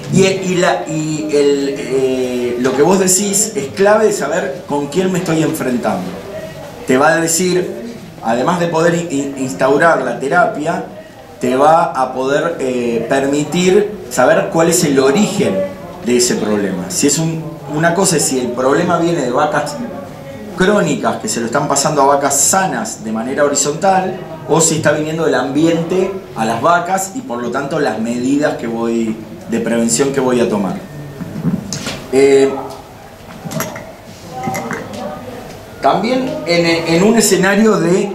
Lo que vos decís es clave de saber con quién me estoy enfrentando. Te va a decir, además de poder instaurar la terapia, te va a poder permitir saber cuál es el origen de ese problema. Si es una cosa es si el problema viene de vacas crónicas que se lo están pasando a vacas sanas de manera horizontal, o si está viniendo del ambiente a las vacas y por lo tanto las medidas de prevención que voy a tomar. También en un escenario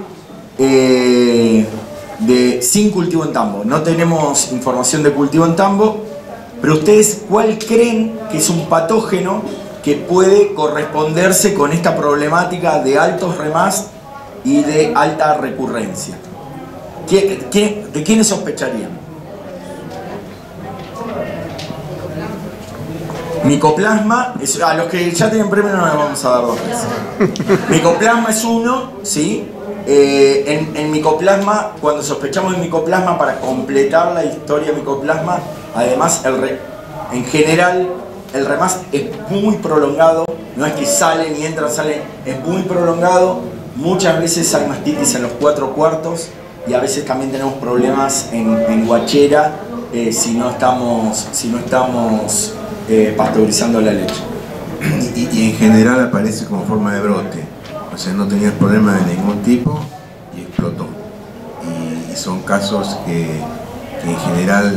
de sin cultivo en tambo. No tenemos información de cultivo en tambo, pero ustedes, ¿cuál creen que es un patógeno que puede corresponderse con esta problemática de altos remás y de alta recurrencia? ¿De quiénes sospecharían? Micoplasma, a los que ya tienen premio no les vamos a dar dos veces. Micoplasma es uno, ¿sí? En micoplasma, cuando sospechamos de micoplasma, para completar la historia de micoplasma, además en general el remás es muy prolongado, no es que salen y entran, salen, es muy prolongado. Muchas veces hay mastitis en los 4/4 y a veces también tenemos problemas en guachera si no estamos pasteurizando la leche. Y en general aparece como forma de brote, o sea, no tenías problemas de ningún tipo y explotó. Y son casos que en general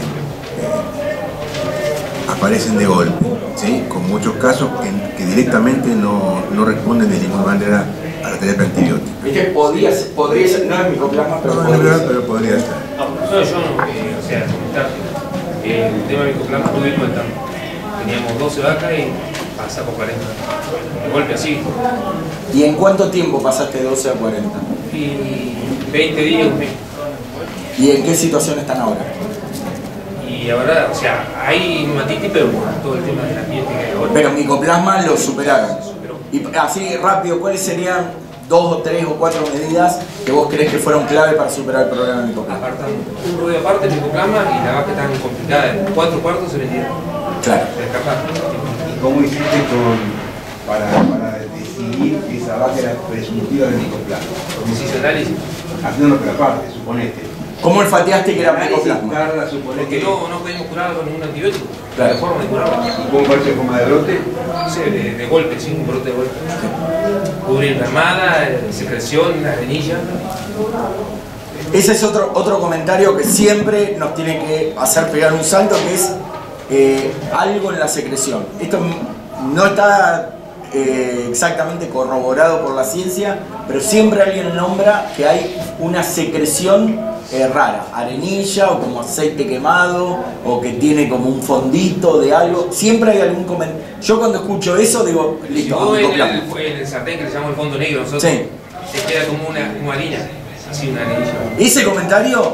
aparecen de golpe, ¿sí? Con muchos casos que directamente no responden de ninguna manera a la terapia antibiótica. ¿Viste? Podría ser, no es micoplasma, pero podría ser. No, yo no, o sea, el tema de micoplasma tuvimos el tambo. Teníamos 12 vacas y pasamos 40. De golpe así. ¿Y en cuánto tiempo pasaste de 12 a 40? Y 20 días, un mes. ¿Y en qué situación están ahora? Y ahora, o sea, hay matitis, pero todo el tema de la piel que ahora. Pero micoplasma lo superaron. Y así rápido, ¿cuáles serían 2 o 3 o 4 medidas que vos crees que fueron clave para superar el problema de micoplasma? Apartando un ruido aparte del micoplasma y la vaca tan complicada, en 4/4 se vendía. Claro. ¿Y cómo hiciste para decidir que esa vaca era presuntiva de micoplasma? Porque si se análisis. Haciendo otra parte, suponete. ¿Cómo olfateaste que era micoplasma? Porque no podemos curarlo con ningún antibiótico. Claro. La forma de curarlo. ¿Y cómo parece forma de brote? Sí, de golpe, sí, un brote de golpe. Cubrir enfermada, secreción, la arenilla. Ese es otro comentario que siempre nos tiene que hacer pegar un salto, que es algo en la secreción. Esto no está exactamente corroborado por la ciencia, pero siempre alguien nombra que hay una secreción rara, arenilla o como aceite quemado o que tiene como un fondito de algo. Siempre hay algún comentario. Yo cuando escucho eso digo, listo, vos en micoplasma. el sartén que le llamamos el fondo negro, nosotros, Sí. se queda como una harina, así una arenilla. Ese comentario,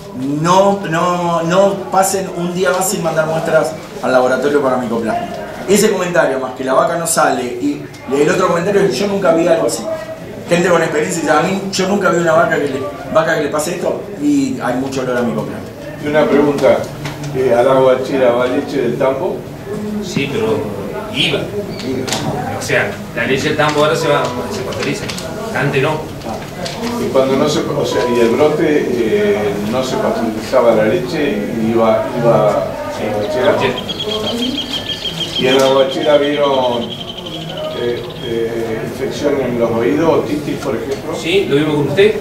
no pasen un día más sin mandar muestras al laboratorio para micoplasma. Ese comentario, más que la vaca no sale, y el otro comentario es yo nunca vi algo así. Gente con experiencia dice, a mí yo nunca vi una vaca que le pase esto y hay mucho olor a micoplasma. Y una pregunta, ¿a la guachera va leche del tambo? Sí, pero iba. O sea, la leche del tambo ahora se pasteuriza, antes no. Y cuando no se, o sea, y el brote no se pasteurizaba la leche y iba a la guachera. Y en la guachera vieron infección en los oídos, otitis por ejemplo. Sí, lo vimos con usted.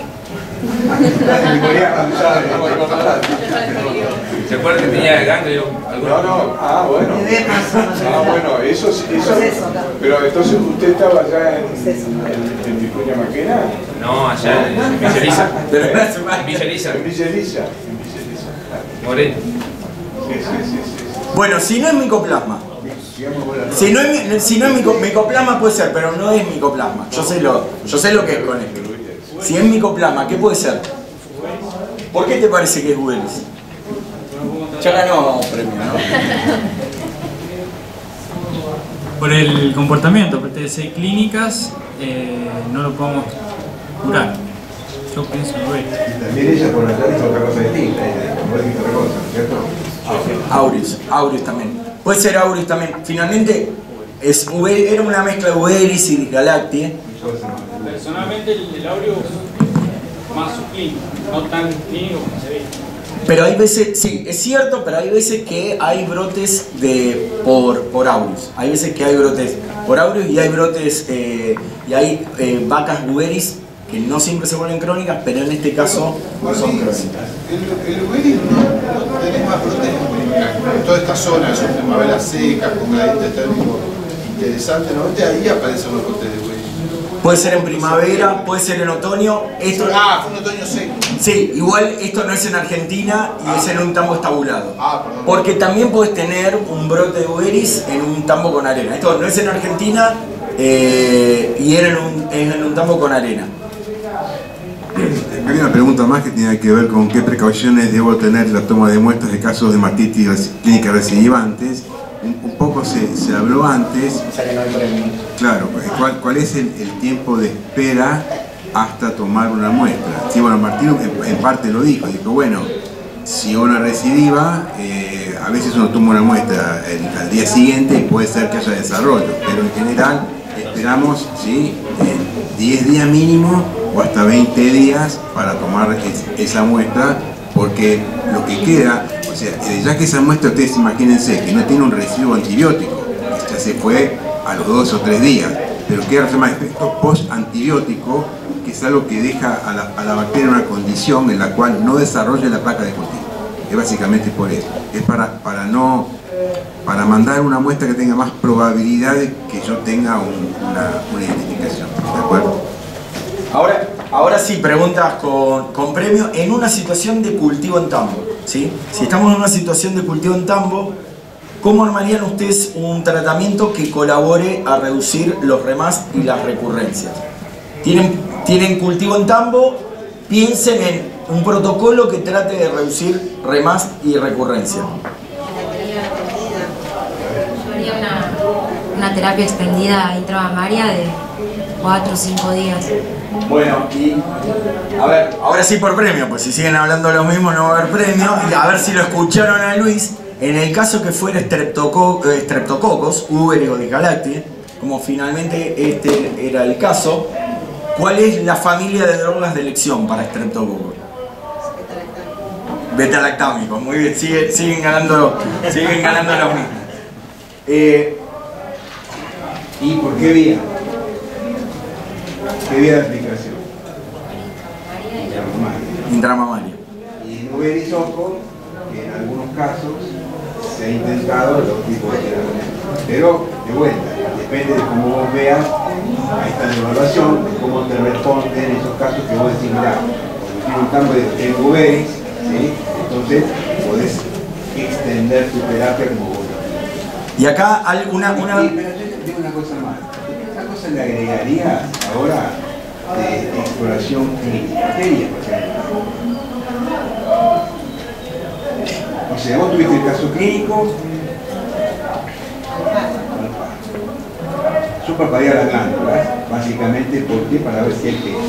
¿Se acuerda que tenía ganglio? No, bueno. Bueno, eso. Pero entonces usted estaba allá en Vicuña Maquena. No, allá en Villa Elisa. En Villa Elisa. En Villa Elisa. Moreno. Sí. Bueno, si no es micoplasma. Si no es micoplasma puede ser, pero no es micoplasma. Yo sé lo que es con esto. Si es micoplasma, ¿qué puede ser? ¿Por qué te parece que es Wells? Ya ganó premio, ¿no? Por el comportamiento, por TDC clínicas, no lo podemos curar. Yo pienso que Wells. También ella por la tarde hizo otra cosa distinta, como es otra cosa, ¿cierto? Aureus también. Puede ser Aureus también. Finalmente, era una mezcla de Uberis y Galacti. Personalmente el Aureus más subclínico, no tan clínico como se ve. Pero hay veces, sí, es cierto, pero hay veces que hay brotes por Aureus. Hay veces que hay brotes por Aureus y hay brotes, y hay vacas Uberis que no siempre se vuelven crónicas, pero en este caso no son crónicas. El Uberis no tenés más brotes en toda esta zona, son primaveras secas, con gradiente térmico interesante, ¿no? Ahí aparecen los brotes de Uberis. Puede ser en primavera, puede ser en otoño. Esto, fue un otoño seco. Sí, igual esto no es en Argentina y es en un tambo estabulado. Perdón. Porque también puedes tener un brote de Uberis en un tambo con arena. Esto no es en Argentina y era en un tambo con arena. Hay una pregunta más que tiene que ver con qué precauciones debo tener la toma de muestras de casos de mastitis clínicas recidivantes. Un poco se habló antes. O sea que no hay premio. Claro, ¿cuál es el tiempo de espera hasta tomar una muestra? Sí, bueno, Martín en parte lo dijo, bueno, si una recidiva, a veces uno toma una muestra al día siguiente y puede ser que haya desarrollo, pero en general esperamos 10 días mínimo o hasta 20 días para tomar esa muestra, porque lo que queda, o sea, ya que esa muestra, ustedes imagínense que no tiene un residuo antibiótico, ya se fue a los 2 o 3 días, pero queda el efecto post-antibiótico, que es algo que deja a la bacteria en una condición en la cual no desarrolla la placa de cultivo. Es básicamente por eso. Es para mandar una muestra que tenga más probabilidad de que yo tenga una identificación. ¿De acuerdo? Ahora sí, preguntas con premio en una situación de cultivo en tambo, ¿sí? Si estamos en una situación de cultivo en tambo, ¿cómo armarían ustedes un tratamiento que colabore a reducir los remás y las recurrencias? Tienen cultivo en tambo, piensen en un protocolo que trate de reducir remás y recurrencia. Yo haría una terapia extendida intramamaria de 4 o 5 días. Bueno, y a ver, ahora sí por premio, pues si siguen hablando lo mismo no va a haber premio. Y a ver si lo escucharon a Luis. En el caso que fuera streptococos, Uberis o Galacti, como finalmente este era el caso, ¿cuál es la familia de drogas de elección para streptococos? Beta-lactámicos, muy bien, siguen ganando los mismos. ¿Y por qué vía? ¿Qué vía de aplicación? Intramamaria. Y en Uberis oco, que en algunos casos se ha intentado los tipos de terapia. Pero, de vuelta, depende de cómo vos veas, ahí está la evaluación, de cómo te responden en esos casos que vos decís, mirá, tiene un tambo de Uberis, ¿sí? Entonces podés extender tu terapia como vos. Y acá una... Pero yo tengo una cosa más. Una cosa le agregaría ahora de exploración clínica. ¿Qué harías, por ejemplo? O sea, vos tuviste el caso clínico. Yo parpadeo las glándulas, básicamente, ¿por qué? Para ver si hay que...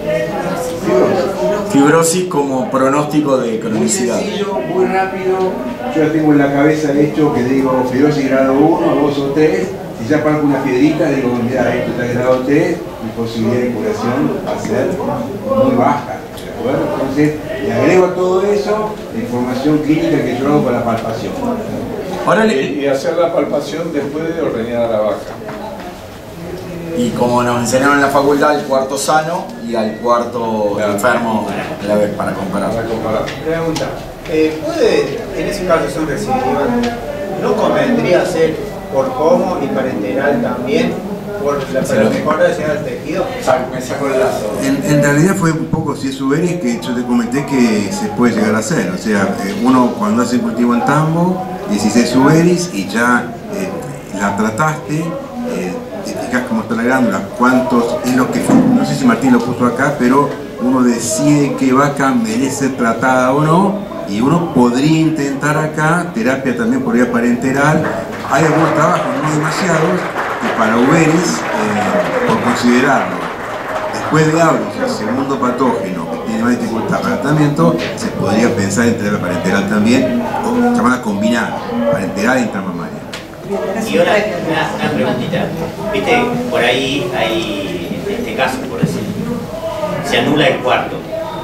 Fibrosis como pronóstico de cronicidad. Muy sencillo, muy rápido. Yo ya tengo en la cabeza hecho que digo fibrosis grado 1, 2 o 3. Si ya parco una piedrita, digo, mira, esto está en grado 3, mi posibilidad de curación va a ser muy baja. ¿De acuerdo? Entonces, le agrego a todo eso la información clínica que yo hago con la palpación. Ahora y hacer la palpación después de ordeñar a la vaca. Y como nos enseñaron en la facultad, el cuarto sano y al cuarto enfermo para comparar. Pregunta, ¿puede, en ese caso es un recidiva, no convendría hacer por como y parenteral también, por la mejora del tejido? Me sacó el lazo. En realidad fue un poco, si es Uberis, que yo te comenté que se puede llegar a hacer. O sea, uno cuando hace cultivo en tambo, 16 Uberis y ya la trataste, te fijas cómo está la glándula, cuántos es lo que, no sé si Martín lo puso acá, pero uno decide qué vaca merece ser tratada o no, y uno podría intentar acá terapia también por vía parenteral. Hay algunos trabajos, no demasiados, que para Uberis, por considerarlo después de Aureus, el segundo patógeno que tiene más dificultad para tratamiento, se podría pensar en terapia parenteral también, o llamada combinada, parenteral e intramamaria. Y ahora una preguntita, viste, por ahí hay, en este caso, por decir, se anula el cuarto,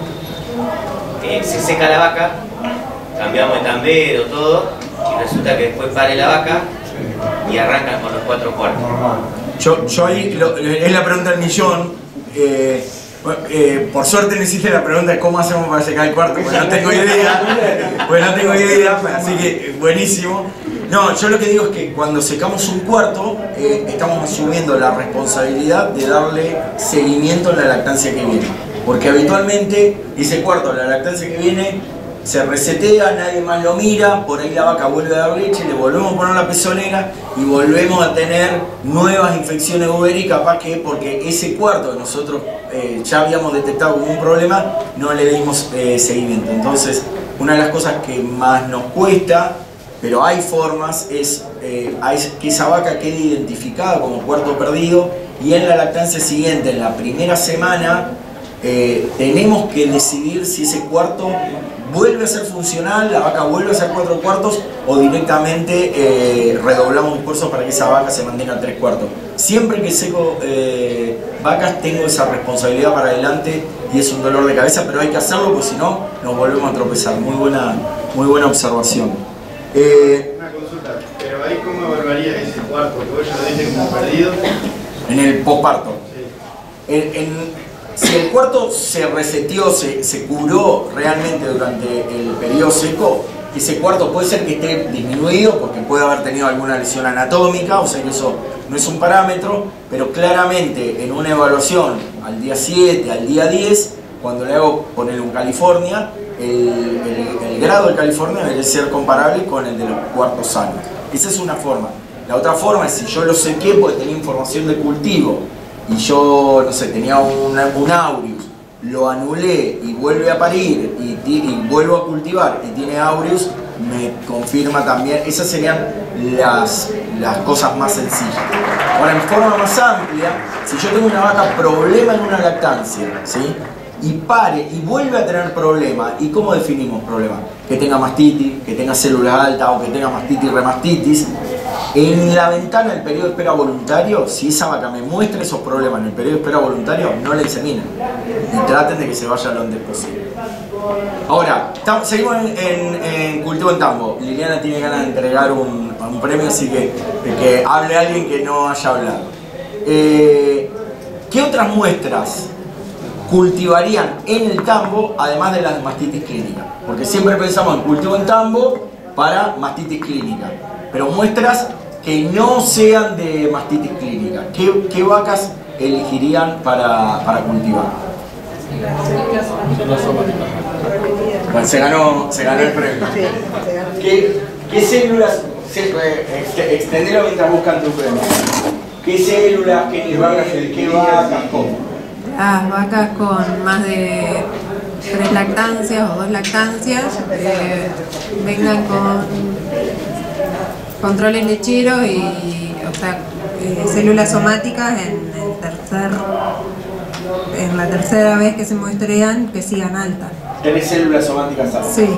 se seca la vaca, cambiamos de tambero, todo, y resulta que después pare la vaca y arrancan con los 4 cuartos. Yo ahí, es la pregunta del millón. Por suerte no hiciste la pregunta de cómo hacemos para secar el cuarto, porque no tengo idea, así que buenísimo. No, yo lo que digo es que cuando secamos un cuarto, estamos asumiendo la responsabilidad de darle seguimiento en la lactancia que viene. Porque habitualmente ese cuarto, la lactancia que viene, se resetea, nadie más lo mira, por ahí la vaca vuelve a dar leche, le volvemos a poner la pezonera y volvemos a tener nuevas infecciones ubéricas, capaz que porque ese cuarto que nosotros ya habíamos detectado como un problema, no le dimos seguimiento. Entonces, una de las cosas que más nos cuesta, pero hay formas, es que esa vaca quede identificada como cuarto perdido y en la lactancia siguiente, en la primera semana, tenemos que decidir si ese cuarto vuelve a ser funcional, la vaca vuelve a ser 4 cuartos o directamente redoblamos esfuerzos para que esa vaca se mantenga 3 cuartos. Siempre que seco vacas tengo esa responsabilidad para adelante y es un dolor de cabeza, pero hay que hacerlo porque si no nos volvemos a tropezar. Muy buena observación. Una consulta, pero ahí ¿cómo evaluarías ese cuarto? Que vos ya lo diste como perdido. En el posparto. Sí. Si el cuarto se reseteó, se curó realmente durante el periodo seco, ese cuarto puede ser que esté disminuido porque puede haber tenido alguna lesión anatómica, o sea que eso no es un parámetro, pero claramente en una evaluación al día 7, al día 10, cuando le hago poner un California, el grado de California debe ser comparable con el de los cuartos sanos. Esa es una forma. La otra forma es si yo lo sequé porque tenía información de cultivo y yo, no sé, tenía un Aureus, lo anulé y vuelve a parir y vuelvo a cultivar y tiene Aureus, me confirma también. Esas serían las cosas más sencillas. Ahora, en forma más amplia, si yo tengo una vaca problema en una lactancia, ¿sí?, y pare y vuelve a tener problema, ¿y cómo definimos problema? Que tenga mastitis, que tenga células altas o que tenga mastitis, remastitis. En la ventana del periodo de espera voluntario, si esa vaca me muestra esos problemas en el periodo de espera voluntario, no la inseminen y traten de que se vaya lo antes posible. Ahora, seguimos en cultivo en tambo. Liliana tiene ganas de entregar un premio, así que hable alguien que no haya hablado. ¿Qué otras muestras cultivarían en el tambo además de las mastitis clínica? Porque siempre pensamos en cultivo en tambo para mastitis clínica, pero muestras que no sean de mastitis clínica. ¿Qué vacas elegirían para cultivar? Bueno, se ganó el premio. ¿Qué células, extendelo mientras buscan tu premio? ¿Qué células, qué vacas, cómo? Las vacas con más de 3 lactancias o 2 lactancias vengan con controles lecheros y, o sea, células somáticas en la tercera vez que se muestrean que sigan altas. ¿Tenés células somáticas altas? Sí.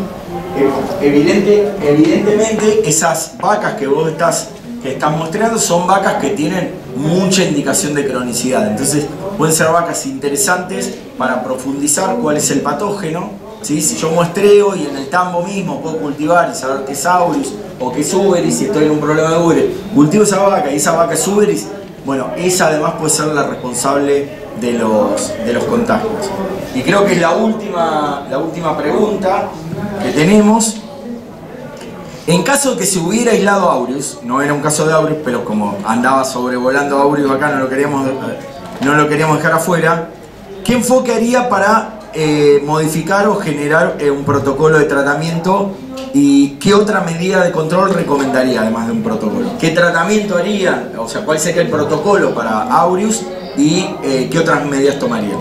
Evidentemente esas vacas que vos estás mostrando son vacas que tienen mucha indicación de cronicidad. Entonces pueden ser vacas interesantes para profundizar cuál es el patógeno. ¿Sí? Si yo muestreo y en el tambo mismo puedo cultivar y saber qué es aureus o qué es uberis, si estoy en un problema de uberis, cultivo esa vaca y esa vaca es uberis, bueno, esa además puede ser la responsable de los contagios. Y creo que es la última pregunta que tenemos. En caso de que se hubiera aislado aureus, no era un caso de aureus, pero como andaba sobrevolando aureus acá, no lo queríamos dejar afuera, ¿qué enfoque haría para modificar o generar un protocolo de tratamiento? ¿Y qué otra medida de control recomendaría además de un protocolo? ¿Qué tratamiento haría? O sea, ¿cuál sería el protocolo para aureus y qué otras medidas tomarían?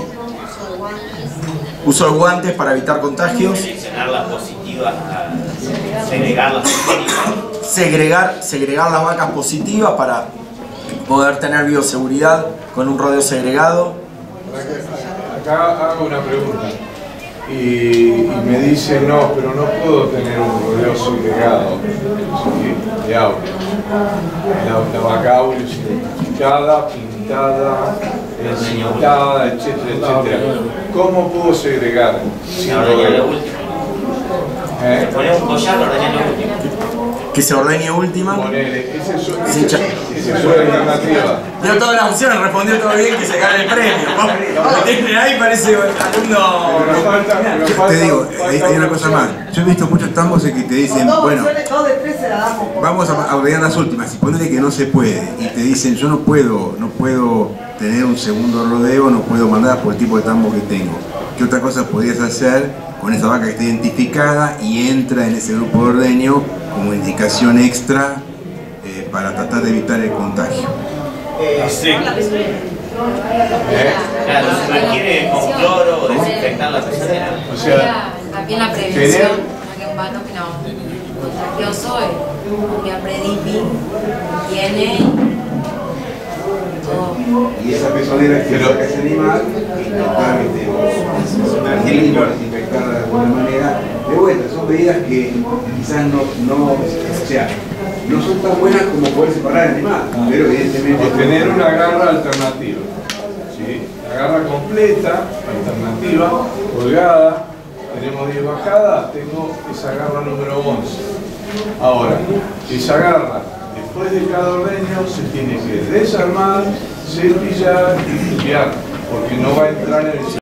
Uso de guantes para evitar contagios. Seleccionar las positivas, segregar las positivas. Segregar las vacas positivas para poder tener bioseguridad con un rodeo segregado. Acá hago una pregunta y me dice no, pero no puedo tener un rodeo segregado, ¿sí? De aureus. La vaca aureus identificada, pintada, encintada, etcétera. ¿Cómo puedo segregar sin rodeo? Ponemos un collar, ordené lo último. Que se ordene última. Esa es una alternativa. Dio todas las opciones, respondió todo bien, que se gane el premio. Lo tienen ahí, parece alumno. Te digo, hay una cosa más. Yo he visto muchos tambos en que te dicen, bueno, vamos a ordenar las últimas. Y ponele que no se puede. Y te dicen, yo no puedo tener un segundo rodeo, no puedo mandar por el tipo de tambo que tengo. ¿Qué otra cosa podrías hacer con esa vaca que está identificada y entra en ese grupo de ordeño como indicación extra para tratar de evitar el contagio? Claro, se requiere con cloro o desinfectar la pecera. O sea, también la prevención, que un patógeno contagioso, el prediping tiene y esa pezonera que saca ese animal, intentar sumergirlo o desinfectarla de alguna manera. De vuelta, son medidas que quizás no son tan buenas como poder separar el animal, pero evidentemente... O tener una garra alternativa, ¿sí? La garra completa, alternativa, colgada, tenemos 10 bajadas, tengo esa garra número 11. Ahora, esa garra, después de cada ordeño, se tiene que desarmar, cepillar y limpiar, porque no va a entrar en el